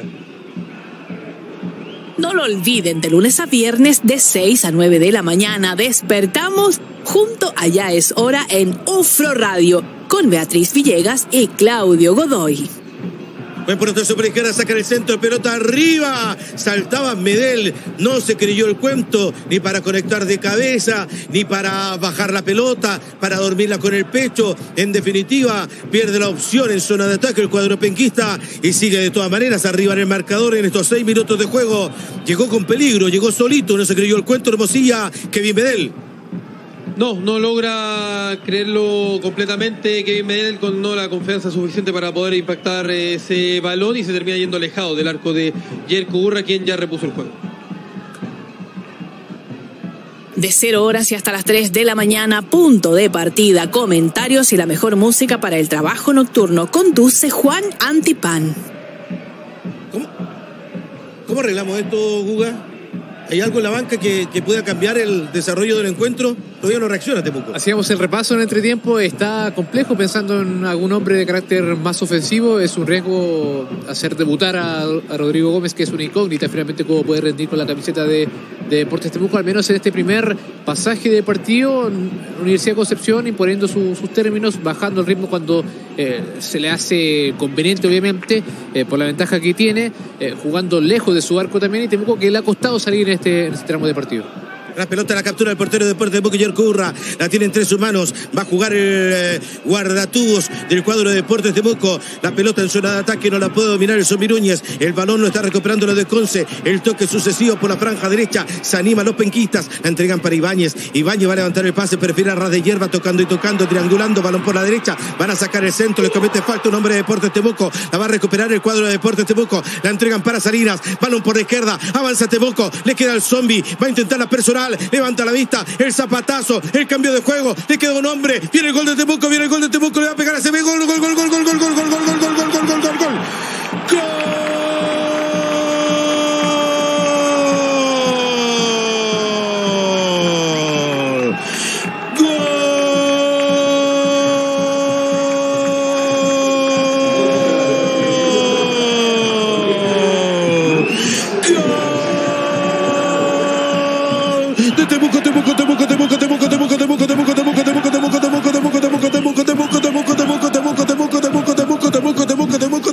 No lo olviden, de lunes a viernes de seis a nueve de la mañana despertamos junto a Ya es Hora en Ufro Radio con Beatriz Villegas y Claudio Godoy. Buen proceso por izquierda, saca el centro, pelota arriba, saltaba Medel, no se creyó el cuento, ni para conectar de cabeza, ni para bajar la pelota, para dormirla con el pecho. En definitiva, pierde la opción en zona de ataque el cuadro penquista y sigue de todas maneras arriba en el marcador en estos seis minutos de juego. Llegó con peligro, llegó solito, no se creyó el cuento Hermosilla, Kevin Medel. No, no logra creerlo completamente Kevin Medel, con no la confianza suficiente para poder impactar ese balón y se termina yendo alejado del arco de Yerko Urra, quien ya repuso el juego. De cero horas y hasta las tres de la mañana, punto de partida, comentarios y la mejor música para el trabajo nocturno. Conduce Juan Antipán. ¿Cómo, ¿Cómo arreglamos esto, Guga? ¿Hay algo en la banca que, que pueda cambiar el desarrollo del encuentro? Todavía no reacciona Temuco. Hacíamos el repaso en entretiempo. Está complejo pensando en algún hombre de carácter más ofensivo. Es un riesgo hacer debutar a, a Rodrigo Gómez, que es una incógnita finalmente cómo puede rendir con la camiseta de, de Deportes Temuco, al menos en este primer pasaje de partido. Universidad de Concepción imponiendo su, sus términos, bajando el ritmo cuando eh, se le hace conveniente, obviamente, eh, por la ventaja que tiene, eh, jugando lejos de su arco también, y Temuco que le ha costado salir en este, en este tramo de partido. La pelota la captura el portero de Deportes Temuco, Yerko Urra. La tiene entre sus manos. Va a jugar el eh, guardatubos del cuadro de Deportes Temuco. La pelota en zona de ataque no la puede dominar el Zombi Núñez. El balón lo está recuperando lo de Conce. El toque sucesivo por la franja derecha. Se animan los penquistas. La entregan para Ibáñez. Ibáñez va a levantar el pase. Prefiere a ras de hierba, tocando y tocando, triangulando. Balón por la derecha. Van a sacar el centro. Le comete falta un hombre de Deportes Temuco. La va a recuperar el cuadro de Deportes Temuco. La entregan para Salinas. Balón por la izquierda. Avanza Temuco. Le queda el Zombi. Va a intentar la personal. Levanta la vista. El zapatazo. El cambio de juego. Le queda un hombre. Viene el gol de Temuco. Viene el gol de Temuco. Le va a pegar a ese gol. Gol, gol, gol, gol, gol, gol, gol, gol, gol, gol, gol, gol, gol, gol, gol, gol. ¡Gol!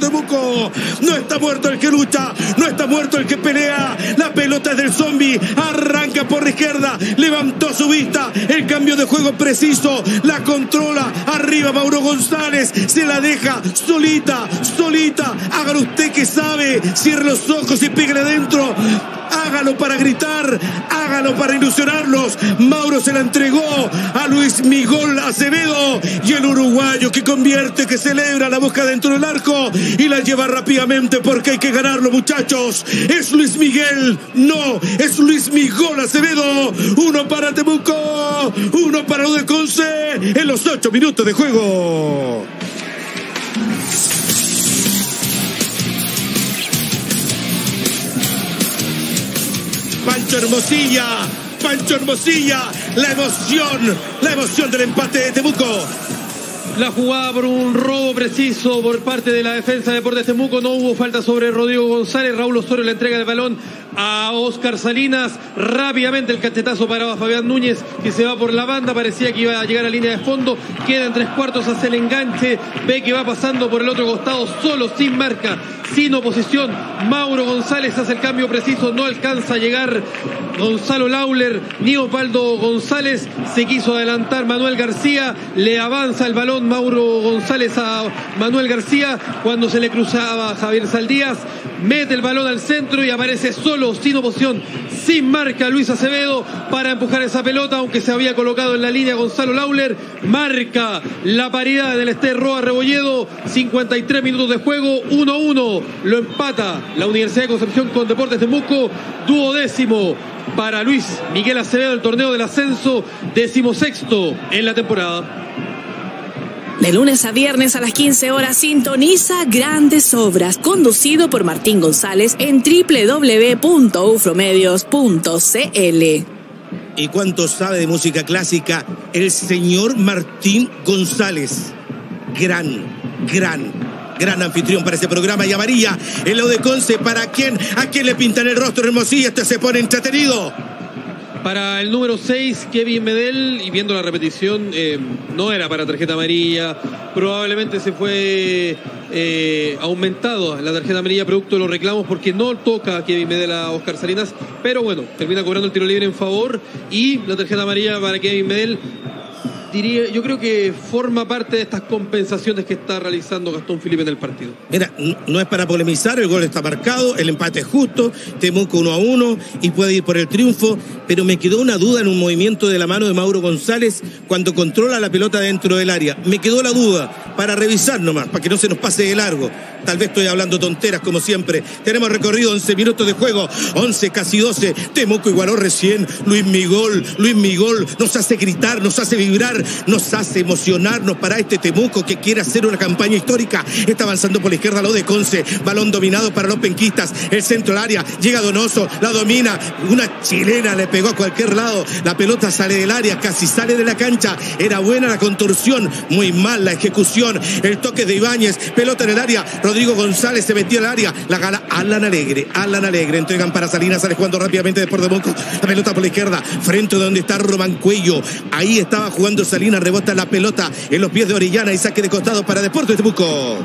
Temuco. No está muerto el que lucha, no está muerto el que pelea. La pelota es del zombie, arranca por la izquierda, levantó su vista, el cambio de juego preciso, la controla, arriba Mauro González, se la deja solita, solita. Hágalo usted que sabe, cierre los ojos y pégale adentro. Hágalo para gritar, hágalo para ilusionarlos. Mauro se la entregó a Luis Miguel Acevedo y el uruguayo que convierte, que celebra, la busca dentro del arco y la lleva rápidamente porque hay que ganarlo, muchachos. Es Luis Miguel, no, es Luis Miguel Acevedo. Uno para Temuco, uno para U D Conce en los ocho minutos de juego. Pancho Hermosilla, Pancho Hermosilla, la emoción, la emoción del empate de Temuco. La jugada por un robo preciso por parte de la defensa de Deportes Temuco. No hubo falta sobre Rodrigo González. Raúl Osorio le entrega el balón a Oscar Salinas. Rápidamente el cachetazo paraba a Fabián Núñez, que se va por la banda. Parecía que iba a llegar a línea de fondo. Queda en tres cuartos, hace el enganche. Ve que va pasando por el otro costado solo, sin marca, sin oposición. Mauro González hace el cambio preciso. No alcanza a llegar Gonzalo Lauler ni Osvaldo González. Se quiso adelantar Manuel García. Le avanza el balón Mauro González a Manuel García cuando se le cruzaba a Javier Saldías. Mete el balón al centro y aparece solo, sin oposición, sin marca Luis Acevedo para empujar esa pelota, aunque se había colocado en la línea Gonzalo Lauler. Marca la paridad del Ester Roa Rebolledo. cincuenta y tres minutos de juego, uno a uno. Lo empata la Universidad de Concepción con Deportes Temuco. Duodécimo para Luis Miguel Acevedo, el torneo del ascenso, decimosexto en la temporada. De lunes a viernes a las quince horas sintoniza Grandes Obras, conducido por Martín González en doble u doble u doble u punto ufromedios punto c l. ¿Y cuánto sabe de música clásica el señor Martín González? Gran, gran, gran anfitrión para ese programa. Y amarilla, el U D Conce, ¿para quién? ¿A quién le pintan el rostro Hermosilla? Este se pone entretenido. Para el número seis, Kevin Medel, y viendo la repetición, eh, no era para tarjeta amarilla. Probablemente se fue eh, aumentado la tarjeta amarilla producto de los reclamos porque no toca a Kevin Medel a Oscar Salinas. Pero bueno, termina cobrando el tiro libre en favor y la tarjeta amarilla para Kevin Medel. Diría, yo creo que forma parte de estas compensaciones que está realizando Gastón Felipe en el partido. Mira, no es para polemizar, el gol está marcado, el empate es justo, Temuco uno a uno y puede ir por el triunfo, pero me quedó una duda en un movimiento de la mano de Mauro González cuando controla la pelota dentro del área. Me quedó la duda, para revisar nomás, para que no se nos pase de largo. Tal vez estoy hablando tonteras como siempre. Tenemos recorrido once minutos de juego, once, casi doce. Temuco igualó recién. Luis Miguel, Luis Miguel nos hace gritar, nos hace vibrar, nos hace emocionarnos para este Temuco que quiere hacer una campaña histórica. Está avanzando por la izquierda lo de Conce. Balón dominado para los penquistas. El centro del área. Llega Donoso, la domina. Una chilena le pegó a cualquier lado. La pelota sale del área, casi sale de la cancha. Era buena la contorsión, muy mal la ejecución. El toque de Ibáñez, pelota en el área. Rodrigo González se metió al área, la gana Alan Alegre, Alan Alegre, entregan para Salinas, sale jugando rápidamente de Deportes Temuco, la pelota por la izquierda, frente a donde está Román Cuello, ahí estaba jugando Salinas, rebota la pelota en los pies de Orellana y saque de costado para Deportes Temuco.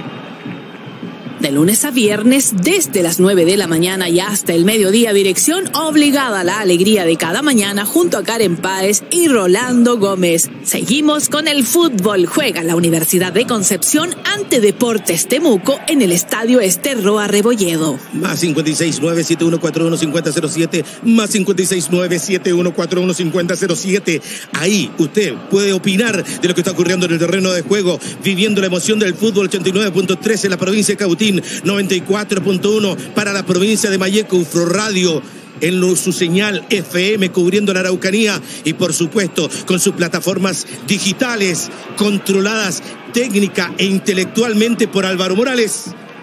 De lunes a viernes, desde las nueve de la mañana y hasta el mediodía, dirección obligada a la alegría de cada mañana junto a Karen Páez y Rolando Gómez. Seguimos con el fútbol. Juega la Universidad de Concepción ante Deportes Temuco en el Estadio Ester Roa Rebolledo. Más cincuenta y seis nueve siete uno cuatro uno cinco cero cero siete, más cincuenta y seis nueve siete uno cuatro uno cinco cero cero siete. Ahí usted puede opinar de lo que está ocurriendo en el terreno de juego, viviendo la emoción del fútbol. Ochenta y nueve punto tres en la provincia de Cautín, noventa y cuatro punto uno para la provincia de Mayeco, Ufro Radio en lo, su señal F M cubriendo la Araucanía y por supuesto con sus plataformas digitales controladas técnica e intelectualmente por Álvaro Morales.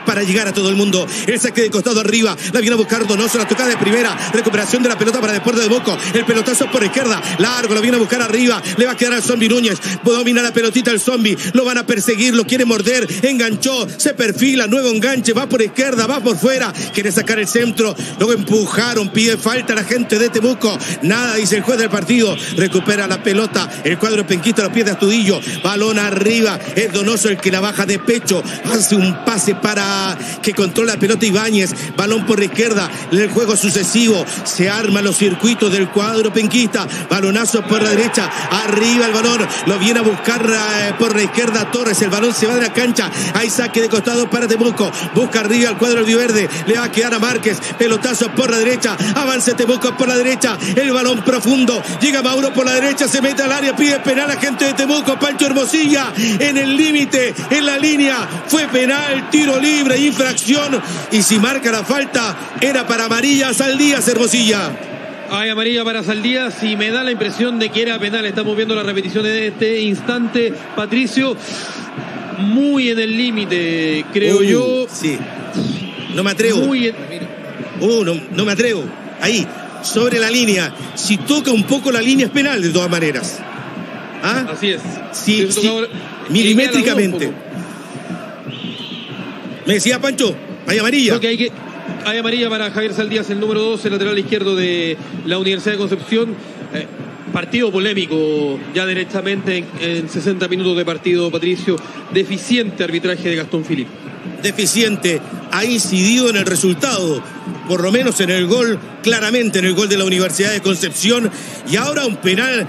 para llegar a todo el mundo. El saque de costado arriba, la viene a buscar Donoso, la tocada de primera, recuperación de la pelota para Deportes Temuco, el pelotazo por izquierda, largo, la viene a buscar arriba, le va a quedar al Zombie Núñez, domina la pelotita el Zombie, lo van a perseguir, lo quiere morder, enganchó, se perfila, nuevo enganche, va por izquierda, va por fuera, quiere sacar el centro, luego empujaron, pide falta la gente de Temuco, nada, dice el juez del partido, recupera la pelota, el cuadro penquista, los pies de Astudillo, balón arriba, es Donoso el que la baja de pecho, hace un pase para que controla la pelota Ibáñez, balón por la izquierda, el juego sucesivo, se arma los circuitos del cuadro penquista, balonazo por la derecha, arriba el balón, lo viene a buscar eh, por la izquierda Torres, el balón se va de la cancha, hay saque de costado para Temuco, busca arriba el cuadro albiverde, le va a quedar a Márquez, pelotazo por la derecha, avanza Temuco por la derecha, el balón profundo, llega Mauro por la derecha, se mete al área, pide penal a gente de Temuco, Pancho Hermosilla, en el límite, en la línea, fue penal, tiro libre, infracción, y si marca la falta, era para amarilla Saldías, Hermosilla. Hay amarilla para Saldías y me da la impresión de que era penal. Estamos viendo la repetición en este instante. Patricio, muy en el límite, creo uh, yo. Sí. No me atrevo. Muy en... Uh, no, no me atrevo. Ahí, sobre la línea. Si toca un poco la línea es penal de todas maneras. ¿Ah? Así es. Sí, sí, sí. Milimétricamente. Me decía Pancho, hay amarilla. Creo que hay que... Hay amarilla para Javier Saldías, el número dos, el lateral izquierdo de la Universidad de Concepción. Eh, partido polémico, ya directamente en, en sesenta minutos de partido, Patricio. Deficiente arbitraje de Gastón Philipp. Deficiente, ha incidido en el resultado, por lo menos en el gol, claramente en el gol de la Universidad de Concepción. Y ahora un penal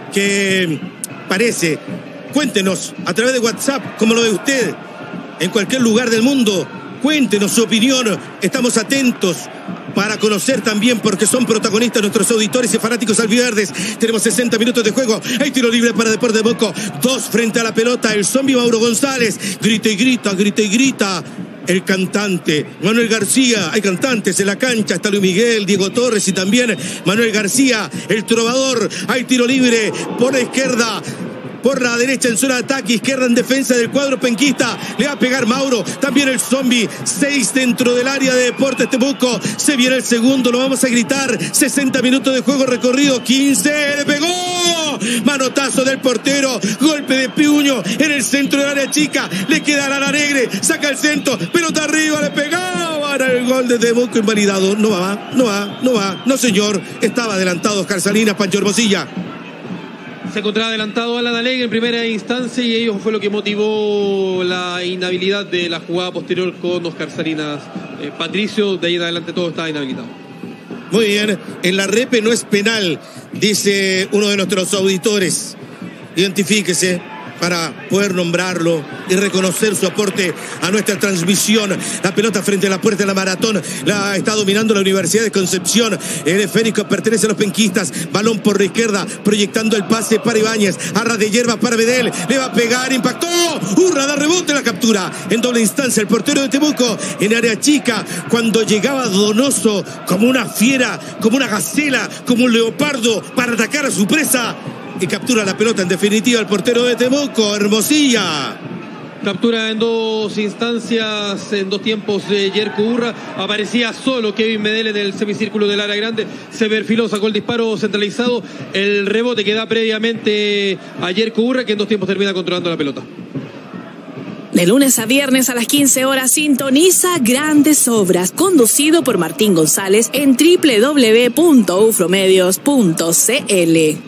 que parece, cuéntenos a través de WhatsApp, cómo lo ve usted, en cualquier lugar del mundo. Cuéntenos su opinión, estamos atentos para conocer también, porque son protagonistas nuestros auditores y fanáticos albiverdes. Tenemos sesenta minutos de juego, hay tiro libre para Deportes Temuco, dos frente a la pelota, el Zombie Mauro González, grita y grita, grita y grita. El cantante Manuel García, hay cantantes en la cancha, está Luis Miguel, Diego Torres y también Manuel García, el trovador, hay tiro libre por la izquierda, por la derecha en zona de ataque, izquierda en defensa del cuadro penquista, le va a pegar Mauro, también el Zombie, seis dentro del área de Deportes Temuco, se viene el segundo, lo vamos a gritar, sesenta minutos de juego recorrido, quince, le pegó, manotazo del portero, golpe de puño en el centro del área chica, le queda a la Negre, saca el centro, pelota arriba, le pegaba, era el gol de Temuco invalidado, no va, no va, no va, no señor, estaba adelantado Oscar Salinas, Pancho Hermosilla. Se encontraba adelantado Alan Alegre en primera instancia y ello fue lo que motivó la inhabilidad de la jugada posterior con Oscar Salinas. Eh, Patricio, de ahí en adelante todo estaba inhabilitado. Muy bien, en la repe no es penal, dice uno de nuestros auditores. Identifíquese para poder nombrarlo y reconocer su aporte a nuestra transmisión. La pelota frente a la puerta de la maratón la está dominando la Universidad de Concepción. El esférico pertenece a los penquistas. Balón por la izquierda, proyectando el pase para Ibáñez. Arra de hierba para Medel. Le va a pegar, impactó. Hurra, da rebote, la captura. En doble instancia, el portero de Temuco en área chica. Cuando llegaba Donoso como una fiera, como una gacela, como un leopardo para atacar a su presa. Y captura la pelota en definitiva el portero de Temuco, Hermosilla. Captura en dos instancias, en dos tiempos de Yerko Urra. Aparecía solo Kevin Medel en el semicírculo del área grande. Se perfiló, sacó el disparo centralizado. El rebote que da previamente a Yerko Urra, que en dos tiempos termina controlando la pelota. De lunes a viernes a las quince horas sintoniza Grandes Obras, conducido por Martín González en doble u doble u doble u punto ufromedios punto c l.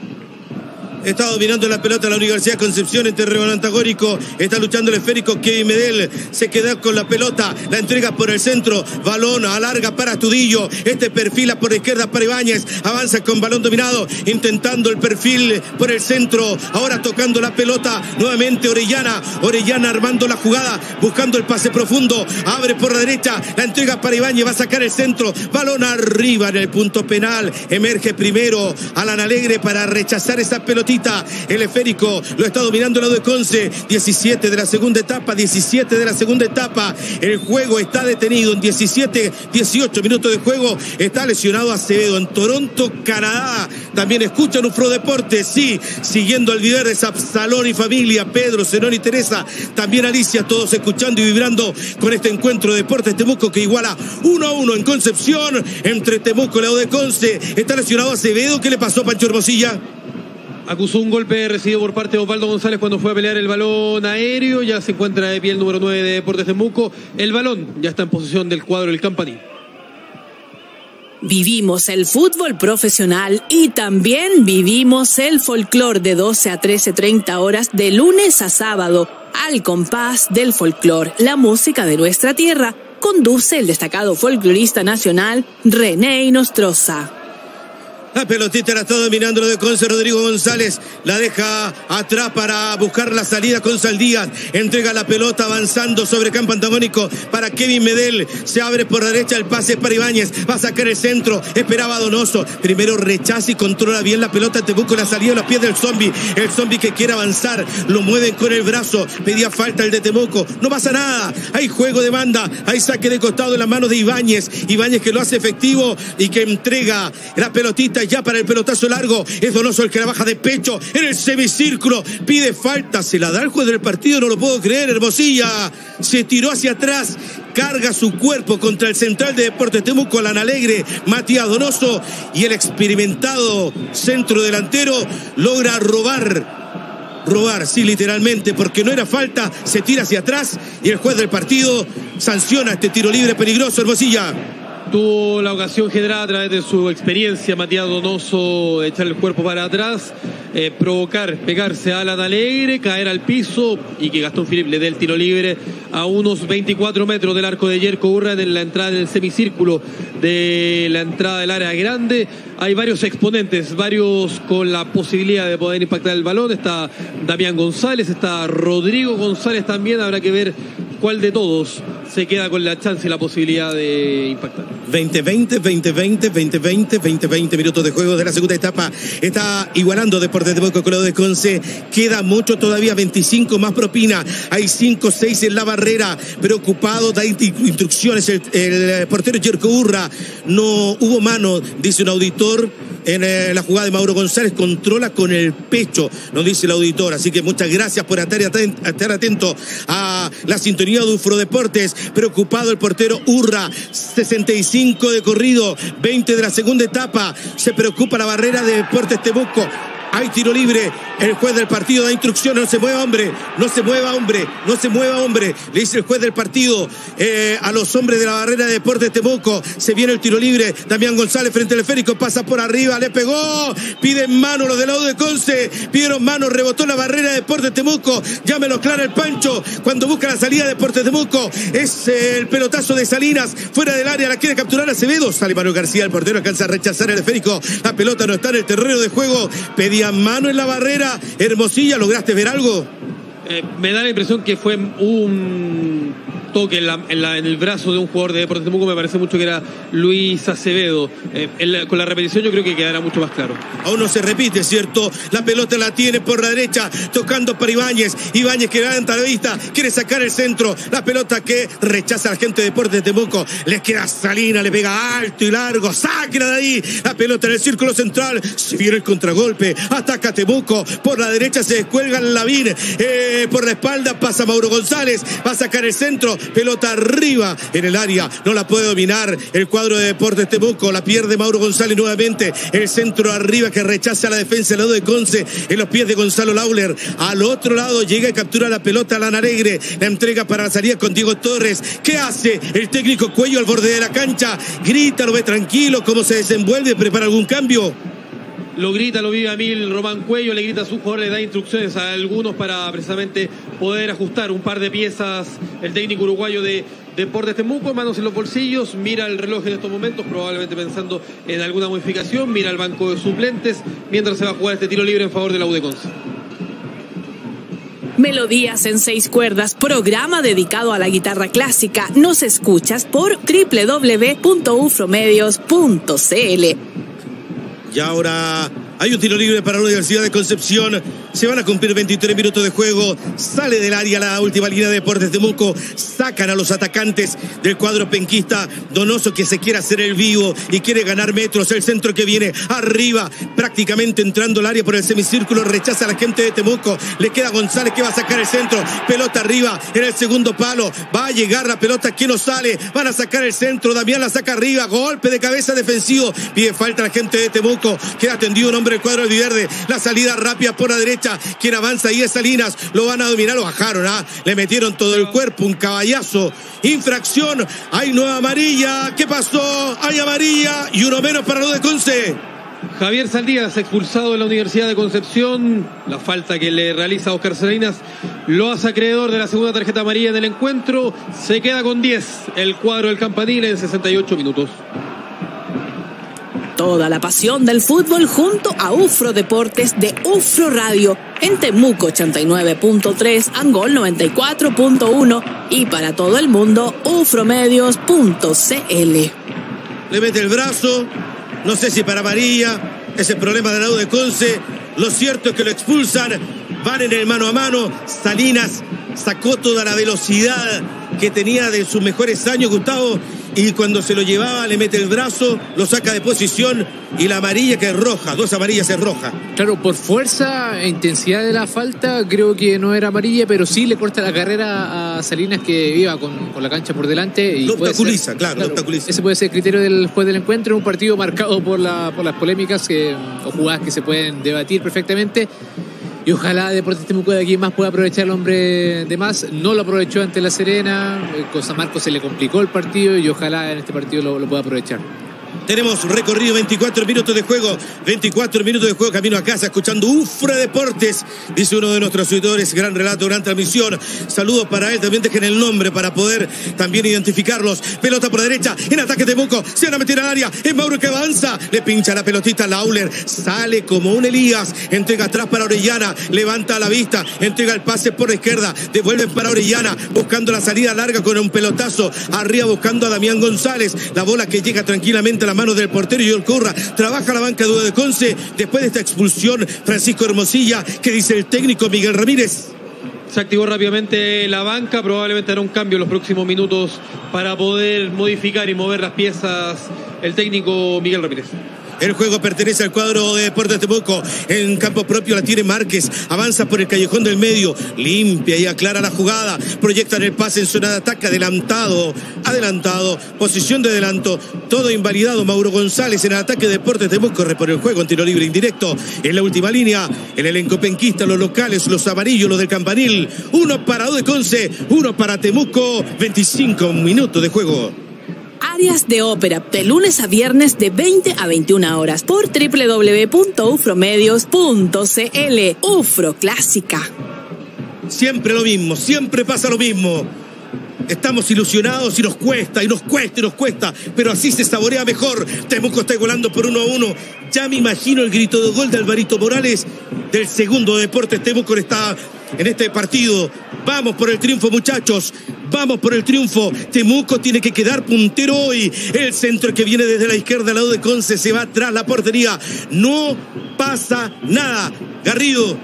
Está dominando la pelota la Universidad de Concepción en terreno antagónico. Está luchando el esférico Kevin Medel. Se queda con la pelota. La entrega por el centro. Balón alarga para Astudillo. Este perfila por la izquierda para Ibáñez. Avanza con balón dominado. Intentando el perfil por el centro. Ahora tocando la pelota. Nuevamente Orellana. Orellana armando la jugada. Buscando el pase profundo. Abre por la derecha. La entrega para Ibáñez. Va a sacar el centro. Balón arriba en el punto penal. Emerge primero Alan Alegre para rechazar esa pelotita. pelotita, el esférico lo está dominando el lado de Conce. diecisiete de la segunda etapa, diecisiete de la segunda etapa. El juego está detenido en diecisiete, dieciocho minutos de juego. Está lesionado Acevedo en Toronto, Canadá. También escuchan UFRO Deportes, sí, siguiendo al líder de Absalón y familia, Pedro, Zenón y Teresa. También Alicia, todos escuchando y vibrando con este encuentro de Deportes Temuco que iguala uno a uno en Concepción entre Temuco y la U de Conce. Está lesionado Acevedo. ¿Qué le pasó a Pancho Hermosilla? Acusó un golpe recibido por parte de Osvaldo González cuando fue a pelear el balón aéreo. Ya se encuentra de pie el número nueve de Deportes Temuco. El balón ya está en posesión del cuadro del Campaní. Vivimos el fútbol profesional y también vivimos el folclore de doce a trece treinta horas de lunes a sábado. Al compás del folclore, la música de nuestra tierra, conduce el destacado folclorista nacional René Inostroza. La pelotita la está dominando lo de Conce. Rodrigo González la deja atrás para buscar la salida con Saldías. Entrega la pelota avanzando sobre campo antagónico para Kevin Medel. Se abre por la derecha el pase para Ibáñez. Va a sacar el centro. Esperaba Donoso. Primero rechaza y controla bien la pelota. Temuco la salida a los pies del zombie. El zombie que quiere avanzar. Lo mueven con el brazo. Pedía falta el de Temuco. No pasa nada. Hay juego de banda. Hay saque de costado en las manos de Ibáñez. Ibáñez que lo hace efectivo y que entrega la pelotita ya para el pelotazo largo. Es Donoso el que la baja de pecho en el semicírculo. Pide falta. Se la da el juez del partido. No lo puedo creer. Hermosilla se tiró hacia atrás. Carga su cuerpo contra el central de Deportes Temuco, Alan Alegre, Matías Donoso. Y el experimentado centro delantero logra robar. Robar, sí, literalmente, porque no era falta. Se tira hacia atrás y el juez del partido sanciona este tiro libre peligroso. Hermosilla tuvo la ocasión generada a través de su experiencia, Matías Donoso, de echar el cuerpo para atrás, eh, provocar, pegarse a Alan Alegre, caer al piso y que Gastón Philippe le dé el tiro libre a unos veinticuatro metros del arco de Yerko Urra en la entrada del semicírculo de la entrada del área grande. Hay varios exponentes, varios con la posibilidad de poder impactar el balón. Está Damián González, está Rodrigo González también. Habrá que ver cuál de todos se queda con la chance y la posibilidad de impactar. veinte veinte, veinte veinte, veinte veinte, veinte veinte minutos de juego de la segunda etapa. Está igualando Deportes Temuco con lo de Conce. Queda mucho todavía, veinticinco más propina. Hay cinco seis en la barrera. Preocupado, da instrucciones el, el portero Yerko Urra. No hubo mano, dice un auditor. En eh, la jugada de Mauro González, controla con el pecho, nos dice el auditor. Así que muchas gracias por estar, estar atento a la sintonía de UFRO Deportes. Preocupado el portero Urra, sesenta y cinco de corrido, veinte de la segunda etapa. Se preocupa la barrera de Deportes Temuco. Hay tiro libre, el juez del partido da instrucciones, no se mueva hombre, no se mueva hombre, no se mueva hombre, le dice el juez del partido eh, a los hombres de la barrera de Deportes Temuco. Se viene el tiro libre, Damián González frente al esférico, pasa por arriba, le pegó, piden mano los del lado de Conce, pidieron mano, rebotó la barrera de Deportes Temuco, ya me lo aclara el Pancho, cuando busca la salida de Deportes Temuco, es eh, el pelotazo de Salinas, fuera del área, la quiere capturar Acevedo, sale Manuel García, el portero alcanza a rechazar el esférico, la pelota no está en el terreno de juego, pedía mano en la barrera. Hermosilla, ¿lograste ver algo? Eh, me da la impresión que fue un toque en, la, en, la, en el brazo de un jugador de Deportes Temuco. Me parece mucho que era Luis Acevedo. Eh, la, con la repetición yo creo que quedará mucho más claro. Aún no se repite, ¿cierto? La pelota la tiene por la derecha, tocando para Ibáñez. Ibáñez que levanta la vista, quiere sacar el centro. La pelota que rechaza a la gente de Deportes Temuco. Le queda Salina, le pega alto y largo. Sáquela de ahí. La pelota en el círculo central. Se viene el contragolpe. Ataca Temuco. Por la derecha se descuelga Lavín. Eh, por la espalda pasa Mauro González. Va a sacar el centro. Pelota arriba en el área, no la puede dominar el cuadro de Deportes Temuco, la pierde Mauro González nuevamente, el centro arriba que rechaza la defensa al lado de Conce, en los pies de Gonzalo Lauler, al otro lado llega y captura la pelota Alan Alegre, la entrega para la salida con Diego Torres. ¿Qué hace el técnico Cuello al borde de la cancha? Grita, lo ve tranquilo, cómo se desenvuelve, prepara algún cambio. Lo grita, lo vive a mil Román Cuello, le grita a su jugador, le da instrucciones a algunos para precisamente poder ajustar un par de piezas. El técnico uruguayo de Deportes Temuco, manos en los bolsillos, mira el reloj en estos momentos, probablemente pensando en alguna modificación, mira el banco de suplentes, mientras se va a jugar este tiro libre en favor de la U de Conce. Melodías en seis cuerdas, programa dedicado a la guitarra clásica. Nos escuchas por doble u doble u doble u punto ufromedios punto c l. Y ahora Hay un tiro libre para la Universidad de Concepción. Se van a cumplir veintitrés minutos de juego. Sale del área la última línea de Deportes Temuco. Sacan a los atacantes del cuadro penquista. Donoso, que se quiere hacer el vivo y quiere ganar metros. El centro que viene arriba, prácticamente entrando al área por el semicírculo. Rechaza a la gente de Temuco. Le queda González, que va a sacar el centro. Pelota arriba en el segundo palo. Va a llegar la pelota, que no sale. Van a sacar el centro. Damián la saca arriba. Golpe de cabeza defensivo. Pide falta la gente de Temuco. Queda tendido un hombre del cuadro verde. La salida rápida por la derecha. Quien avanza ahí es Salinas. Lo van a dominar. Lo bajaron. ¿ah? Le metieron todo el cuerpo. Un caballazo. Infracción. Hay nueva amarilla. ¿Qué pasó? Hay amarilla. Y uno menos para lo de Conce. Javier Saldías, expulsado de la Universidad de Concepción. La falta que le realiza a Oscar Salinas lo hace acreedor de la segunda tarjeta amarilla en el encuentro. Se queda con diez el cuadro del Campanil en sesenta y ocho minutos. Toda la pasión del fútbol junto a UFRO Deportes de UFRO Radio en Temuco ochenta y nueve punto tres, Angol noventa y cuatro punto uno y para todo el mundo ufromedios punto cl. Le mete el brazo, no sé si para amarilla, es el problema de la U de Conce. Lo cierto es que lo expulsan, van en el mano a mano. Salinas sacó toda la velocidad que tenía de sus mejores años, Gustavo, y cuando se lo llevaba le mete el brazo, lo saca de posición, y la amarilla, que es roja, dos amarillas es roja. Claro, por fuerza e intensidad de la falta creo que no era amarilla, pero sí le corta la carrera a Salinas, que iba con, con la cancha por delante. Y lo obstaculiza, ser, claro, claro, lo obstaculiza. Ese puede ser el criterio del juez del encuentro, un partido marcado por, la, por las polémicas que, o jugadas que se pueden debatir perfectamente. Y ojalá Deportes Temuco de aquí más pueda aprovechar el hombre de más. No lo aprovechó ante La Serena. Con San Marcos se le complicó el partido y ojalá en este partido lo, lo pueda aprovechar. Tenemos recorrido veinticuatro minutos de juego, veinticuatro minutos de juego camino a casa, escuchando UFRO Deportes, dice uno de nuestros seguidores, gran relato, gran transmisión. Saludos para él, también dejen el nombre para poder también identificarlos. Pelota por la derecha, en ataque Temuco, se van a meter al área, es Mauro que avanza, le pincha la pelotita a Lauler, sale como un Elías, entrega atrás para Orellana, levanta a la vista, entrega el pase por la izquierda, devuelven para Orellana, buscando la salida larga con un pelotazo, arriba buscando a Damián González, la bola que llega tranquilamente a la mano del portero y Olcurra. Trabaja la banca de Conce después de esta expulsión. Francisco Hermosilla, ¿qué dice el técnico Miguel Ramírez? Se activó rápidamente la banca, probablemente hará un cambio en los próximos minutos para poder modificar y mover las piezas el técnico Miguel Ramírez. El juego pertenece al cuadro de Deportes Temuco. En campo propio la tiene Márquez. Avanza por el callejón del medio. Limpia y aclara la jugada. Proyectan el pase en zona de ataque. Adelantado. Adelantado. Posición de adelanto. Todo invalidado. Mauro González en el ataque de Deportes Temuco. Repone el juego en tiro libre indirecto. En la última línea. El elenco penquista. Los locales. Los amarillos. Los del Campanil. Uno para U de Conce. Uno para Temuco. veinticinco minutos de juego. Áreas de ópera, de lunes a viernes de veinte a veintiuna horas por doble u doble u doble u punto ufromedios punto cl. UFRO Clásica. Siempre lo mismo, siempre pasa lo mismo. Estamos ilusionados y nos cuesta, y nos cuesta, y nos cuesta, pero así se saborea mejor. Temuco está igualando por uno a uno. Ya me imagino el grito de gol de Alvarito Morales del segundo Deportes Temuco está en este partido. Vamos por el triunfo, muchachos. Vamos por el triunfo. Temuco tiene que quedar puntero hoy. El centro que viene desde la izquierda al lado de Conce se va tras la portería. No pasa nada. Garrido,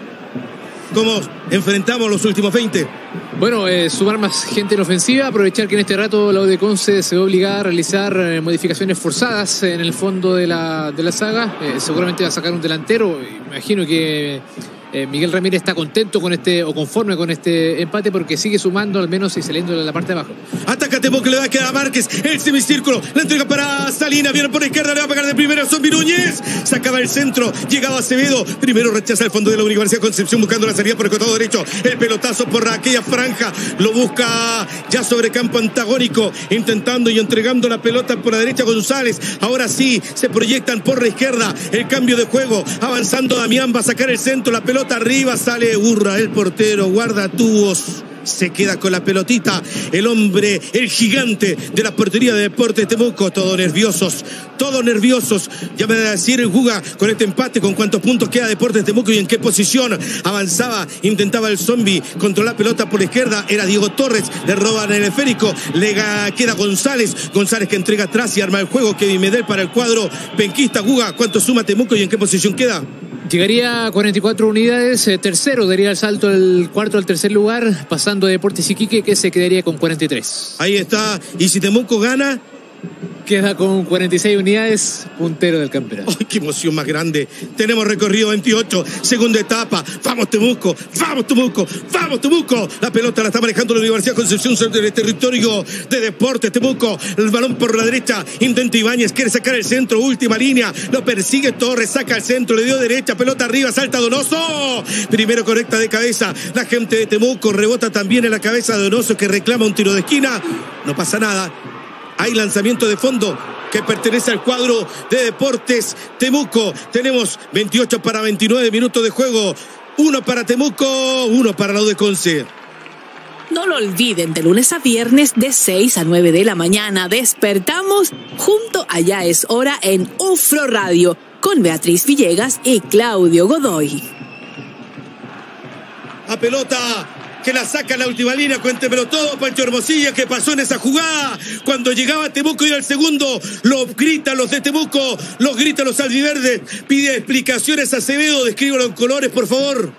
¿cómo enfrentamos los últimos veinte? Bueno, eh, sumar más gente en ofensiva, aprovechar que en este rato la U de Conce se va a obligar a realizar eh, modificaciones forzadas en el fondo de la, de la saga. Eh, seguramente va a sacar un delantero. Imagino que eh, Miguel Ramírez está contento con este, o conforme con este empate, porque sigue sumando al menos y saliendo de la parte de abajo. Ataca Temuco, le va a quedar a Márquez, el semicírculo, la entrega para Salinas, viene por la izquierda, le va a pegar de primera, Zombie Núñez, sacaba el centro, llegaba Acevedo, primero rechaza el fondo de la Universidad de Concepción buscando la salida por el costado derecho, el pelotazo por aquella franja, lo busca ya sobre campo antagónico, intentando y entregando la pelota por la derecha González, ahora sí, se proyectan por la izquierda, el cambio de juego, avanzando Damián, va a sacar el centro, la pelota arriba, sale Urra, el portero, guarda tubos. Se queda con la pelotita el hombre, el gigante de la portería de Deportes Temuco. Todos nerviosos, todos nerviosos. Ya me va a decir el Juga con este empate, con cuántos puntos queda Deportes Temuco y en qué posición. Avanzaba, intentaba el zombie, controlar la pelota por la izquierda. Era Diego Torres, le roban el esférico. Le queda González. González que entrega atrás y arma el juego. Kevin Medel para el cuadro penquista. Juga, ¿cuánto suma Temuco y en qué posición queda? Llegaría a cuarenta y cuatro unidades, eh, tercero daría el salto del cuarto al tercer lugar, pasando a Deportes Iquique, que se quedaría con cuarenta y tres. Ahí está, y si Temuco gana, queda con cuarenta y seis unidades, puntero del campeonato. ¡Ay, qué emoción más grande! Tenemos recorrido veintiocho, segunda etapa. ¡Vamos, Temuco! ¡Vamos, Temuco! ¡Vamos, Temuco! La pelota la está manejando la Universidad Concepción sobre el territorio de Deportes Temuco. El balón por la derecha, intenta Ibáñez, quiere sacar el centro, última línea. Lo persigue Torres, saca el centro, le dio derecha, pelota arriba, salta Donoso. Primero conecta de cabeza. La gente de Temuco rebota también en la cabeza de Donoso, que reclama un tiro de esquina. No pasa nada. Hay lanzamiento de fondo que pertenece al cuadro de Deportes Temuco. Tenemos veintiocho para veintinueve minutos de juego. Uno para Temuco, uno para la U de Conce. No lo olviden, de lunes a viernes de seis a nueve de la mañana despertamos junto a Ya es Hora en UFRO Radio con Beatriz Villegas y Claudio Godoy. A pelota que la saca en la última línea, cuéntemelo todo, Pancho Hermosilla, que pasó en esa jugada. Cuando llegaba Temuco y al segundo, lo gritan los de Temuco, los gritan los albiverdes. Pide explicaciones a Acevedo, descríbelo en colores, por favor.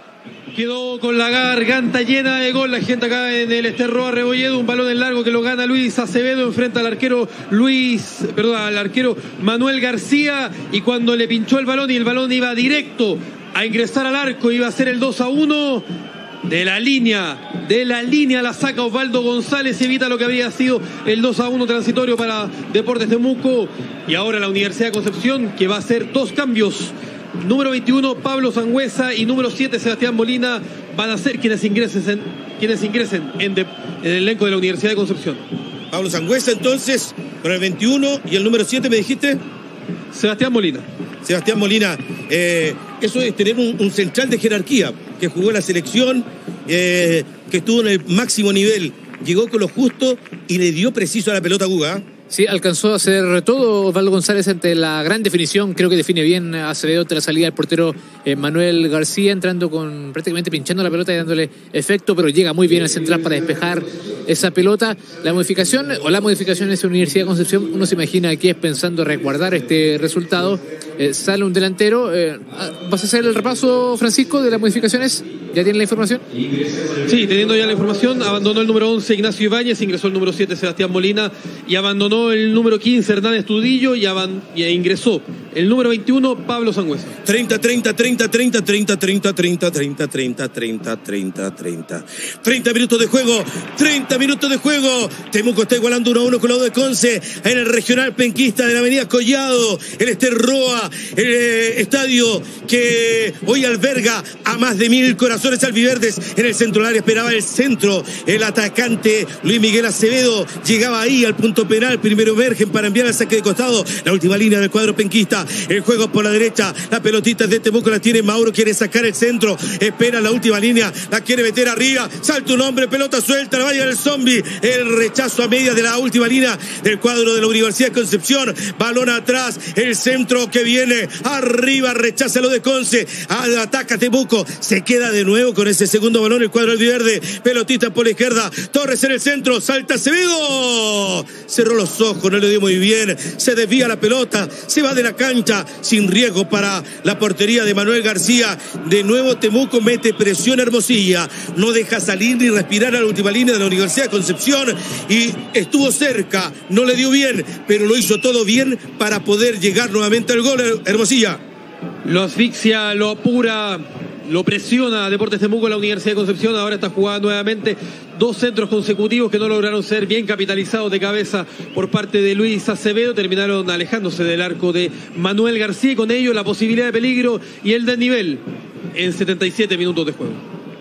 Quedó con la garganta llena de gol la gente acá en el Esterroa Rebolledo. Un balón en largo que lo gana Luis Acevedo. Enfrenta al arquero Luis, perdón, al arquero Manuel García. Y cuando le pinchó el balón y el balón iba directo a ingresar al arco, iba a ser el dos a uno. De la línea, de la línea la saca Osvaldo González y evita lo que había sido el dos a uno transitorio para Deportes Temuco. Y ahora la Universidad de Concepción, que va a hacer dos cambios. Número veintiuno, Pablo Sangüesa, y número siete, Sebastián Molina, van a ser quienes ingresen en, quienes ingresen en, de, en el elenco de la Universidad de Concepción. Pablo Sangüesa entonces, con el veintiuno, y el número siete, ¿me dijiste? Sebastián Molina. Sebastián Molina, eh, eso es tener un, un central de jerarquía, que jugó en la selección, eh, que estuvo en el máximo nivel, llegó con lo justo y le dio preciso a la pelota a Guga. Sí, alcanzó a hacer todo Osvaldo González ante la gran definición. Creo que define bien a Acevedo ante la salida del portero eh, Manuel García, entrando con prácticamente pinchando la pelota y dándole efecto, pero llega muy bien al central para despejar esa pelota. La modificación, o la modificación en esa Universidad de Concepción, uno se imagina que es pensando resguardar este resultado. Eh, sale un delantero. Eh, ¿Vas a hacer el repaso, Francisco, de las modificaciones? ¿Ya tienen la información? Sí, teniendo ya la información, abandonó el número once Ignacio Ibáñez, ingresó el número siete Sebastián Molina y abandonó el número quince Hernán Estudillo y, y ingresó el número veintiuno Pablo Sangüesa. treinta, treinta, treinta, treinta, treinta, treinta, treinta, treinta, treinta, treinta, treinta, treinta. treinta minutos de juego, treinta minutos de juego. Temuco está igualando uno a uno con la U de Conce en el regional penquista de la avenida Collado, el Esterroa, el eh, estadio que hoy alberga a más de mil corazones albiverdes. En el centro del área esperaba el centro, el atacante Luis Miguel Acevedo llegaba ahí al punto penal, primero Vergen para enviar al saque de costado, la última línea del cuadro penquista, el juego por la derecha, la pelotita de Temuco la tiene Mauro, quiere sacar el centro, espera la última línea, la quiere meter arriba, salta un hombre, pelota suelta, la va a llegar el zombie, el rechazo a media de la última línea del cuadro de la Universidad de Concepción, balón atrás, el centro que viene arriba, rechaza lo de Conce, ataca Temuco, se queda de nuevo con ese segundo balón el cuadro albiverde, pelotita por la izquierda, Torres en el centro, salta Acevedo, cerró los ojos, no le dio muy bien, se desvía la pelota, se va de la cancha sin riesgo para la portería de Manuel García. De nuevo Temuco mete presión a Hermosilla, no deja salir ni respirar a la última línea de la Universidad de Concepción y estuvo cerca, no le dio bien, pero lo hizo todo bien para poder llegar nuevamente al gol. Hermosilla. Lo asfixia, lo apura, lo presiona Deportes Temuco. La Universidad de Concepción ahora está jugando nuevamente dos centros consecutivos que no lograron ser bien capitalizados de cabeza por parte de Luis Acevedo, terminaron alejándose del arco de Manuel García y con ello la posibilidad de peligro y el desnivel en setenta y siete minutos de juego.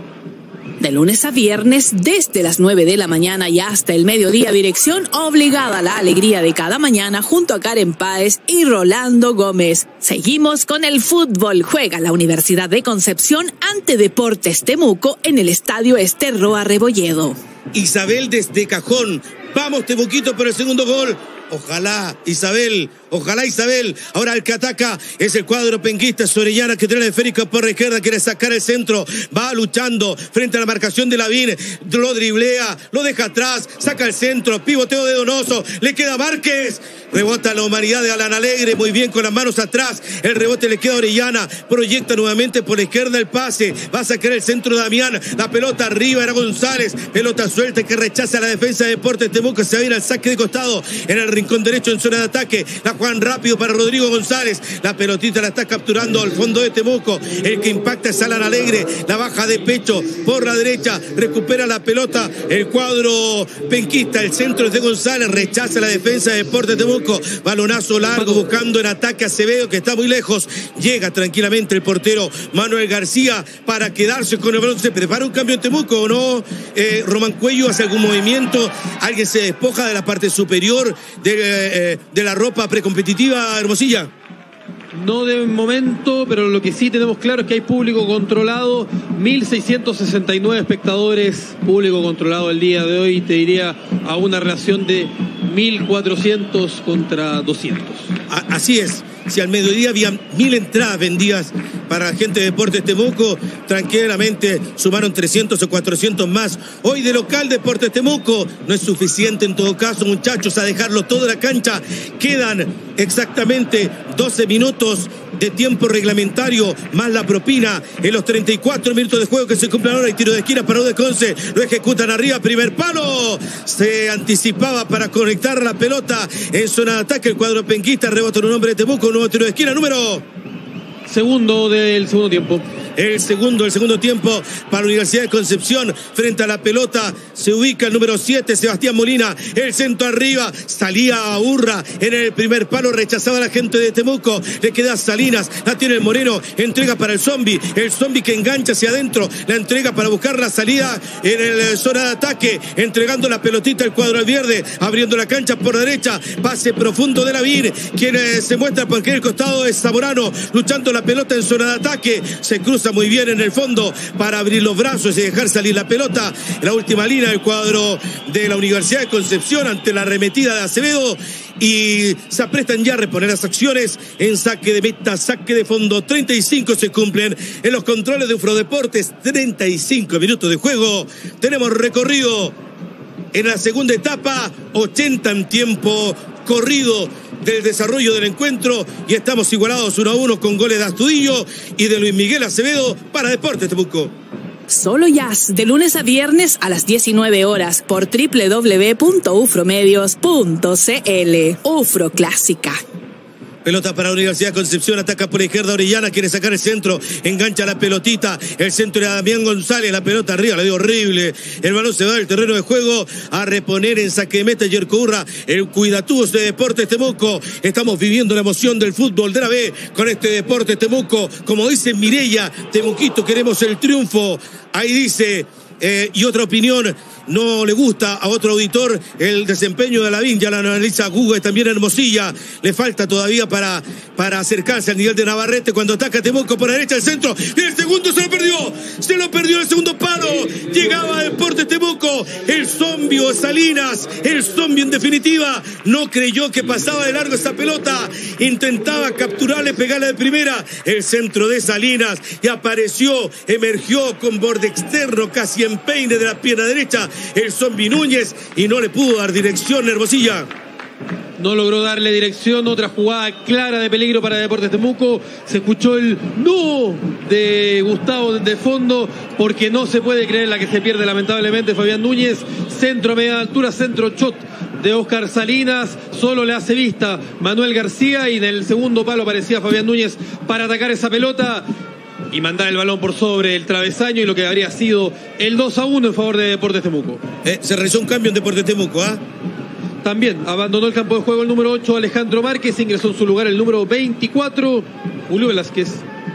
De lunes a viernes, desde las nueve de la mañana y hasta el mediodía, dirección obligada a la alegría de cada mañana junto a Karen Páez y Rolando Gómez. Seguimos con el fútbol. Juega la Universidad de Concepción ante Deportes Temuco en el estadio Esterroa Rebolledo. Isabel desde Cajón. Vamos, Temuquito, por el segundo gol. Ojalá, Isabel, ojalá Isabel. Ahora el que ataca es el cuadro penquista, Orellana, que tiene el esférico por la izquierda, quiere sacar el centro, va luchando frente a la marcación de Lavín, lo driblea, lo deja atrás, saca el centro, pivoteo de Donoso, le queda Márquez, Rebota la humanidad de Alan Alegre, muy bien con las manos atrás. El rebote le queda a Orellana. Proyecta nuevamente por la izquierda el pase. Va a sacar el centro de Damián. La pelota arriba era González. Pelota suelta que rechaza la defensa de Deportes Temuco. Se va a ir al saque de costado en el rincón derecho en zona de ataque. La juegan rápido para Rodrigo González. La pelotita la está capturando al fondo de Temuco. El que impacta es Alan Alegre. La baja de pecho por la derecha. Recupera la pelota el cuadro penquista. El centro es de González. Rechaza la defensa de Deportes Temuco. Balonazo largo buscando en ataque a Acevedo, que está muy lejos. Llega tranquilamente el portero Manuel García para quedarse con el balón. Se prepara un cambio en Temuco, ¿o no? Eh, Román Cuello hace algún movimiento. Alguien se despoja de la parte superior de, eh, de la ropa precompetitiva, Hermosilla. No de momento, pero lo que sí tenemos claro es que hay público controlado, mil seiscientos sesenta y nueve espectadores, público controlado el día de hoy, te diría a una relación de mil cuatrocientos contra doscientos. Así es. Si al mediodía había mil entradas vendidas para la gente de Deportes Temuco, tranquilamente sumaron trescientos o cuatrocientos más. Hoy de local Deportes Temuco no es suficiente en todo caso, muchachos, a dejarlo todo en la cancha. Quedan exactamente doce minutos de tiempo reglamentario, más la propina en los treinta y cuatro minutos de juego que se cumplen ahora. Y tiro de esquina para Ude Conce, lo ejecutan arriba, primer palo, se anticipaba para conectar la pelota en zona de ataque. El cuadro penquista rebota en un hombre de Temuco, un nuevo tiro de esquina, número segundo del segundo tiempo. El segundo, el segundo tiempo para la Universidad de Concepción. Frente a la pelota se ubica el número siete, Sebastián Molina. El centro arriba, salía a Urra en el primer palo, rechazaba a la gente de Temuco. Le queda Salinas, la tiene el Moreno, entrega para el zombie. El zombie que engancha hacia adentro, la entrega para buscar la salida en el zona de ataque, entregando la pelotita al cuadro albierde, abriendo la cancha por derecha, pase profundo de Lavín, quien eh, se muestra por el costado de Zamorano, luchando la pelota en zona de ataque. Se cruza muy bien en el fondo para abrir los brazos y dejar salir la pelota. La última línea del cuadro de la Universidad de Concepción ante la arremetida de Acevedo, y se aprestan ya a reponer las acciones en saque de meta, saque de fondo. Treinta y cinco se cumplen en los controles de Ufrodeportes. Treinta y cinco minutos de juego. Tenemos recorrido en la segunda etapa, ochenta en tiempo corrido del desarrollo del encuentro, y estamos igualados uno a uno con goles de Astudillo y de Luis Miguel Acevedo para Deportes Temuco. Solo Jazz, de lunes a viernes a las diecinueve horas por doble u doble u doble u punto ufromedios punto cl. Ufro Clásica. Pelota para la Universidad de Concepción, ataca por la izquierda Orellana, quiere sacar el centro, engancha la pelotita, el centro de Damián González, la pelota arriba, la dio horrible, el balón se va del terreno de juego a reponer en saque de meta Yerko Urra, el cuidatúos de Deportes Temuco. Estamos viviendo la emoción del fútbol de la B con este Deportes Temuco, como dice Mireya, Temuquito, queremos el triunfo, ahí dice, eh, y otra opinión. No le gusta a otro auditor el desempeño de Lavín, ya la analiza Google, también Hermosilla. Le falta todavía para, para acercarse al nivel de Navarrete cuando ataca Temuco por la derecha del centro. Y el segundo se lo perdió, se lo perdió el segundo palo. Llegaba a Deportes Temuco, el zombie o Salinas, el zombie en definitiva. No creyó que pasaba de largo esa pelota, intentaba capturarle, pegarle de primera. El centro de Salinas y apareció, emergió con borde externo, casi en peine de la pierna derecha. El zombie Núñez, y no le pudo dar dirección, Hermosilla. No logró darle dirección. Otra jugada clara de peligro para Deportes Temuco. Se escuchó el no de Gustavo de fondo, porque no se puede creer la que se pierde lamentablemente Fabián Núñez. Centro a media altura, centro shot de Oscar Salinas, solo le hace vista Manuel García, y en el segundo palo aparecía Fabián Núñez para atacar esa pelota y mandar el balón por sobre el travesaño, y lo que habría sido el dos a uno en favor de Deportes Temuco. Eh, se realizó un cambio en Deportes Temuco, ¿ah? ¿eh? También abandonó el campo de juego el número ocho, Alejandro Márquez, ingresó en su lugar el número veinticuatro, Julio Velázquez.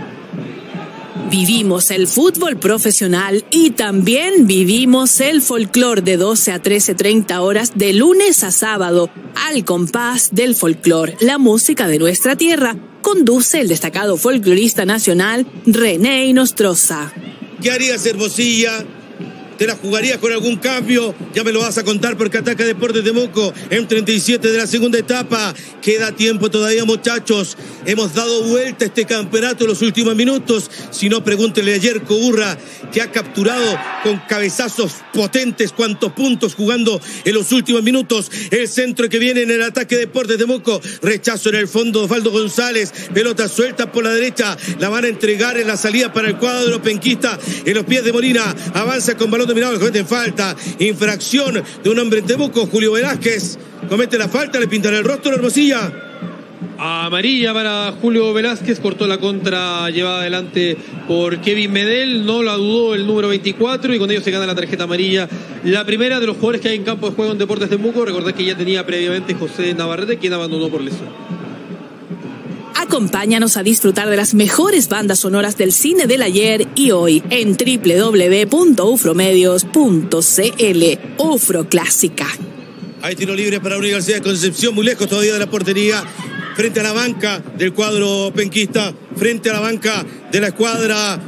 Vivimos el fútbol profesional y también vivimos el folclor de doce a trece treinta horas de lunes a sábado, al compás del folclor, la música de nuestra tierra. Conduce el destacado folclorista nacional René Inostroza. ¿Qué harías, Hermosilla, ¿Te la jugarías con algún cambio? Ya me lo vas a contar porque ataca Deportes Temuco en treinta y siete de la segunda etapa. Queda tiempo todavía, muchachos. Hemos dado vuelta a este campeonato en los últimos minutos. Si no, pregúntele a Yerko Urra, que ha capturado con cabezazos potentes cuantos puntos jugando en los últimos minutos. El centro que viene en el ataque de Deportes Temuco. Rechazo en el fondo, Osvaldo González. Pelota suelta por la derecha. La van a entregar en la salida para el cuadro penquista. En los pies de Molina. Avanza con balón dominado, comete falta, infracción de un hombre en Temuco. Julio Velázquez comete la falta, le pintan el rostro a Hermosilla. Amarilla para Julio Velázquez, cortó la contra llevada adelante por Kevin Medel, no la dudó el número veinticuatro y con ello se gana la tarjeta amarilla, la primera de los jugadores que hay en campo de juego en Deportes Temuco. Recordad que ya tenía previamente José Navarrete, quien abandonó por lesión. Acompáñanos a disfrutar de las mejores bandas sonoras del cine del ayer y hoy en doble u doble u doble u punto ufromedios punto c l. Ufro Clásica. Hay tiro libre para la Universidad de Concepción, muy lejos todavía de la portería, frente a la banca del cuadro penquista, frente a la banca de la escuadra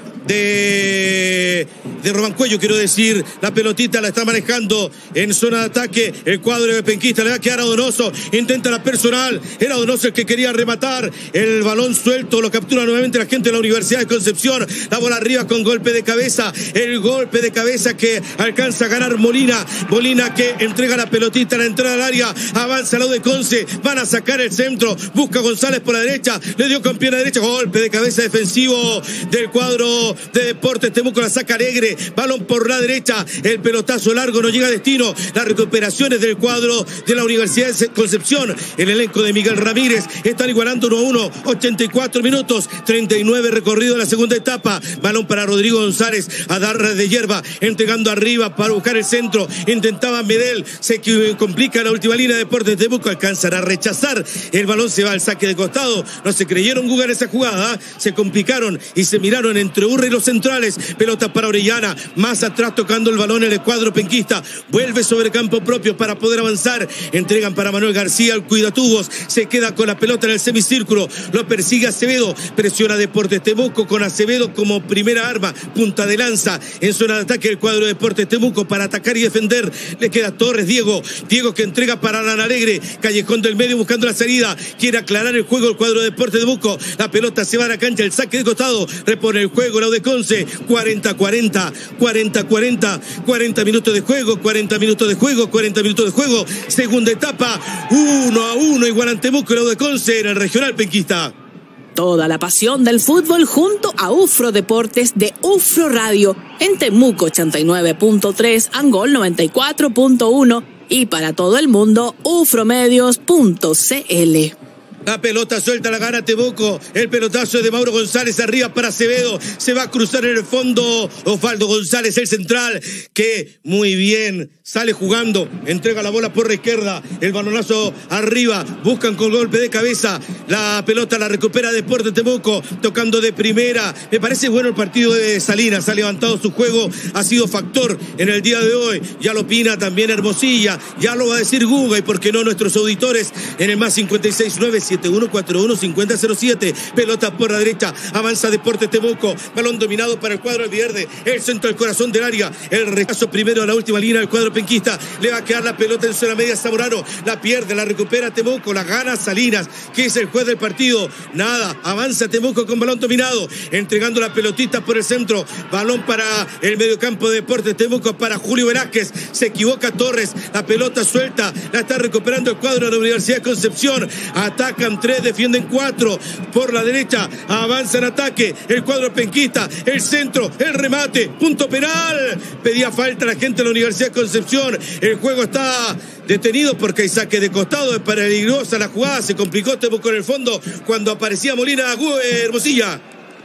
de, de Romancuello, quiero decir. La pelotita la está manejando en zona de ataque el cuadro de penquista, le va a quedar a Donoso, intenta la personal, era Donoso el que quería rematar, el balón suelto, lo captura nuevamente la gente de la Universidad de Concepción, la bola arriba con golpe de cabeza, el golpe de cabeza que alcanza a ganar Molina, Molina que entrega la pelotita a la entrada al área, avanza al lado de Conce, van a sacar el centro, busca González por la derecha, le dio con pierna derecha, golpe de cabeza defensivo del cuadro de Deportes Temuco, la saca Alegre, balón por la derecha, el pelotazo largo no llega a destino, las recuperaciones del cuadro de la Universidad de Concepción, el elenco de Miguel Ramírez están igualando uno a uno, ochenta y cuatro minutos, treinta y nueve recorrido de la segunda etapa, balón para Rodrigo González, a dar de hierba, entregando arriba para buscar el centro, intentaba Medel, se complica la última línea de Deportes Temuco, alcanzan a rechazar, el balón se va al saque de costado, no se creyeron jugar esa jugada, ¿eh? Se complicaron y se miraron entre Urra y los centrales, pelota para Orellana, más atrás tocando el balón en el cuadro penquista, vuelve sobre campo propio para poder avanzar, entregan para Manuel García, el cuidatubos, se queda con la pelota en el semicírculo, lo persigue Acevedo, presiona Deportes Temuco con Acevedo como primera arma, punta de lanza, en zona de ataque el cuadro de Deportes Temuco para atacar y defender, le queda Torres, Diego, Diego que entrega para Alan Alegre, callejón del medio buscando la salida, quiere aclarar el juego el cuadro de Deportes Temuco, la pelota se va a la cancha, el saque de costado, repone el juego, la de Conce, cuarenta cuarenta, cuarenta cuarenta, cuarenta minutos de juego, cuarenta minutos de juego, cuarenta minutos de juego, segunda etapa, uno a uno, igual ante Temuco, la de Conce en el regional penquista. Toda la pasión del fútbol junto a Ufro Deportes de Ufro Radio en Temuco ochenta y nueve punto tres, Angol noventa y cuatro punto uno y para todo el mundo ufromedios punto c l. La pelota suelta, la gana Temuco, el pelotazo de Mauro González arriba para Acevedo, se va a cruzar en el fondo Osvaldo González, el central, que muy bien sale jugando, entrega la bola por la izquierda, el balonazo arriba, buscan con golpe de cabeza, la pelota la recupera Deportes Temuco, tocando de primera, me parece bueno el partido de Salinas, ha levantado su juego, ha sido factor en el día de hoy, ya lo opina también Hermosilla, ya lo va a decir Guga y por qué no nuestros auditores en el más cincuenta y seis nueve siete uno cuatro uno cinco cero cero siete, pelota por la derecha, avanza Deportes Temuco, balón dominado para el cuadro verde, el centro del corazón del área, el rechazo primero a la última línea del cuadro penquista, le va a quedar la pelota en zona media Zamorano, la pierde, la recupera Temuco, la gana Salinas, que es el juez del partido, nada, avanza Temuco con balón dominado, entregando la pelotita por el centro, balón para el mediocampo de Deportes Temuco, para Julio Velázquez, se equivoca Torres, la pelota suelta, la está recuperando el cuadro de la Universidad de Concepción, atacan tres, defienden cuatro, por la derecha, avanza en ataque, el cuadro penquista, el centro, el remate, punto penal, pedía falta la gente de la Universidad de Concepción, el juego está detenido porque hay saque de costado, es peligrosa la jugada, se complicó Temuco en el fondo, cuando aparecía Molina, Hermosilla.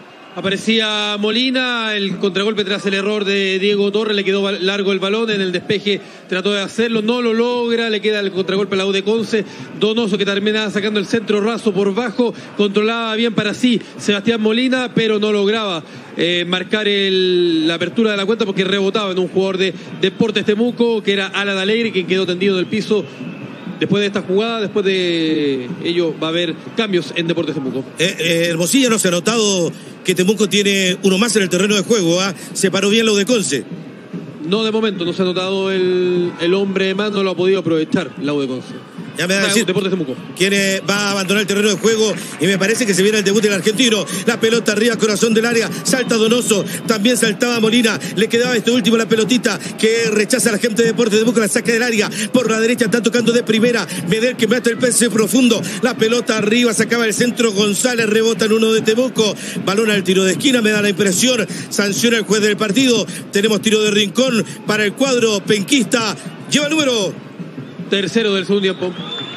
Aparecía Molina, el contragolpe tras el error de Diego Torres, le quedó largo el balón, en el despeje trató de hacerlo, no lo logra, le queda el contragolpe a la U de Conce, Donoso que terminaba sacando el centro raso por bajo, controlaba bien para sí Sebastián Molina, pero no lograba eh, marcar el, la apertura de la cuenta porque rebotaba en un jugador de Deportes Temuco, que era Alan Alegre, quien quedó tendido en el piso. Después de esta jugada, después de ello, va a haber cambios en Deportes Temuco. Eh, eh, Hermosilla, no se ha notado que Temuco tiene uno más en el terreno de juego, ¿eh? Se paró bien lo de Conce. No, de momento, no se ha notado el, el hombre más, no lo ha podido aprovechar la U de Conce. Ya me va a decir Deportes Temuco quién eh, va a abandonar el terreno de juego, y me parece que se viene el debut del argentino. La pelota arriba, corazón del área, salta Donoso, también saltaba Molina, le quedaba este último la pelotita que rechaza a la gente de Deportes Temuco, la saca del área, por la derecha está tocando de primera, Medel que mete el pase profundo, la pelota arriba, sacaba el centro, González rebota en uno de Temuco, balón al tiro de esquina, me da la impresión, sanciona el juez del partido, tenemos tiro de rincón para el cuadro penquista, lleva el número tercero del segundo tiempo.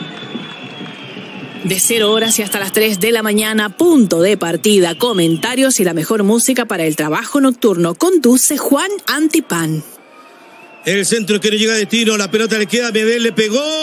De cero horas y hasta las tres de la mañana, punto de partida, comentarios y la mejor música para el trabajo nocturno. Conduce Juan Antipán. El centro que no llega a destino, la pelota le queda, Medel le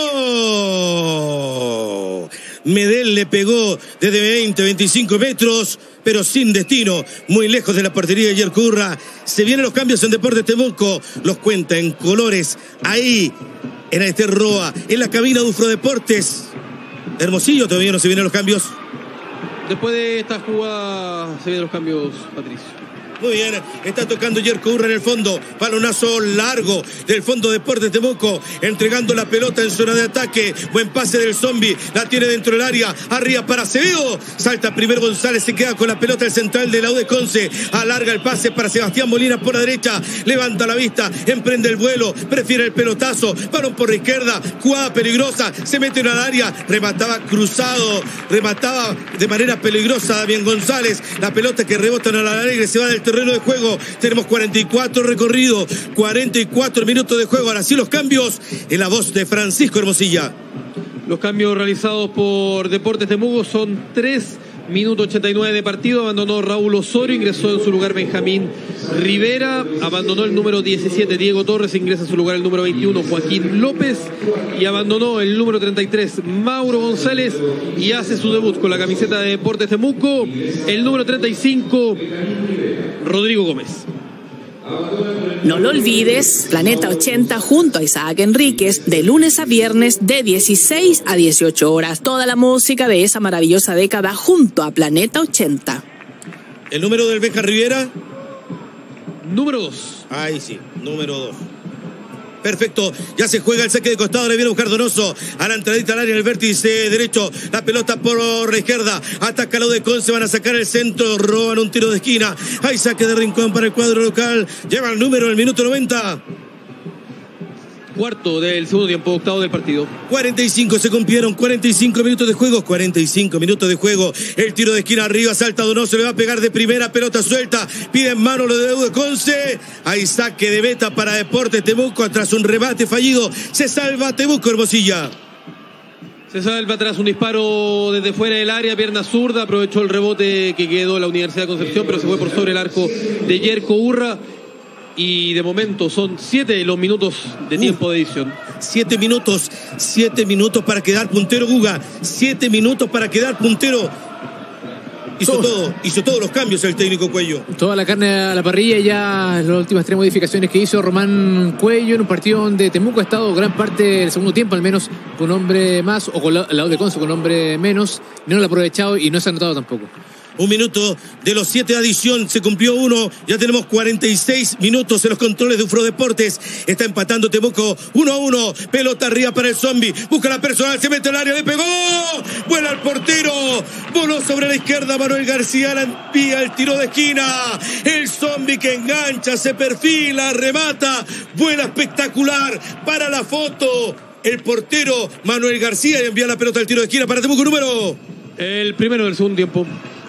pegó. Medel le pegó desde veinte, veinticinco metros, pero sin destino, muy lejos de la portería de Yerko Urra. Se vienen los cambios en Deportes Temuco, los cuenta en colores, ahí, en este Roa, en la cabina de Ufro Deportes. Hermosillo, todavía no se vienen los cambios. Después de esta jugada se vienen los cambios, Patricio. Muy bien, está tocando Yerko Urra en el fondo, balonazo largo del fondo de Deportes Temuco, entregando la pelota en zona de ataque, buen pase del zombie, la tiene dentro del área, arriba para Acevedo, salta primero González, se queda con la pelota el central de la U de Conce, alarga el pase para Sebastián Molina por la derecha, levanta la vista, emprende el vuelo, prefiere el pelotazo, balón por la izquierda, jugada peligrosa, se mete en el área, remataba cruzado, remataba de manera peligrosa Damián González, la pelota que rebota en la alegre, se va del terreno de juego, tenemos cuarenta y cuatro recorridos, cuarenta y cuatro minutos de juego, ahora sí los cambios, en la voz de Francisco Hermosilla. Los cambios realizados por Deportes Temuco son tres minutos ochenta y nueve de partido, abandonó Raúl Osorio, ingresó en su lugar Benjamín Rivera, abandonó el número diecisiete Diego Torres, ingresa en su lugar el número veintiuno Joaquín López y abandonó el número treinta y tres Mauro González y hace su debut con la camiseta de Deportes Temuco el número treinta y cinco Rodrigo Gómez. No lo olvides, Planeta ochenta junto a Isaac Enríquez, de lunes a viernes de dieciséis a dieciocho horas. Toda la música de esa maravillosa década junto a Planeta ochenta. ¿El número del Benja Rivera? Número dos. Ahí sí, número dos. Perfecto, ya se juega el saque de costado, le viene a buscar Donoso a la entradita al área en el vértice derecho, la pelota por la izquierda, ataca la U de Conce, van a sacar el centro, roban un tiro de esquina, hay saque de rincón para el cuadro local, lleva el número en el minuto noventa. Cuarto del segundo tiempo, octavo del partido. cuarenta y cinco se cumplieron, cuarenta y cinco minutos de juego, cuarenta y cinco minutos de juego. El tiro de esquina arriba, salta Donoso, le va a pegar de primera, pelota suelta, pide en mano lo de U de Conce. Hay saque de meta para Deportes Temuco, tras un remate fallido, se salva Temuco Hermosilla. Se salva tras un disparo desde fuera del área, pierna zurda, aprovechó el rebote que quedó la Universidad de Concepción, pero se fue por sobre el arco de Yerko Urra. Y de momento son siete los minutos de tiempo de edición. Siete minutos, siete minutos para quedar puntero Guga, siete minutos para quedar puntero. Hizo todo. todo, hizo todos los cambios el técnico Cuello. Toda la carne a la parrilla, ya las últimas tres modificaciones que hizo Román Cuello en un partido donde Temuco ha estado gran parte del segundo tiempo, al menos con hombre más, o con la, la U de Conce con hombre menos, no lo ha aprovechado y no se ha notado tampoco. Un minuto de los siete de adición, se cumplió uno, ya tenemos cuarenta y seis minutos en los controles de Ufro Deportes, está empatando Temuco, uno a uno, pelota arriba para el zombie, busca la personal, se mete al área, le pegó, vuela al portero, voló sobre la izquierda, Manuel García la envía el tiro de esquina, el zombie que engancha, se perfila, remata, vuela espectacular, para la foto, el portero Manuel García y envía la pelota al tiro de esquina para Temuco número. El primero del segundo tiempo.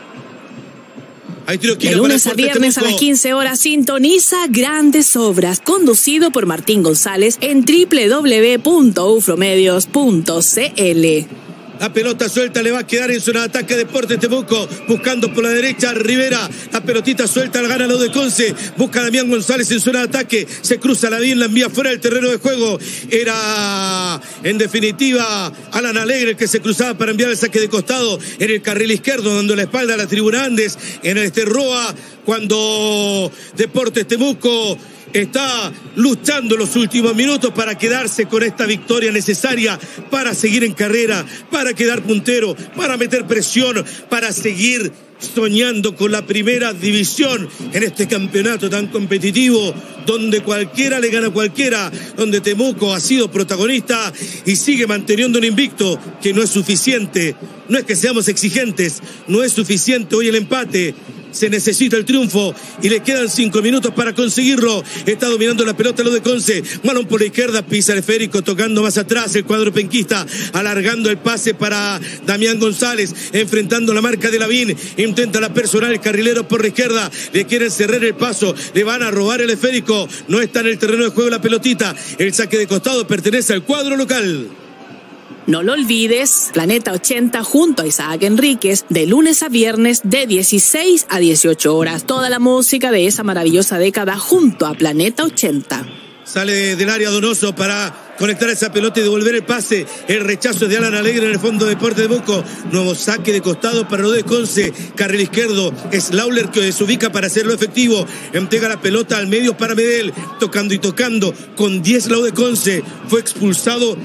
De lunes a viernes a las quince horas sintoniza Grandes Obras, conducido por Martín González en doble u doble u doble u punto ufromedios punto c l. La pelota suelta, le va a quedar en zona de ataque Deportes Temuco, buscando por la derecha Rivera, la pelotita suelta, la gana la U de Conce, busca a Damián González en zona de ataque, se cruza la bien, la envía fuera del terreno de juego, era en definitiva Alan Alegre el que se cruzaba para enviar el saque de costado en el carril izquierdo, dando la espalda a la tribuna Andes, en el Esterroa, cuando Deportes Temuco está luchando los últimos minutos para quedarse con esta victoria necesaria para seguir en carrera, para quedar puntero, para meter presión, para seguir soñando con la primera división en este campeonato tan competitivo, donde cualquiera le gana a cualquiera, donde Temuco ha sido protagonista y sigue manteniendo un invicto que no es suficiente. No es que seamos exigentes, no es suficiente hoy el empate. Se necesita el triunfo y le quedan cinco minutos para conseguirlo. Está dominando la pelota lo de Conce. Balón por la izquierda, pisa el esférico, tocando más atrás el cuadro penquista, alargando el pase para Damián González, enfrentando la marca de Lavín. Intenta la personal, el carrilero por la izquierda. Le quieren cerrar el paso, le van a robar el esférico. No está en el terreno de juego la pelotita. El saque de costado pertenece al cuadro local. No lo olvides, Planeta ochenta junto a Isaac Enríquez, de lunes a viernes de dieciséis a dieciocho horas. Toda la música de esa maravillosa década junto a Planeta ochenta. Sale del área Donoso para conectar esa pelota y devolver el pase. El rechazo de Alan Alegre en el fondo de Deportes Temuco. Nuevo saque de costado para lo de Conce. Carril izquierdo. Es Lauler que se ubica para hacerlo efectivo. Entrega la pelota al medio para Medel. Tocando y tocando. Con diez lo de Conce. Fue expulsado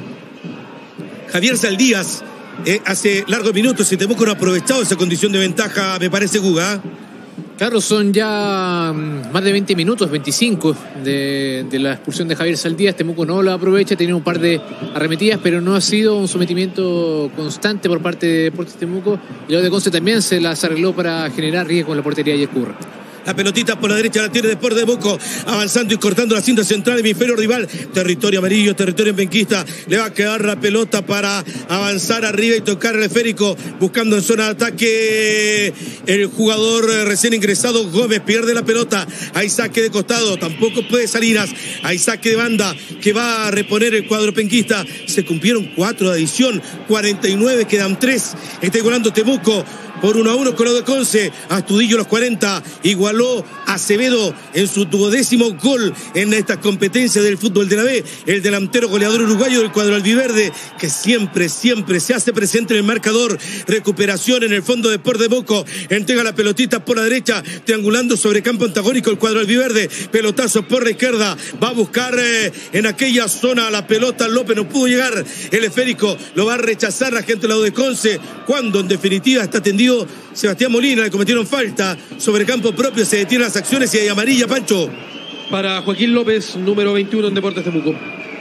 Javier Saldías eh, hace largos minutos y Temuco no ha aprovechado esa condición de ventaja, me parece, Guga. Claro, son ya más de veinte minutos, veinticinco de, de la expulsión de Javier Saldías. Temuco no lo aprovecha, tiene un par de arremetidas, pero no ha sido un sometimiento constante por parte de Deportes Temuco. Y lo de Conce también se las arregló para generar riesgo en la portería de Yescurra. La pelotita por la derecha la tiene Deportes Temuco, avanzando y cortando la cinta central, hemisferio rival, territorio amarillo, territorio penquista. Le va a quedar la pelota para avanzar arriba y tocar el esférico, buscando en zona de ataque el jugador recién ingresado Gómez. Pierde la pelota, hay saque de costado, tampoco puede Salinas, hay saque de banda que va a reponer el cuadro penquista. Se cumplieron cuatro de adición, cuarenta y nueve, quedan tres. Está igualando Temuco por uno a uno con lo de Conce. Astudillo los cuarenta, igualó Acevedo en su duodécimo gol en esta competencia del fútbol de la B, el delantero goleador uruguayo del cuadro albiverde, que siempre, siempre se hace presente en el marcador. Recuperación en el fondo de Deportes Temuco, entrega la pelotita por la derecha, triangulando sobre campo antagónico el cuadro albiverde, pelotazo por la izquierda, va a buscar eh, en aquella zona la pelota López, no pudo llegar, el esférico lo va a rechazar la gente del lado de Conce, cuando en definitiva está tendido Sebastián Molina. Le cometieron falta sobre campo propio, se detienen las acciones y hay amarilla, Pancho. Para Joaquín López, número veintiuno en Deportes Temuco.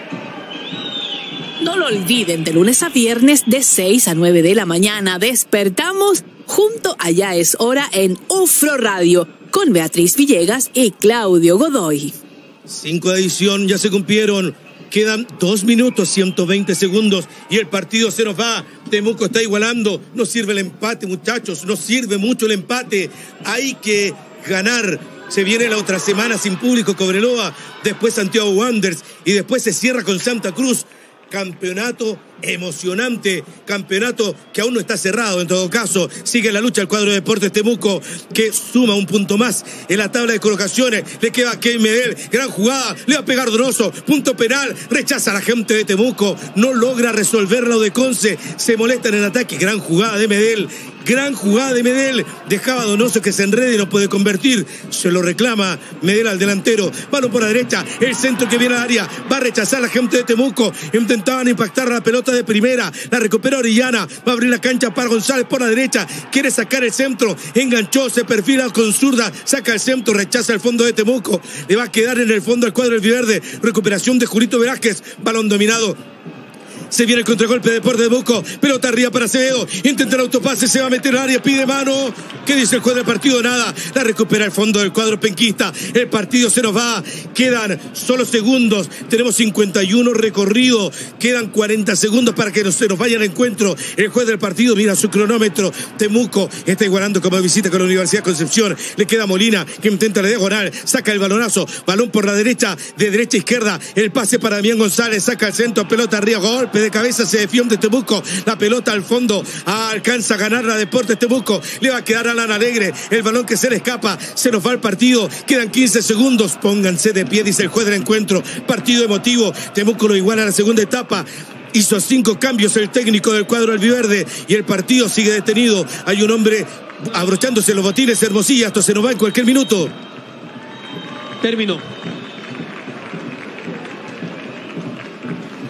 No lo olviden, de lunes a viernes de seis a nueve de la mañana despertamos junto a Ya es Hora en UFRO Radio con Beatriz Villegas y Claudio Godoy. Cinco de edición ya se cumplieron. Quedan dos minutos, ciento veinte segundos y el partido se nos va. Temuco está igualando. No sirve el empate, muchachos. No sirve mucho el empate. Hay que ganar. Se viene la otra semana sin público Cobreloa. Después Santiago Wanderers. Y después se cierra con Santa Cruz. Campeonato emocionante, campeonato que aún no está cerrado en todo caso. Sigue la lucha el cuadro de Deportes Temuco, que suma un punto más en la tabla de colocaciones. Le queda a Key Medel, gran jugada, le va a pegar Donoso, punto penal, rechaza a la gente de Temuco, no logra resolverlo de Conce, se molesta en el ataque, gran jugada de Medel. Gran jugada de Medel, dejaba a Donoso que se enrede y no puede convertir, se lo reclama Medel al delantero, balón por la derecha, el centro que viene al área, va a rechazar a la gente de Temuco, intentaban impactar la pelota de primera, la recupera Orellana, va a abrir la cancha para González por la derecha, quiere sacar el centro, enganchó, se perfila con zurda, saca el centro, rechaza el fondo de Temuco, le va a quedar en el fondo al cuadro del Viverde, recuperación de Julito Velázquez, balón dominado. Se viene el contragolpe de Deportes Temuco, pelota arriba para Acevedo, intenta el autopase, se va a meter al área, pide mano. ¿Qué dice el juez del partido? Nada, la recupera el fondo del cuadro penquista. El partido se nos va, quedan solo segundos, tenemos cincuenta y uno recorrido, quedan cuarenta segundos para que se nos vaya al encuentro. El juez del partido mira su cronómetro. Temuco está igualando como visita con la Universidad de Concepción. Le queda Molina que intenta la diagonal, saca el balonazo, balón por la derecha, de derecha a izquierda, el pase para Damián González, saca el centro, pelota arriba, golpe de cabeza, se defiende Temuco, la pelota al fondo, alcanza a ganar la Deportes Temuco, le va a quedar a Alan Alegre, el balón que se le escapa, se nos va el partido, quedan quince segundos, pónganse de pie, dice el juez del encuentro, partido emotivo, Temuco lo iguala a la segunda etapa. Hizo cinco cambios el técnico del cuadro albiverde y el partido sigue detenido. Hay un hombre abrochándose los botines, Hermosilla, esto se nos va en cualquier minuto. Terminó.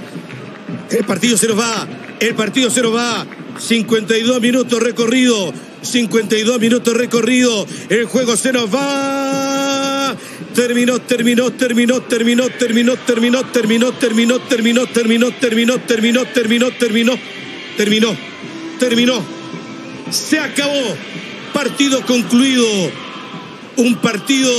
El partido se nos va, el partido se nos va, cincuenta y dos minutos recorrido, cincuenta y dos minutos recorrido. El juego se nos va. Terminó, terminó, terminó, terminó, terminó, terminó, terminó, terminó, terminó, terminó, terminó, terminó, terminó, terminó, terminó, terminó. Se acabó. Partido concluido. Un partido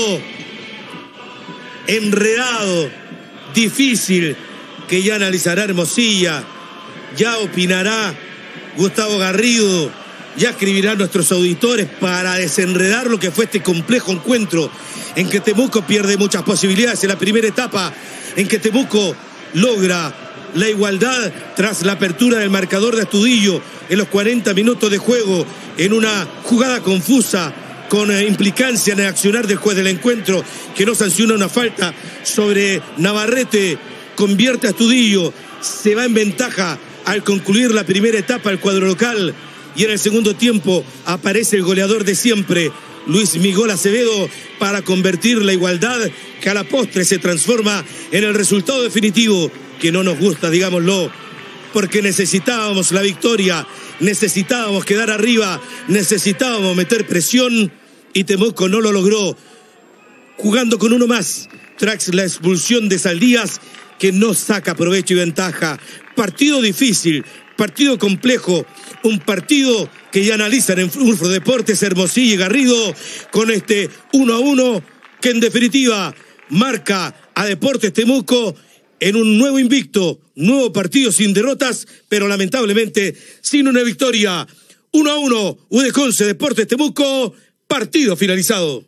enredado, difícil, que ya analizará Hermosilla, ya opinará Gustavo Garrido, ya escribirán nuestros auditores para desenredar lo que fue este complejo encuentro en que Temuco pierde muchas posibilidades en la primera etapa, en que Temuco logra la igualdad tras la apertura del marcador de Astudillo en los cuarenta minutos de juego, en una jugada confusa con eh, implicancia en el accionar del juez del encuentro, que no sanciona una falta sobre Navarrete, convierte a Astudillo, se va en ventaja al concluir la primera etapa el cuadro local, y en el segundo tiempo aparece el goleador de siempre, Luis Miguel Acevedo, para convertir la igualdad que a la postre se transforma en el resultado definitivo, que no nos gusta, digámoslo, porque necesitábamos la victoria, necesitábamos quedar arriba, necesitábamos meter presión, y Temuco no lo logró, jugando con uno más tras la expulsión de Saldías, que no saca provecho y ventaja. Partido difícil, partido complejo, un partido que ya analizan en Ufro Deportes, Hermosilla y Garrido, con este uno a uno que en definitiva marca a Deportes Temuco en un nuevo invicto, nuevo partido sin derrotas, pero lamentablemente sin una victoria. uno a uno, U D Conce, Deportes Temuco, partido finalizado.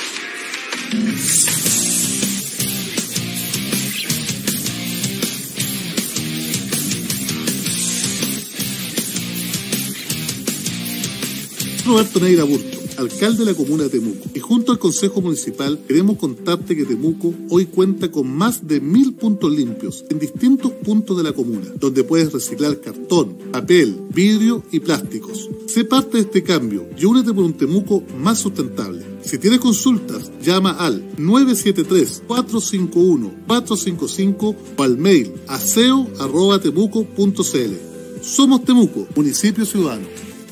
Roberto Neira Burto, alcalde de la comuna de Temuco, y junto al Consejo Municipal queremos contarte que Temuco hoy cuenta con más de mil puntos limpios en distintos puntos de la comuna, donde puedes reciclar cartón, papel, vidrio y plásticos. Sé parte de este cambio y únete por un Temuco más sustentable. Si tienes consultas, llama al nueve siete tres, cuatro cinco uno, cuatro cinco cinco o al mail aseo arroba temuco punto c l. Somos Temuco, municipio ciudadano.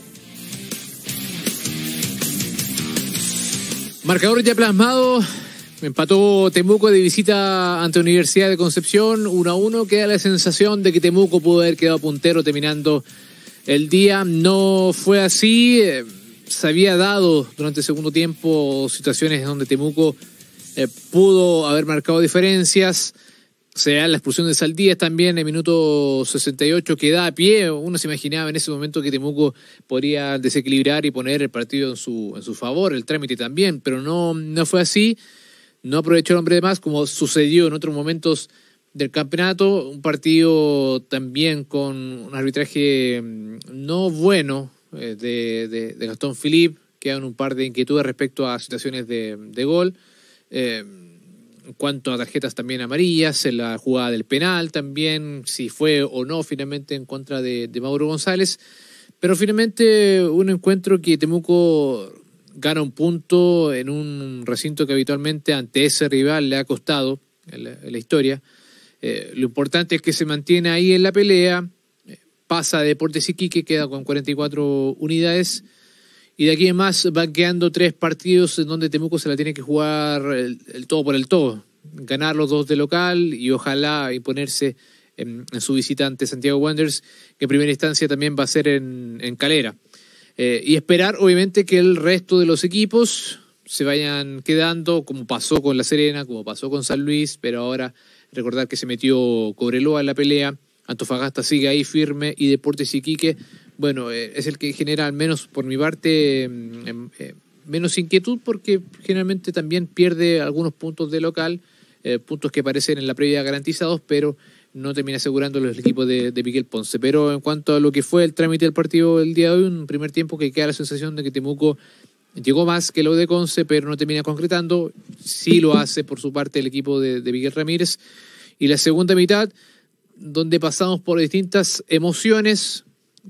Marcador ya plasmado, empató Temuco de visita ante Universidad de Concepción, uno a uno, queda la sensación de que Temuco pudo haber quedado puntero terminando el día, no fue así, se había dado durante el segundo tiempo situaciones donde Temuco eh, pudo haber marcado diferencias, se da la expulsión de Saldías también en el minuto sesenta y ocho que da a pie. Uno se imaginaba en ese momento que Temuco podría desequilibrar y poner el partido en su, en su favor, el trámite también, pero no, no fue así, no aprovechó el hombre de más como sucedió en otros momentos del campeonato, un partido también con un arbitraje no bueno eh, de, de, de Gastón Philippe, quedan un par de inquietudes respecto a situaciones de, de gol, eh, en cuanto a tarjetas también amarillas, en la jugada del penal también, si fue o no finalmente en contra de, de Mauro González, pero finalmente un encuentro que Temuco gana un punto en un recinto que habitualmente ante ese rival le ha costado en la, en la historia. Eh, lo importante es que se mantiene ahí en la pelea, eh, pasa a Deportes Iquique, queda con cuarenta y cuatro unidades, y de aquí en más van quedando tres partidos en donde Temuco se la tiene que jugar el, el todo por el todo. Ganar los dos de local y ojalá imponerse en, en su visita ante Santiago Wanderers, que en primera instancia también va a ser en, en Calera. Eh, y esperar, obviamente, que el resto de los equipos se vayan quedando, como pasó con La Serena, como pasó con San Luis, pero ahora recordar que se metió Cobreloa en la pelea, Antofagasta sigue ahí firme y Deportes Iquique, bueno, eh, es el que genera, al menos por mi parte, eh, eh, menos inquietud, porque generalmente también pierde algunos puntos de local, eh, puntos que parecen en la previa garantizados, pero no termina asegurando el equipo de, de Miguel Ponce. Pero en cuanto a lo que fue el trámite del partido el día de hoy, un primer tiempo que queda la sensación de que Temuco llegó más que lo de Conce, pero no termina concretando. Sí lo hace por su parte el equipo de, de Miguel Ramírez. Y la segunda mitad, donde pasamos por distintas emociones,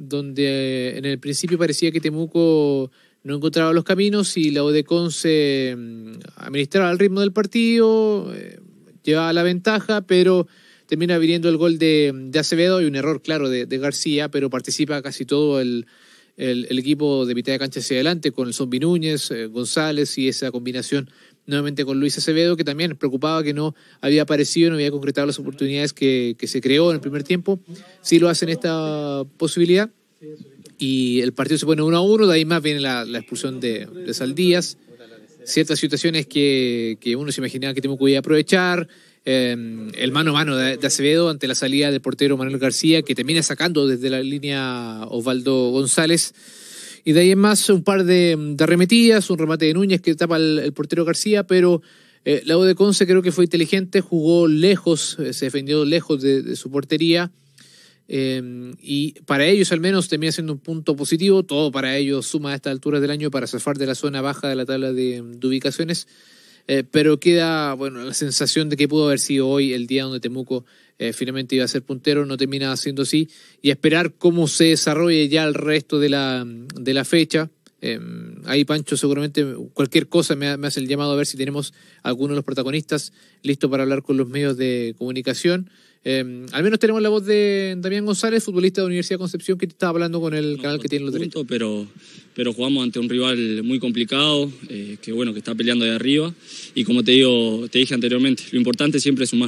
donde en el principio parecía que Temuco no encontraba los caminos y la U D Conce administraba el ritmo del partido, eh, llevaba la ventaja, pero termina viniendo el gol de, de Acevedo y un error claro de, de García, pero participa casi todo el, el, el equipo de mitad de cancha hacia adelante con el Zombi Núñez, eh, González y esa combinación nuevamente con Luis Acevedo, que también preocupaba que no había aparecido, no había concretado las oportunidades que, que se creó en el primer tiempo. Sí lo hacen esta posibilidad y el partido se pone uno a uno, de ahí más viene la, la expulsión de, de Saldías, ciertas situaciones que, que uno se imaginaba que Temuco iba a aprovechar, eh, el mano a mano de, de Acevedo ante la salida del portero Manuel García, que termina sacando desde la línea Osvaldo González. Y de ahí en más un par de, de arremetidas, un remate de Núñez que tapa el, el portero García, pero eh, la U de Conce creo que fue inteligente, jugó lejos, eh, se defendió lejos de, de su portería, eh, y para ellos al menos termina siendo un punto positivo, todo para ellos suma a esta altura del año para zafar de la zona baja de la tabla de, de ubicaciones, eh, pero queda bueno la sensación de que pudo haber sido hoy el día donde Temuco Eh, finalmente iba a ser puntero, no termina siendo así, y esperar cómo se desarrolle ya el resto de la, de la fecha. Eh, ahí Pancho seguramente cualquier cosa me, me hace el llamado a ver si tenemos alguno de los protagonistas listo para hablar con los medios de comunicación. Eh, al menos tenemos la voz de Damián González, futbolista de la Universidad de Concepción, que estaba hablando con el no, canal que tiene los derechos. Pero, pero jugamos ante un rival muy complicado, eh, que bueno, que está peleando de arriba, y como te digo, te dije anteriormente, lo importante siempre es sumar.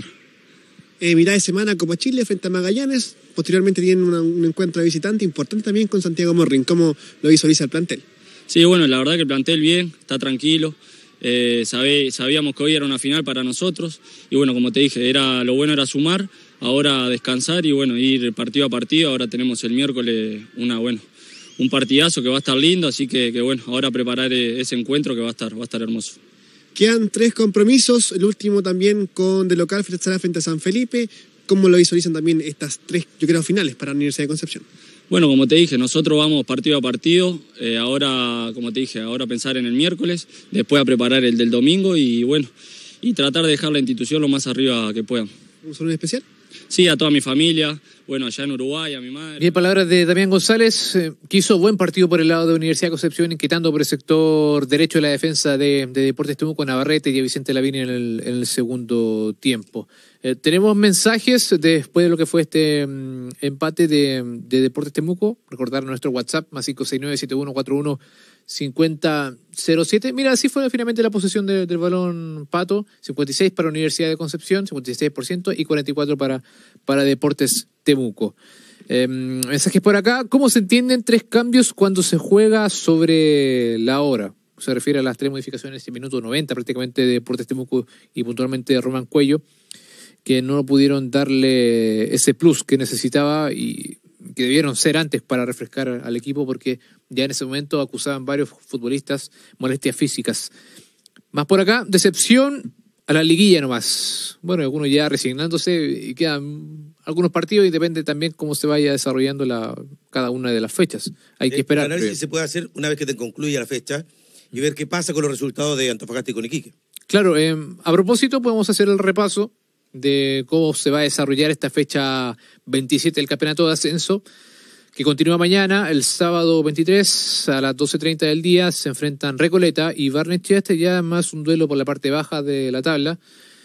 Eh, mitad de semana Copa Chile frente a Magallanes, posteriormente tienen una, un encuentro de visitante importante también con Santiago Morning. ¿Cómo lo visualiza el plantel? Sí, bueno, la verdad que el plantel bien, está tranquilo, eh, sabe, sabíamos que hoy era una final para nosotros, y bueno, como te dije, era, lo bueno era sumar, ahora descansar y bueno, ir partido a partido. Ahora tenemos el miércoles una, bueno, un partidazo que va a estar lindo, así que, que bueno, ahora preparar ese encuentro que va a estar, va a estar hermoso. Quedan tres compromisos, el último también con de local frente a San Felipe. ¿Cómo lo visualizan también estas tres, yo creo, finales para la Universidad de Concepción? Bueno, como te dije, nosotros vamos partido a partido, eh, ahora, como te dije, ahora pensar en el miércoles, después a preparar el del domingo y bueno, y tratar de dejar la institución lo más arriba que puedan. ¿Un saludo especial? Sí, a toda mi familia, bueno, allá en Uruguay, a mi madre. Bien, palabras de Damián González, eh, que hizo buen partido por el lado de Universidad de Concepción, inquietando por el sector derecho de la defensa de, de Deportes Temuco, Navarrete y a Vicente Lavín en el, en el segundo tiempo. Eh, tenemos mensajes después de lo que fue este um, empate de, de Deportes Temuco. Recordar nuestro WhatsApp, más cinco seis nueve siete uno cuatro uno cinco cero cero siete. Mira, así fue finalmente la posesión de, del balón, Pato. cincuenta y seis para Universidad de Concepción, cincuenta y seis por ciento, y cuarenta y cuatro para, para Deportes Temuco. Eh, mensajes por acá. ¿Cómo se entienden tres cambios cuando se juega sobre la hora? Se refiere a las tres modificaciones en minuto noventa prácticamente de Deportes Temuco y puntualmente de Román Cuello, que no pudieron darle ese plus que necesitaba y que debieron ser antes para refrescar al equipo, porque ya en ese momento acusaban varios futbolistas molestias físicas. Más por acá, decepción a la liguilla nomás. Bueno, algunos ya resignándose y quedan algunos partidos y depende también cómo se vaya desarrollando la, cada una de las fechas. Hay que esperar. El análisis se puede hacer una vez que te concluya la fecha y ver qué pasa con los resultados de Antofagasta y con Iquique. Claro, eh, a propósito podemos hacer el repaso de cómo se va a desarrollar esta fecha veintisiete del Campeonato de Ascenso, que continúa mañana, el sábado veintitrés a las doce treinta del día, se enfrentan Recoleta y Barnechea, ya más un duelo por la parte baja de la tabla,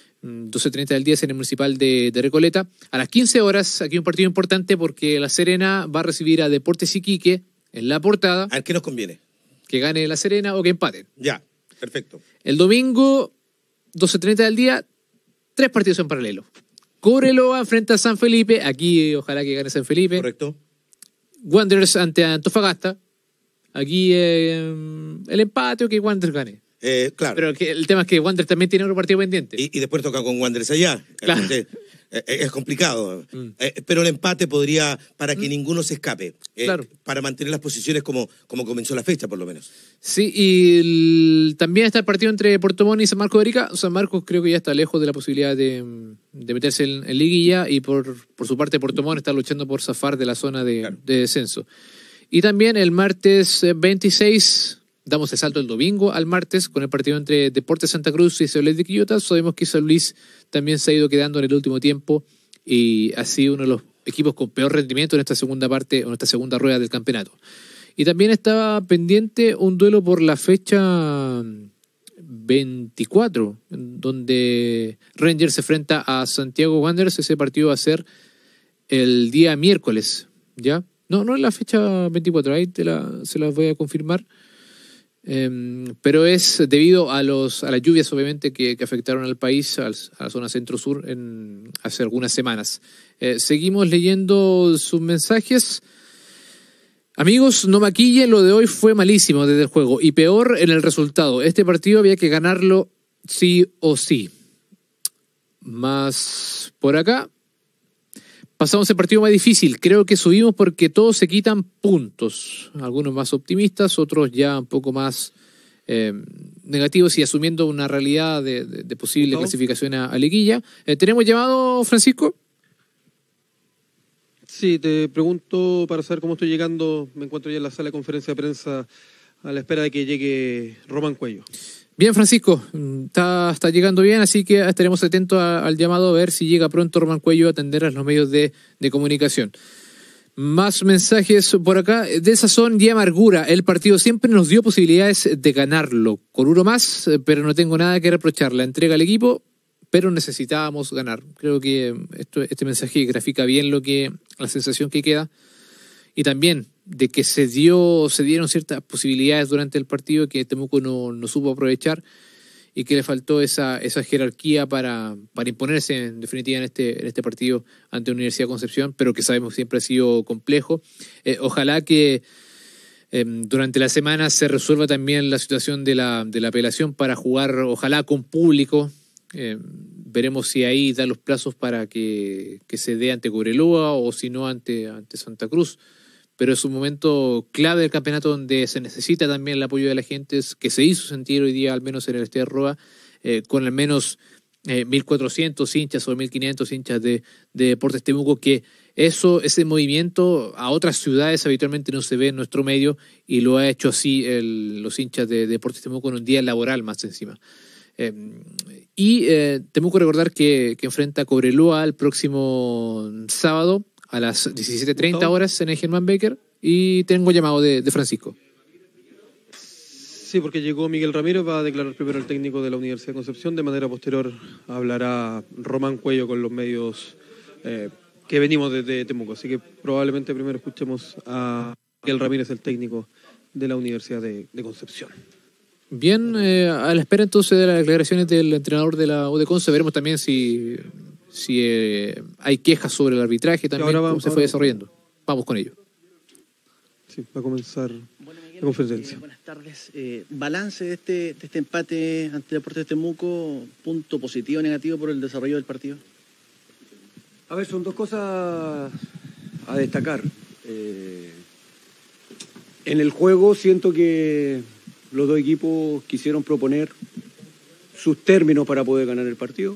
doce treinta del día es en el Municipal de, de Recoleta. A las quince horas, aquí un partido importante porque La Serena va a recibir a Deportes Iquique en la portada. ¿A qué nos conviene? Que gane La Serena o que empaten. Ya, perfecto. El domingo, doce treinta del día, tres partidos en paralelo. Cobreloa enfrenta a San Felipe. Aquí ojalá que gane San Felipe. Correcto. Wanderers ante Antofagasta. Aquí eh, el empate o que Wanderers gane. Eh, claro. Pero que el tema es que Wanderers también tiene otro partido pendiente. Y, y después toca con Wanderers allá. Claro. Entonces, eh, es complicado. Mm. Eh, pero el empate podría, para que mm. ninguno se escape. Eh, claro. Para mantener las posiciones como, como comenzó la fecha, por lo menos. Sí, y el, también está el partido entre Puerto Montt y San Marcos de Arica. San Marcos creo que ya está lejos de la posibilidad de, de meterse en, en liguilla, y por, por su parte Puerto Montt está luchando por zafar de la zona de, claro. de descenso. Y también el martes veintiséis, damos el salto el domingo al martes con el partido entre Deportes Santa Cruz y Cebollet de Quillota. Sabemos que San Luis también se ha ido quedando en el último tiempo y ha sido uno de los equipos con peor rendimiento en esta segunda parte, en esta segunda rueda del campeonato. Y también estaba pendiente un duelo por la fecha veinticuatro, donde Rangers se enfrenta a Santiago Wanderers. Ese partido va a ser el día miércoles, ¿ya? No, no es la fecha veinticuatro, ahí te la, se las voy a confirmar. Eh, pero es debido a los a las lluvias, obviamente, que, que afectaron al país, al, a la zona centro-sur, en, hace algunas semanas. Eh, seguimos leyendo sus mensajes. Amigos, no maquillen, lo de hoy fue malísimo desde el juego y peor en el resultado. Este partido había que ganarlo sí o sí. Más por acá. Pasamos el partido más difícil. Creo que subimos porque todos se quitan puntos. Algunos más optimistas, otros ya un poco más eh, negativos y asumiendo una realidad de, de, de posible ¿No? clasificación a, a liguilla. Eh, ¿Tenemos llamado, Francisco? Sí, te pregunto para saber cómo estoy llegando. Me encuentro ya en la sala de conferencia de prensa a la espera de que llegue Román Cuello. Bien, Francisco, está, está llegando bien, así que estaremos atentos a, al llamado a ver si llega pronto Román Cuello a atender a los medios de, de comunicación. Más mensajes por acá. De esa son y amargura. El partido siempre nos dio posibilidades de ganarlo. Con uno más, pero no tengo nada que reprochar. La entrega al equipo, pero necesitábamos ganar. Creo que esto, este mensaje grafica bien lo que la sensación que queda. Y también de que se dio se dieron ciertas posibilidades durante el partido que Temuco no, no supo aprovechar y que le faltó esa, esa jerarquía para, para imponerse en definitiva en este, en este partido ante la Universidad de Concepción, pero que sabemos siempre ha sido complejo. Eh, ojalá que eh, durante la semana se resuelva también la situación de la, de la apelación para jugar, ojalá con público. Eh, veremos si ahí da los plazos para que, que se dé ante Cobreloa o si no ante, ante Santa Cruz. Pero es un momento clave del campeonato donde se necesita también el apoyo de la gente, que se hizo sentir hoy día, al menos en el Estadio Roa, eh, con al menos eh, mil cuatrocientos hinchas o mil quinientos hinchas de, de Deportes Temuco, que eso, ese movimiento a otras ciudades habitualmente no se ve en nuestro medio y lo ha hecho así el, los hinchas de, de Deportes Temuco en un día laboral más encima. Eh, y eh, Temuco recordar que, que enfrenta a Cobreloa el próximo sábado a las diecisiete treinta horas en el Germán Becker, y tengo llamado de, de Francisco. Sí, porque llegó Miguel Ramírez, va a declarar primero el técnico de la Universidad de Concepción, de manera posterior hablará Román Cuello con los medios eh, que venimos desde Temuco, así que probablemente primero escuchemos a Miguel Ramírez, el técnico de la Universidad de, de Concepción. Bien, eh, a la espera entonces de las declaraciones del entrenador de la U de Conce, veremos también si... si eh, hay quejas sobre el arbitraje también, vamos, cómo se fue desarrollando. Vamos con ello. Sí, va a comenzar bueno, Miguel, la conferencia. Eh, buenas tardes. Eh, balance de este, de este empate ante Deportes Temuco, punto positivo o negativo por el desarrollo del partido. A ver, son dos cosas a destacar. Eh, en el juego siento que los dos equipos quisieron proponer sus términos para poder ganar el partido.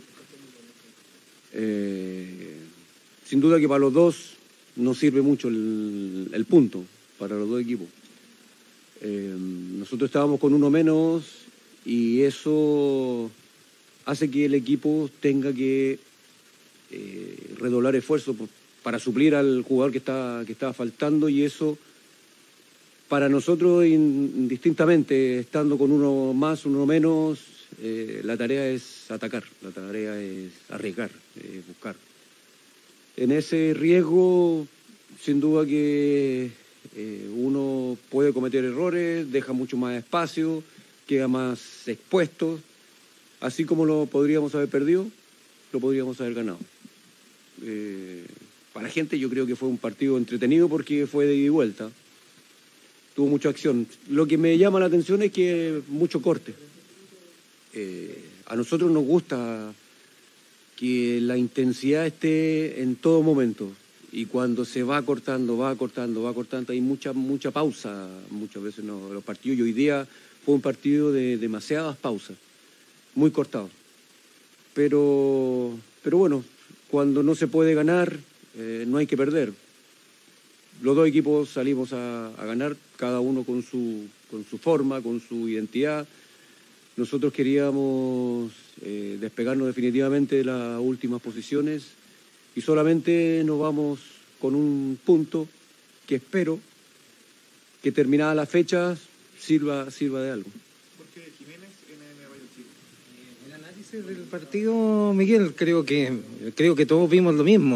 Eh, sin duda que para los dos nos sirve mucho el, el punto, para los dos equipos. Eh, nosotros estábamos con uno menos y eso hace que el equipo tenga que eh, redoblar esfuerzos para suplir al jugador que está, que estaba faltando, y eso para nosotros indistintamente, estando con uno más, uno menos, eh, la tarea es atacar, la tarea es arriesgar, eh, buscar. En ese riesgo, sin duda que eh, uno puede cometer errores, deja mucho más espacio, queda más expuesto. Así como lo podríamos haber perdido, lo podríamos haber ganado. Eh, para la gente yo creo que fue un partido entretenido porque fue de ida y vuelta. Tuvo mucha acción. Lo que me llama la atención es que mucho corte. Eh, a nosotros nos gusta que la intensidad esté en todo momento, y cuando se va cortando, va cortando, va cortando, hay mucha mucha pausa muchas veces no, los partidos, y hoy día fue un partido de demasiadas pausas, muy cortado. Pero, pero bueno, cuando no se puede ganar, eh, no hay que perder. Los dos equipos salimos a, a ganar, cada uno con su, con su forma, con su identidad. Nosotros queríamos eh, despegarnos definitivamente de las últimas posiciones y solamente nos vamos con un punto que espero que terminada la fecha sirva, sirva de algo. Jorge Jiménez, N M Radio Chile. El análisis del partido, Miguel, creo que, creo que todos vimos lo mismo.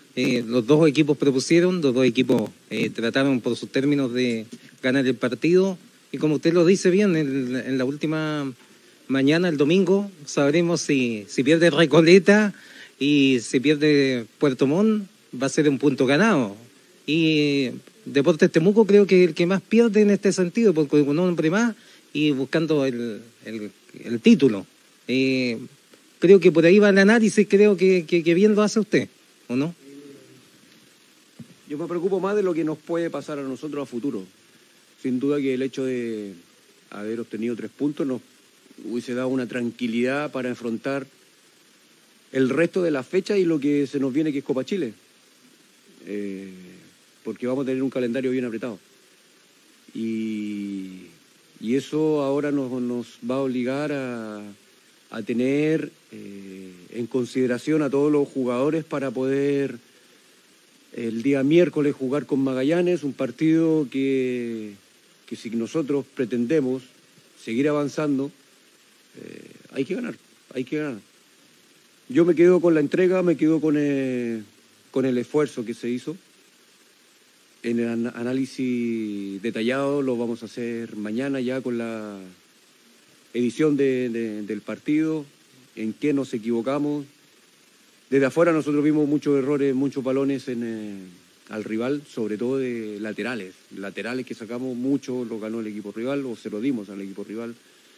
Eh, los dos equipos propusieron, los dos equipos eh, trataron por sus términos de ganar el partido. Y como usted lo dice bien, en, en la última mañana, el domingo, sabremos si, si pierde Recoleta y si pierde Puerto Montt, va a ser un punto ganado. Y Deportes Temuco creo que es el que más pierde en este sentido, porque un hombre más y buscando el, el, el título. Eh, creo que por ahí va el análisis, creo que, que, que bien lo hace usted, ¿o no? Yo me preocupo más de lo que nos puede pasar a nosotros a futuro. Sin duda que el hecho de haber obtenido tres puntos nos hubiese dado una tranquilidad para enfrentar el resto de la fecha y lo que se nos viene, que es Copa Chile. Eh, porque vamos a tener un calendario bien apretado. Y, y eso ahora nos, nos va a obligar a, a tener eh, en consideración a todos los jugadores para poder el día miércoles jugar con Magallanes, un partido que, que si nosotros pretendemos seguir avanzando, eh, hay que ganar, hay que ganar. Yo me quedo con la entrega, me quedo con el, con el esfuerzo que se hizo. En el an- análisis detallado lo vamos a hacer mañana ya con la edición de, de, del partido, en qué nos equivocamos. Desde afuera nosotros vimos muchos errores, muchos balones en, eh, al rival, sobre todo de laterales. Laterales que sacamos mucho, lo ganó el equipo rival o se lo dimos al equipo rival.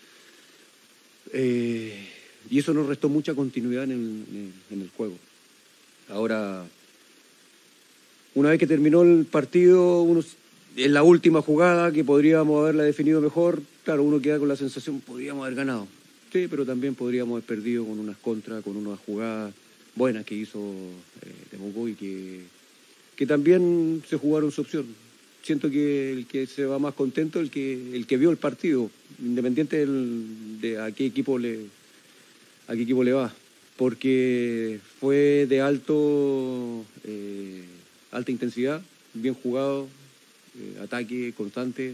Eh, y eso nos restó mucha continuidad en el, en, en el juego. Ahora, una vez que terminó el partido, uno, en la última jugada, que podríamos haberla definido mejor, claro, uno queda con la sensación, podríamos haber ganado. Sí, pero también podríamos haber perdido con unas contras, con unas jugadas buenas que hizo eh, Temuco y que, que también se jugaron su opción. Siento que el que se va más contento es el que, el que vio el partido, independiente del, de a qué equipo le, a qué equipo le va, porque fue de alto, eh, alta intensidad, bien jugado, eh, ataque constante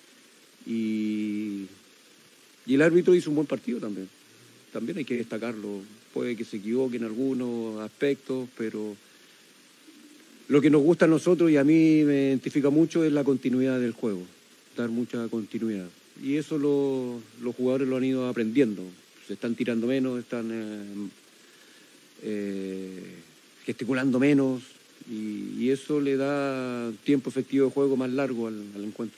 y, y el árbitro hizo un buen partido también. También hay que destacarlo. Puede que se equivoque en algunos aspectos, pero lo que nos gusta a nosotros y a mí me identifica mucho es la continuidad del juego, dar mucha continuidad. Y eso lo, los jugadores lo han ido aprendiendo. Se están tirando menos, están eh, eh, gesticulando menos y, y eso le da tiempo efectivo de juego más largo al, al encuentro.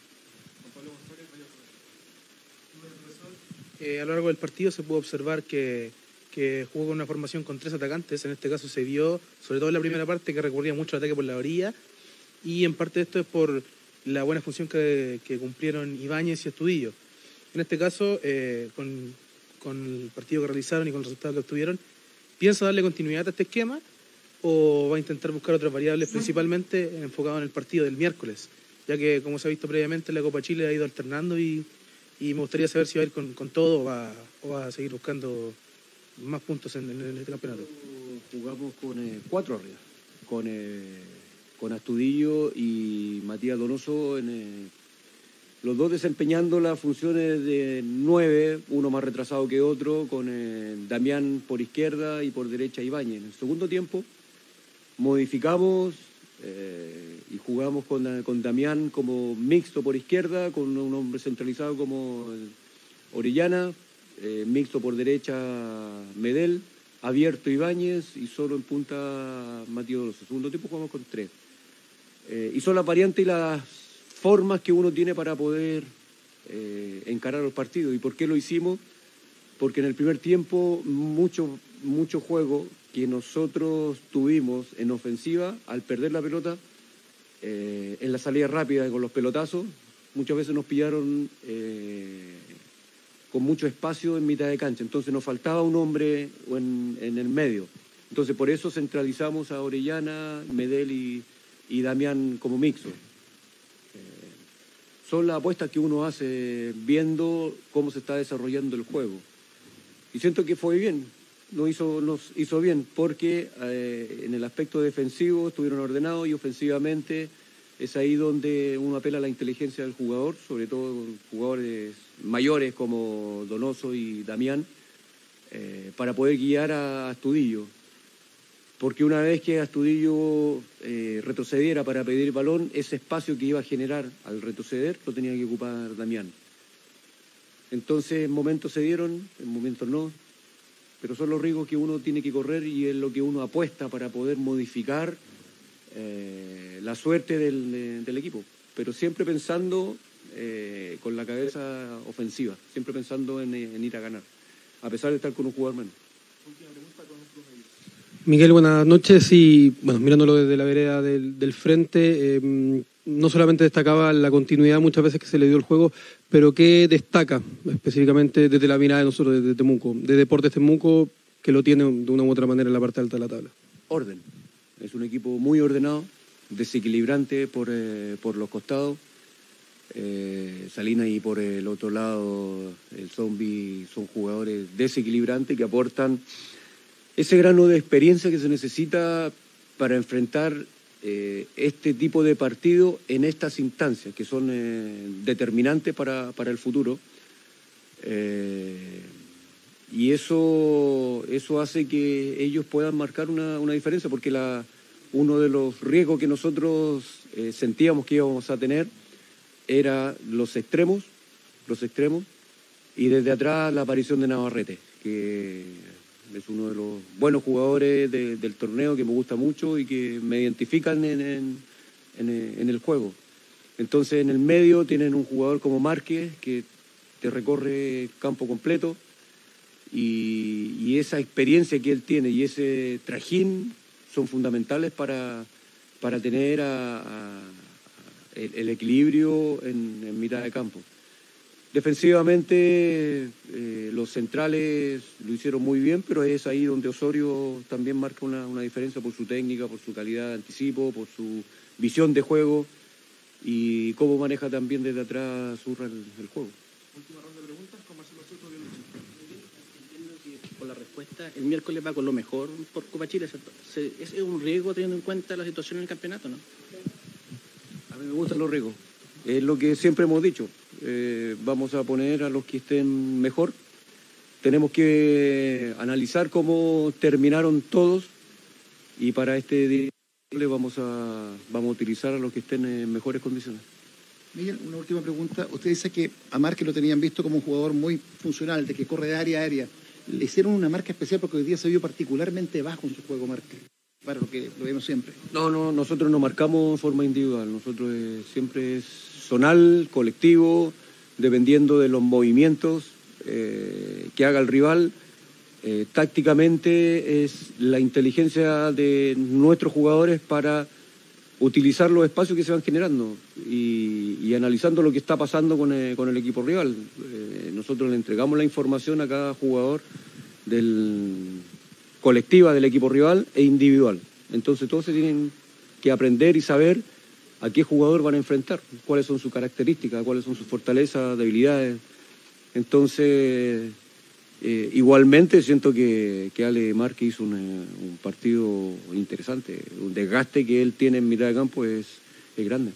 Eh, a lo largo del partido se pudo observar que, que jugó con una formación con tres atacantes. En este caso se vio, sobre todo en la primera parte, que recurría mucho al ataque por la orilla. Y en parte de esto es por la buena función que, que cumplieron Ibáñez y Astudillo. En este caso, eh, con, con el partido que realizaron y con el resultado que obtuvieron, ¿piensa darle continuidad a este esquema o va a intentar buscar otras variables, principalmente enfocado en el partido del miércoles? Ya que, como se ha visto previamente, la Copa Chile ha ido alternando y... Y me gustaría saber si va a ir con, con todo o va, o va a seguir buscando más puntos en, en este campeonato. Jugamos con eh, cuatro arriba, con, eh, con Astudillo y Matías Donoso, en, eh, los dos desempeñando las funciones de nueve, uno más retrasado que otro, con eh, Damián por izquierda y por derecha Ibáñez. En el segundo tiempo modificamos... Eh, y jugamos con, con Damián como mixto por izquierda, con un hombre centralizado como Orellana, eh, mixto por derecha Medel, abierto Ibáñez y solo en punta Matías Donoso. Segundo tiempo jugamos con tres. Eh, y son las variantes y las formas que uno tiene para poder eh, encarar los partidos. ¿Y por qué lo hicimos? Porque en el primer tiempo mucho, mucho juego que nosotros tuvimos en ofensiva, al perder la pelota, eh, en la salida rápida con los pelotazos, muchas veces nos pillaron eh, con mucho espacio en mitad de cancha, entonces nos faltaba un hombre en, en el medio. Entonces por eso centralizamos a Orellana, Medel y, y Damián como mixto. Eh, son las apuestas que uno hace viendo cómo se está desarrollando el juego. Y siento que fue bien. Nos hizo, nos hizo bien porque eh, en el aspecto defensivo estuvieron ordenados y ofensivamente es ahí donde uno apela a la inteligencia del jugador, sobre todo jugadores mayores como Donoso y Damián, eh, para poder guiar a Astudillo. porque una vez que Astudillo eh, retrocediera para pedir el balón, ese espacio que iba a generar al retroceder lo tenía que ocupar Damián. Entonces, en momentos se dieron, en momentos no, pero son los riesgos que uno tiene que correr y es lo que uno apuesta para poder modificar eh, la suerte del, del equipo, pero siempre pensando eh, con la cabeza ofensiva, siempre pensando en, en ir a ganar, a pesar de estar con un jugador menos. Miguel, buenas noches y bueno, mirándolo desde la vereda del, del frente, eh, no solamente destacaba la continuidad muchas veces que se le dio el juego, pero ¿qué destaca específicamente desde la mirada de nosotros, desde Temuco, de Deportes Temuco, que lo tiene de una u otra manera en la parte alta de la tabla? Orden. Es un equipo muy ordenado, desequilibrante por, eh, por los costados. Eh, Salinas y por el otro lado el Zombie son jugadores desequilibrantes que aportan ese grano de experiencia que se necesita para enfrentar eh, este tipo de partido en estas instancias que son eh, determinantes para, para el futuro. Eh, y eso, eso hace que ellos puedan marcar una, una diferencia, porque la, uno de los riesgos que nosotros eh, sentíamos que íbamos a tener era los extremos, los extremos, y desde atrás la aparición de Navarrete, que es uno de los buenos jugadores de, del torneo, que me gusta mucho y que me identifican en, en, en, en el juego. Entonces en el medio tienen un jugador como Márquez que te recorre campo completo y, y esa experiencia que él tiene y ese trajín son fundamentales para, para tener a, a, a el, el equilibrio en, en mitad de campo. Defensivamente eh, los centrales lo hicieron muy bien, pero es ahí donde Osorio también marca una, una diferencia por su técnica, por su calidad de anticipo, por su visión de juego y cómo maneja también desde atrás Zurra el, el juego. Última ronda de preguntas con Marcelo Soto de Entiendo que por la respuesta el miércoles va con lo mejor por Copa Chile, ¿cierto? ¿Es un riesgo teniendo en cuenta la situación en el campeonato, no? A mí me gustan los riesgos, es lo que siempre hemos dicho. Eh, vamos a poner a los que estén mejor. Tenemos que analizar cómo terminaron todos y para este día vamos a, vamos a utilizar a los que estén en mejores condiciones. Miguel, una última pregunta. Usted dice que a Márquez lo tenían visto como un jugador muy funcional, de que corre de área a área. ¿Le hicieron una marca especial porque hoy día se vio particularmente bajo en su juego Márquez? Para lo que lo vemos siempre. No, no, nosotros no marcamos de forma individual. Nosotros eh, siempre es zonal, colectivo, dependiendo de los movimientos eh, que haga el rival. Eh, tácticamente es la inteligencia de nuestros jugadores para utilizar los espacios que se van generando y, y analizando lo que está pasando con el, con el equipo rival. Eh, nosotros le entregamos la información a cada jugador del colectiva del equipo rival e individual. Entonces todos se tienen que aprender y saber a qué jugador van a enfrentar, cuáles son sus características, cuáles son sus fortalezas, debilidades. Entonces, eh, igualmente siento que, que Ale Márquez hizo un, un partido interesante. Un desgaste que él tiene en mitad de campo es, es grande.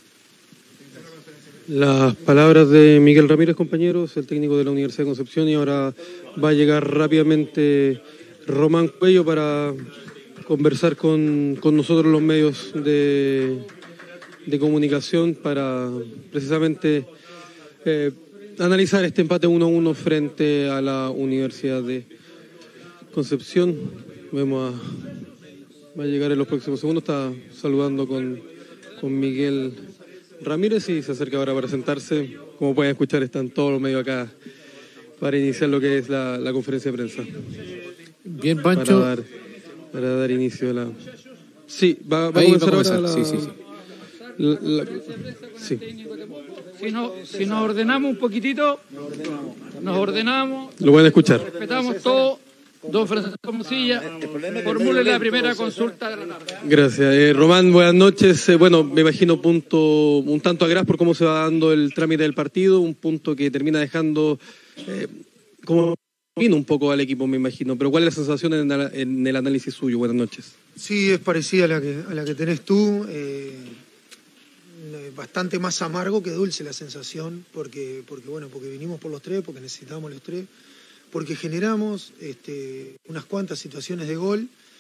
Las palabras de Miguel Ramírez, compañeros, el técnico de la Universidad de Concepción, y ahora va a llegar rápidamente Román Cuello para conversar con, con nosotros los medios de... de comunicación para precisamente eh, analizar este empate uno a uno frente a la Universidad de Concepción. Vemos a, va a llegar en los próximos segundos, está saludando con, con Miguel Ramírez y se acerca ahora para sentarse. Como pueden escuchar, están todos los medios acá para iniciar lo que es la, la conferencia de prensa. Bien, Pancho. Para dar, para dar inicio a la... Sí, va, va Ahí a comenzar, va a comenzar. ahora la... Sí, sí, sí. La, la, sí. Si, no, si nos ordenamos un poquitito, nos ordenamos. Lo pueden escuchar. Respetamos todo. Don Francisco Mosilla, formule la primera consulta de la tarde. Gracias. Eh, Román, buenas noches. Eh, bueno, me imagino punto un tanto a gras por cómo se va dando el trámite del partido, un punto que termina dejando eh, como vino un poco al equipo, me imagino. Pero ¿cuál es la sensación en, en el análisis suyo? Buenas noches. Sí, es parecida a la que, a la que tenés tú. Eh, bastante más amargo que dulce la sensación, porque, porque bueno, porque vinimos por los tres, porque necesitamos los tres, porque generamos este, unas cuantas situaciones de gol,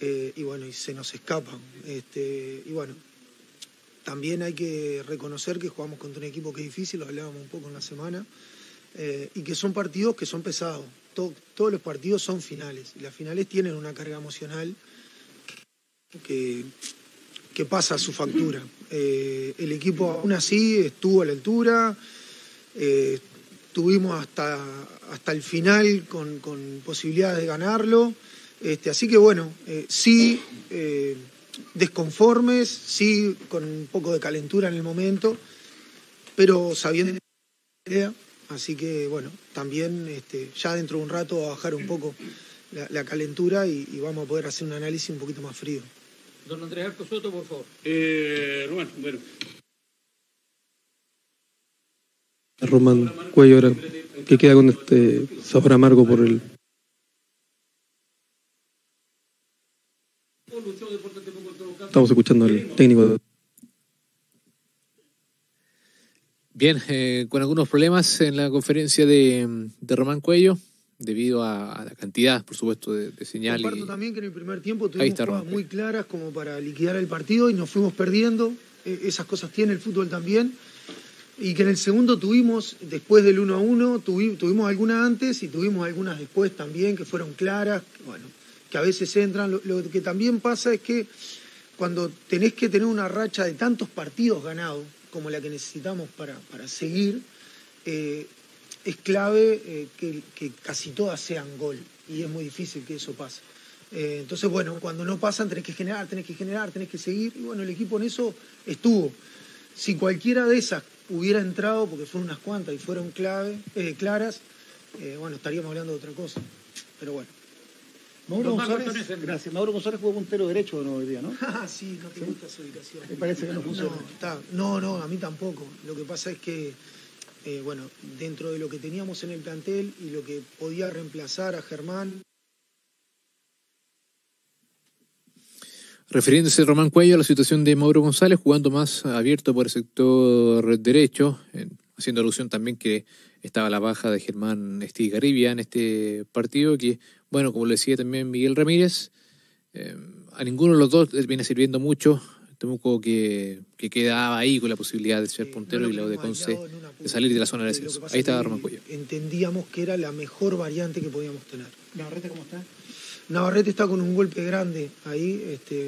eh, y bueno, y se nos escapan. Este, y bueno, también hay que reconocer que jugamos contra un equipo que es difícil, lo hablábamos un poco en la semana, eh, y que son partidos que son pesados. Todo, todos los partidos son finales, y las finales tienen una carga emocional que, que pasa a su factura. Eh, el equipo aún así estuvo a la altura, eh, tuvimos hasta, hasta el final con, con posibilidades de ganarlo, este, así que bueno, eh, sí... Eh, desconformes, sí, con un poco de calentura en el momento, pero sabiendo la idea, así que bueno, también este, ya dentro de un rato va a bajar un poco la, la calentura y, y vamos a poder hacer un análisis un poquito más frío. Don Andrés Arco Soto, por favor. Eh, Román, bueno. Román Cuello, ahora, que queda con este sabor amargo por el... Estamos escuchando al técnico. Bien, eh, con algunos problemas en la conferencia de, de Román Cuello, debido a, a la cantidad, por supuesto, de, de señal. Comparto y... también que en el primer tiempo Ahí tuvimos está jugadas Román muy claras como para liquidar el partido y nos fuimos perdiendo. Eh, esas cosas tiene el fútbol también. Y que en el segundo tuvimos, después del uno a uno, tuvi, tuvimos algunas antes y tuvimos algunas después también que fueron claras, bueno, que a veces entran. Lo, lo que también pasa es que cuando tenés que tener una racha de tantos partidos ganados como la que necesitamos para, para seguir, eh, es clave eh, que, que casi todas sean gol, y es muy difícil que eso pase. Eh, entonces, bueno, cuando no pasan tenés que generar, tenés que generar, tenés que seguir, y bueno, el equipo en eso estuvo. Si cualquiera de esas hubiera entrado, porque fueron unas cuantas y fueron clave, eh, claras, eh, bueno, estaríamos hablando de otra cosa, pero bueno. Mauro González, gracias. Mauro González jugó puntero derecho de nuevo hoy día, ¿no? Ah, sí, no te ¿Sí? gusta su ubicación. Me parece que no funciona. No, está, no, no, a mí tampoco. Lo que pasa es que, eh, bueno, dentro de lo que teníamos en el plantel y lo que podía reemplazar a Germán. Refiriéndose Román Cuello a la situación de Mauro González, jugando más abierto por el sector derecho, eh, haciendo alusión también que estaba la baja de Germán Estigarribia en este partido, que, bueno, como le decía también Miguel Ramírez, eh, a ninguno de los dos les viene sirviendo mucho. Temuco que, que quedaba ahí con la posibilidad de ser puntero, no, y la de Conce de salir de la zona de descenso. Ahí estaba Román Cuello. Entendíamos que era la mejor variante que podíamos tener. ¿Navarrete cómo está? Navarrete está con un golpe grande ahí, este,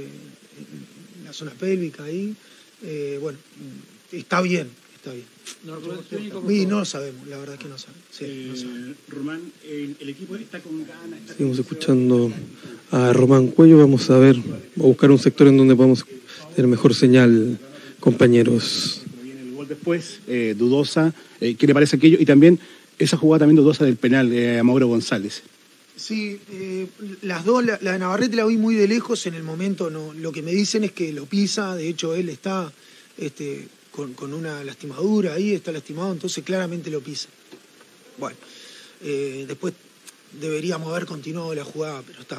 en la zona pélvica ahí. Eh, bueno, está bien, está bien. No, y no lo sabemos, la verdad es que no sabemos. Sí, eh, no sabemos. Román, el, el equipo está con ganas. Está Seguimos escuchando a Román Cuello. Vamos a ver, a buscar un sector en donde podamos tener mejor señal, compañeros. Viene el gol después, eh, dudosa. Eh, ¿Qué le parece aquello? Y también esa jugada también dudosa del penal de eh, Mauro González. Sí, eh, las dos, la, la de Navarrete la vi muy de lejos en el momento. No, lo que me dicen es que lo pisa, de hecho él está este, con, con una lastimadura ahí, está lastimado, entonces claramente lo pisa. Bueno, eh, después deberíamos haber continuado la jugada, pero está.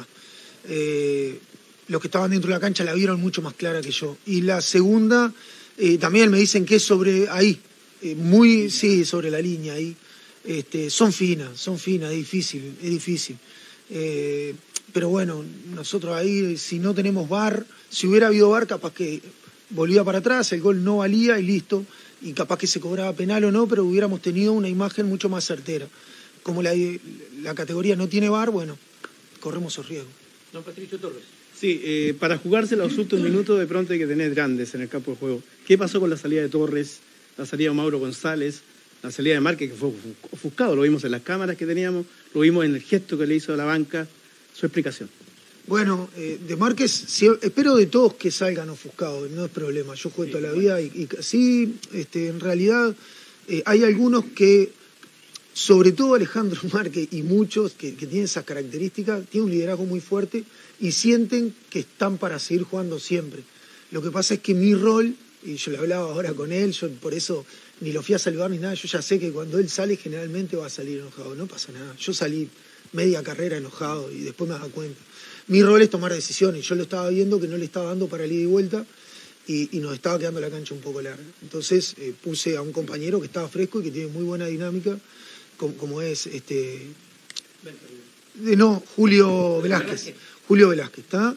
Eh, los que estaban dentro de la cancha la vieron mucho más clara que yo. Y la segunda, eh, también me dicen que es sobre ahí, eh, muy, sí, sobre la línea ahí. Este, son finas, son finas, es difícil, es difícil. Eh, pero bueno, nosotros ahí, si no tenemos V A R, si hubiera habido V A R, capaz que volvía para atrás, el gol no valía y listo, y capaz que se cobraba penal o no, pero hubiéramos tenido una imagen mucho más certera. Como la, la categoría no tiene V A R, bueno, corremos esos riesgos. Don Patricio Torres. Sí, eh, para jugarse los últimos minutos de pronto hay que tener grandes en el campo de juego. ¿Qué pasó con la salida de Torres, la salida de Mauro González, la salida de Márquez, que fue ofuscado? Lo vimos en las cámaras que teníamos, lo vimos en el gesto que le hizo a la banca. Su explicación. Bueno, eh, de Márquez, si, espero de todos que salgan ofuscados, no es problema. Yo juego toda la vida y, y sí, este, en realidad eh, hay algunos que, sobre todo Alejandro Márquez y muchos que, que tienen esas características, tienen un liderazgo muy fuerte y sienten que están para seguir jugando siempre. Lo que pasa es que mi rol, y yo le hablaba ahora con él, yo por eso ni lo fui a saludar ni nada, yo ya sé que cuando él sale generalmente va a salir enojado, no pasa nada. Yo salí media carrera enojado y después me daba cuenta. Mi rol es tomar decisiones, yo lo estaba viendo que no le estaba dando para el ida y vuelta y, y nos estaba quedando la cancha un poco larga. Entonces eh, puse a un compañero que estaba fresco y que tiene muy buena dinámica, como, como es este... No, Julio Velázquez. Julio Velázquez, ¿está?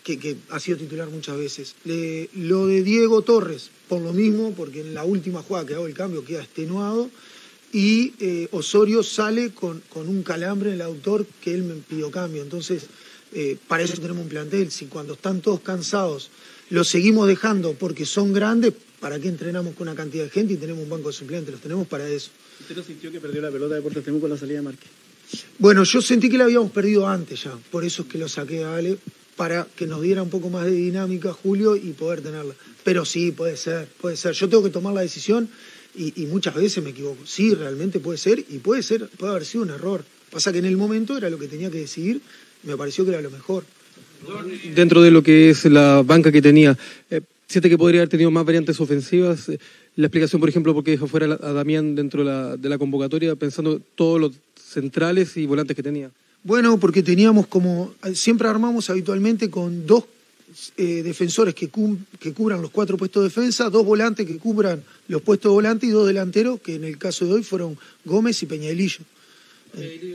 que, que ha sido titular muchas veces. Le, lo de Diego Torres, por lo mismo, porque en la última jugada que hago el cambio queda extenuado, y eh, Osorio sale con, con un calambre en el aductor que él me pidió cambio. Entonces, eh, para eso tenemos un plantel. Si cuando están todos cansados los seguimos dejando porque son grandes, ¿para qué entrenamos con una cantidad de gente y tenemos un banco de suplentes? Los tenemos para eso. ¿Usted no sintió que perdió la pelota de Deportes Temuco con la salida de Márquez? Bueno, yo sentí que la habíamos perdido antes ya, por eso es que lo saqué a Ale, para que nos diera un poco más de dinámica Julio y poder tenerla. Pero sí, puede ser, puede ser. Yo tengo que tomar la decisión y, y muchas veces me equivoco. Sí, realmente puede ser y puede ser, puede haber sido un error. Pasa que en el momento era lo que tenía que decidir, me pareció que era lo mejor. Dentro de lo que es la banca que tenía, eh, ¿siente que podría haber tenido más variantes ofensivas? Eh, la explicación, por ejemplo, por qué dejó fuera a Damián dentro de la, de la convocatoria, pensando todos los centrales y volantes que tenía. Bueno, porque teníamos como, siempre armamos habitualmente con dos eh, defensores que, cu que cubran los cuatro puestos de defensa, dos volantes que cubran los puestos de volante y dos delanteros, que en el caso de hoy fueron Gómez y Peñailillo. Eh,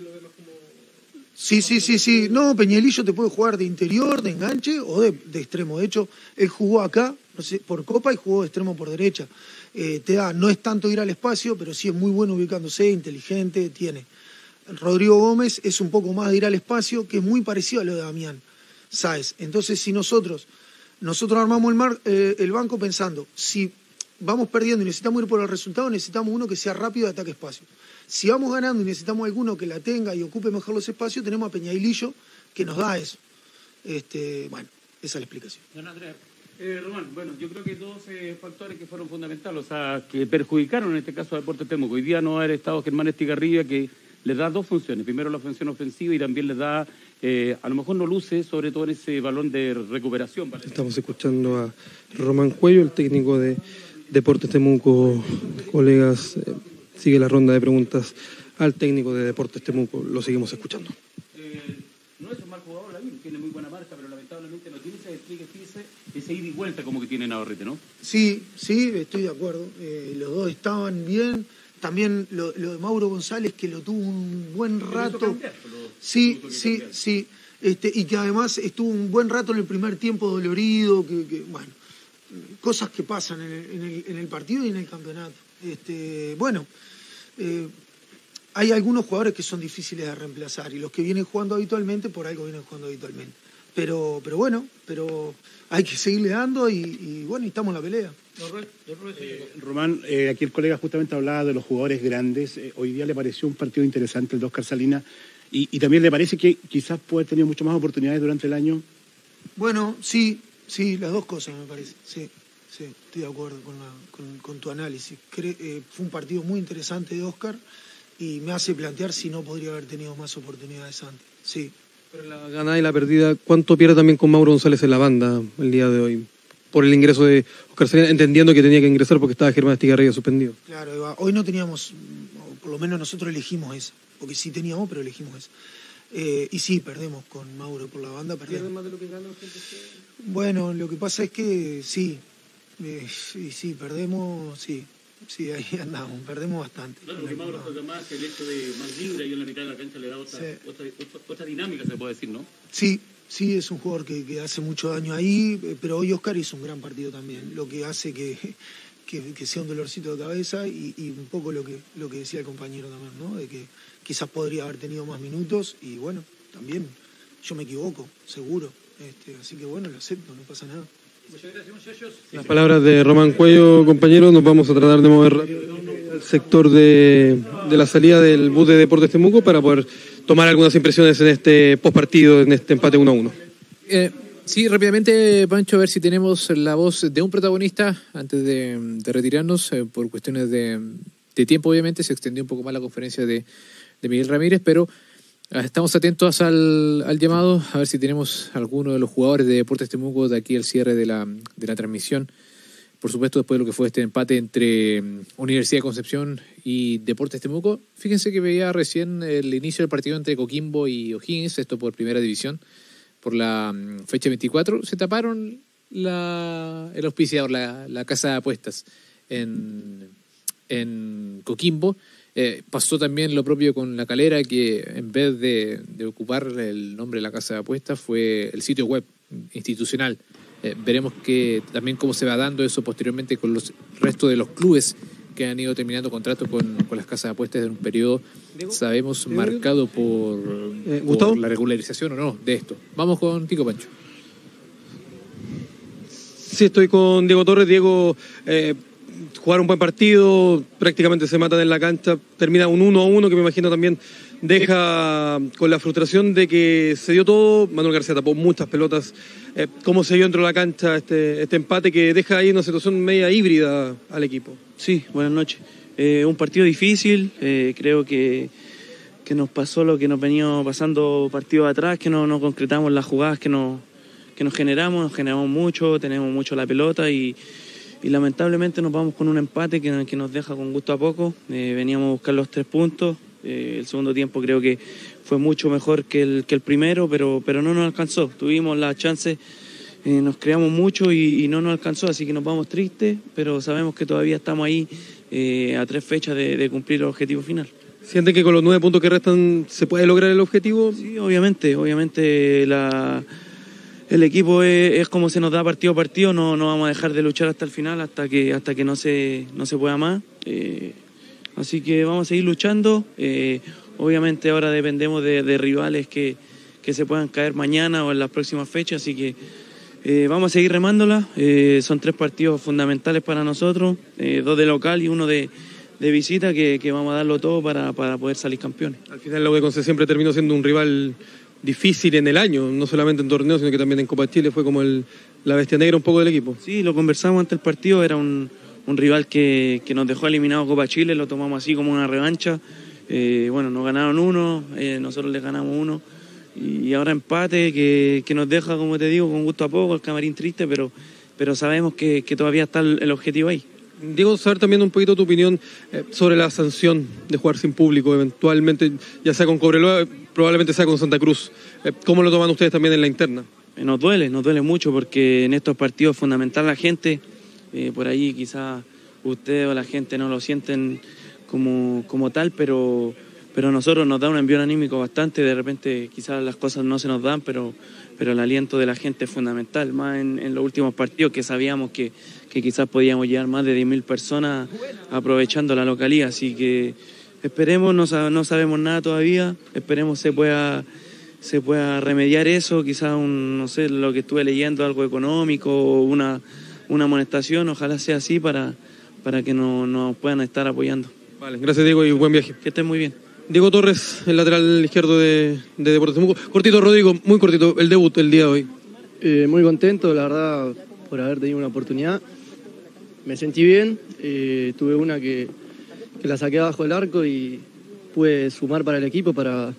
sí, sí, sí, sí. No, Peñailillo te puede jugar de interior, de enganche o de, de extremo. De hecho, él jugó acá, no sé, por Copa y jugó de extremo por derecha. Eh, te da, no es tanto ir al espacio, pero sí es muy bueno ubicándose, inteligente, tiene. Rodrigo Gómez es un poco más de ir al espacio, que es muy parecido a lo de Damián Sáez. Entonces, si nosotros, nosotros armamos el, mar, eh, el banco pensando, si vamos perdiendo y necesitamos ir por el resultado, necesitamos uno que sea rápido de ataque espacio. Si vamos ganando y necesitamos alguno que la tenga y ocupe mejor los espacios, tenemos a Peñailillo que nos da eso. Este, bueno, esa es la explicación. Don Andrés. Eh, Román, bueno, yo creo que dos eh, factores que fueron fundamentales, o sea, que perjudicaron en este caso a Deportes Temuco. Hoy día no haber estado Germán Estigarribia, que les da dos funciones. Primero la función ofensiva y también les da, eh, a lo mejor no luce, sobre todo en ese balón de recuperación. ¿Vale? Estamos escuchando a Román Cuello, el técnico de Deportes Temuco. Colegas, eh, sigue la ronda de preguntas al técnico de Deportes Temuco. Lo seguimos escuchando. Eh, no es un mal jugador, Lavín, tiene muy buena marca, pero lamentablemente no tiene ese despliegue físico, ese ida y vuelta como que tiene Navarrete, ¿no? Sí, sí, estoy de acuerdo. Eh, los dos estaban bien. También lo, lo de Mauro González, que lo tuvo un buen rato. Cambiar, sí, sí, sí. Este, y que además estuvo un buen rato en el primer tiempo dolorido. Que, que, bueno, cosas que pasan en el, en, el, en el partido y en el campeonato. Este, bueno, eh, hay algunos jugadores que son difíciles de reemplazar y los que vienen jugando habitualmente, por algo vienen jugando habitualmente. Pero, pero bueno, pero hay que seguirle dando y, y bueno, y estamos en la pelea. Eh, Román, eh, aquí el colega justamente hablaba de los jugadores grandes. Eh, hoy día le pareció un partido interesante el de Oscar Salinas y, y también le parece que quizás puede tener mucho más oportunidades durante el año. Bueno, sí, sí, las dos cosas me parece. Sí, sí, estoy de acuerdo con, la, con, con tu análisis. Cre eh, fue un partido muy interesante de Oscar y me hace plantear si no podría haber tenido más oportunidades antes. Sí. Pero la ganada y la perdida, ¿cuánto pierde también con Mauro González en la banda el día de hoy? Por el ingreso de Oscar Salinas, entendiendo que tenía que ingresar porque estaba Germán Estigarribia suspendido. Claro, Eva, hoy no teníamos, o por lo menos nosotros elegimos esa, porque sí teníamos, pero elegimos esa. Eh, y sí, perdemos con Mauro por la banda. ¿Pierden más de lo que ganan? Bueno, lo que pasa es que sí, eh, sí, sí, perdemos, sí. Sí, ahí andamos, perdemos bastante. Claro, porque Mauro juega más, el hecho de más libre y en la mitad de la cancha le da otra, sí. otra, otra, otra dinámica, se puede decir, ¿no? Sí, sí, es un jugador que, que hace mucho daño ahí, pero hoy Oscar hizo un gran partido también, lo que hace que, que, que sea un dolorcito de cabeza y, y un poco lo que, lo que decía el compañero también, ¿no? De que quizás podría haber tenido más minutos y bueno, también yo me equivoco, seguro. Este, así que bueno, lo acepto, no pasa nada. Muchas gracias, muchachos. Las palabras de Román Cuello, compañeros. Nos vamos a tratar de mover al sector de, de la salida del bus de Deportes Temuco para poder tomar algunas impresiones en este postpartido, en este empate uno a uno. Eh, sí, rápidamente, Pancho, a ver si tenemos la voz de un protagonista antes de, de retirarnos. Eh, por cuestiones de, de tiempo, obviamente, se extendió un poco más la conferencia de, de Miguel Ramírez, pero estamos atentos al, al llamado, a ver si tenemos alguno de los jugadores de Deportes Temuco de aquí al cierre de la, de la transmisión. Por supuesto, después de lo que fue este empate entre Universidad de Concepción y Deportes Temuco. Fíjense que veía recién el inicio del partido entre Coquimbo y O'Higgins, esto por primera división, por la fecha veinticuatro. Se taparon la, el auspiciador, la, la casa de apuestas en, en Coquimbo. Eh, pasó también lo propio con La Calera, que en vez de, de ocupar el nombre de la casa de apuestas fue el sitio web institucional. Eh, veremos que también cómo se va dando eso posteriormente con los restos de los clubes que han ido terminando contratos con, con las casas de apuestas en un periodo, sabemos, marcado por, eh, por la regularización o no de esto. Vamos contigo, Pancho. Sí, estoy con Diego Torres. Diego, eh, jugar un buen partido, prácticamente se matan en la cancha, termina un uno a uno que me imagino también deja con la frustración de que se dio todo. Manuel García tapó muchas pelotas. Eh, ¿Cómo se dio dentro de la cancha este, este empate que deja ahí una situación media híbrida al equipo? Sí, buenas noches. Eh, un partido difícil, eh, creo que, que nos pasó lo que nos venía pasando partidos atrás, que no, no concretamos las jugadas que nos, que nos generamos, nos generamos mucho, tenemos mucho la pelota y, y lamentablemente nos vamos con un empate que, que nos deja con gusto a poco. Eh, veníamos a buscar los tres puntos, eh, el segundo tiempo creo que fue mucho mejor que el, que el primero, pero, pero no nos alcanzó, tuvimos las chances. Eh, nos creamos mucho y, y no nos alcanzó, así que nos vamos tristes, pero sabemos que todavía estamos ahí eh, a tres fechas de, de cumplir el objetivo final. ¿Sienten que con los nueve puntos que restan se puede lograr el objetivo? Sí, obviamente, obviamente la, el equipo es, es como se nos da partido a partido, no, no vamos a dejar de luchar hasta el final, hasta que, hasta que no, se, no se pueda más. Eh, así que vamos a seguir luchando, eh, obviamente ahora dependemos de, de rivales que, que se puedan caer mañana o en las próximas fechas, así que Eh, vamos a seguir remándola, eh, son tres partidos fundamentales para nosotros, eh, dos de local y uno de, de visita, que, que vamos a darlo todo para, para poder salir campeones. Al final la U de Conce siempre terminó siendo un rival difícil en el año, no solamente en torneos, sino que también en Copa Chile, fue como el, la bestia negra un poco del equipo. Sí, lo conversamos antes del partido, era un, un rival que, que nos dejó eliminado Copa Chile, lo tomamos así como una revancha, eh, bueno, nos ganaron uno, eh, nosotros les ganamos uno. Y ahora empate que, que nos deja, como te digo, con gusto a poco, el camarín triste, pero, pero sabemos que, que todavía está el, el objetivo ahí. Diego, saber también un poquito tu opinión eh, sobre la sanción de jugar sin público, eventualmente, ya sea con Cobreloa, probablemente sea con Santa Cruz. Eh, ¿Cómo lo toman ustedes también en la interna? Eh, nos duele, nos duele mucho, porque en estos partidos es fundamental la gente, eh, por ahí quizás ustedes o la gente no lo sienten como, como tal, pero... pero a nosotros nos da un envío anímico bastante, de repente quizás las cosas no se nos dan, pero, pero el aliento de la gente es fundamental, más en, en los últimos partidos que sabíamos que, que quizás podíamos llegar más de diez mil personas aprovechando la localía, así que esperemos, no, no sabemos nada todavía, esperemos se pueda, se pueda remediar eso, quizás un, no sé, lo que estuve leyendo, algo económico, una, una amonestación, ojalá sea así para, para que no, nos puedan estar apoyando. Vale, gracias Diego y buen viaje. Que estén muy bien. Diego Torres, el lateral izquierdo de, de Deportes Temuco. Cortito, Rodrigo, muy cortito, el debut el día de hoy. Eh, muy contento, la verdad, por haber tenido una oportunidad. Me sentí bien, eh, tuve una que, que la saqué abajo del arco y pude sumar para el equipo para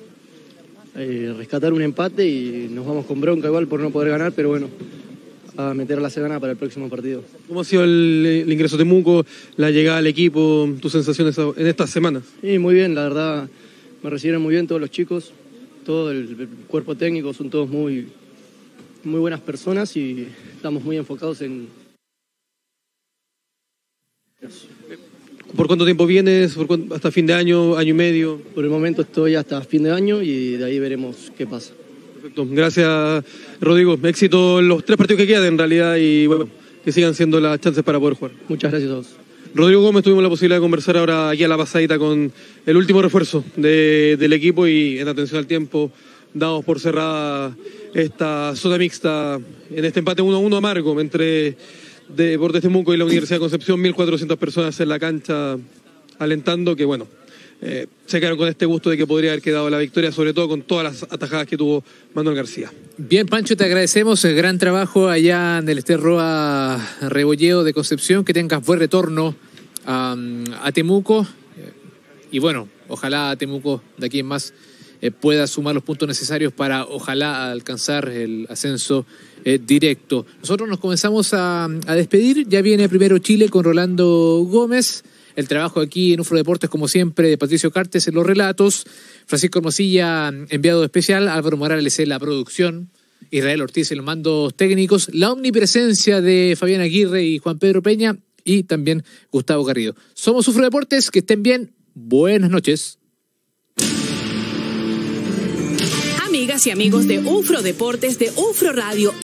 eh, rescatar un empate y nos vamos con bronca igual por no poder ganar, pero bueno, a meter la semana para el próximo partido. ¿Cómo ha sido el, el ingreso a Temuco, la llegada al equipo, tus sensaciones en estas semanas? Sí, muy bien, la verdad me recibieron muy bien todos los chicos, todo el, el cuerpo técnico, son todos muy, muy buenas personas y estamos muy enfocados en... ¿Por cuánto tiempo vienes? ¿Por cuánto, hasta fin de año, año y medio? Por el momento estoy hasta fin de año y de ahí veremos qué pasa. Perfecto. Gracias, Rodrigo. Éxito en los tres partidos que quedan en realidad y bueno, que sigan siendo las chances para poder jugar. Muchas gracias a todos. Rodrigo Gómez, tuvimos la posibilidad de conversar ahora aquí a la pasadita con el último refuerzo de, del equipo y en atención al tiempo damos por cerrada esta zona mixta en este empate uno a uno amargo entre Deportes Temuco y la Universidad de Concepción, mil cuatrocientas personas en la cancha alentando que bueno, Eh, se quedaron con este gusto de que podría haber quedado la victoria, sobre todo con todas las atajadas que tuvo Manuel García. Bien, Pancho, te agradecemos el gran trabajo allá en el Esterroa Rebolleo de Concepción, que tengas buen retorno a, a Temuco y bueno, ojalá Temuco de aquí en más eh, pueda sumar los puntos necesarios para ojalá alcanzar el ascenso eh, directo. Nosotros nos comenzamos a, a despedir, ya viene primero Chile con Rolando Gómez. El trabajo aquí en UFRO Deportes, como siempre, de Patricio Cartes en los relatos, Francisco Hermosilla, enviado especial, Álvaro Morales en la producción, Israel Ortiz en los mandos técnicos, la omnipresencia de Fabián Aguirre y Juan Pedro Peña y también Gustavo Garrido. Somos UFRO Deportes, que estén bien, buenas noches. Amigas y amigos de UFRO Deportes, de UFRO Radio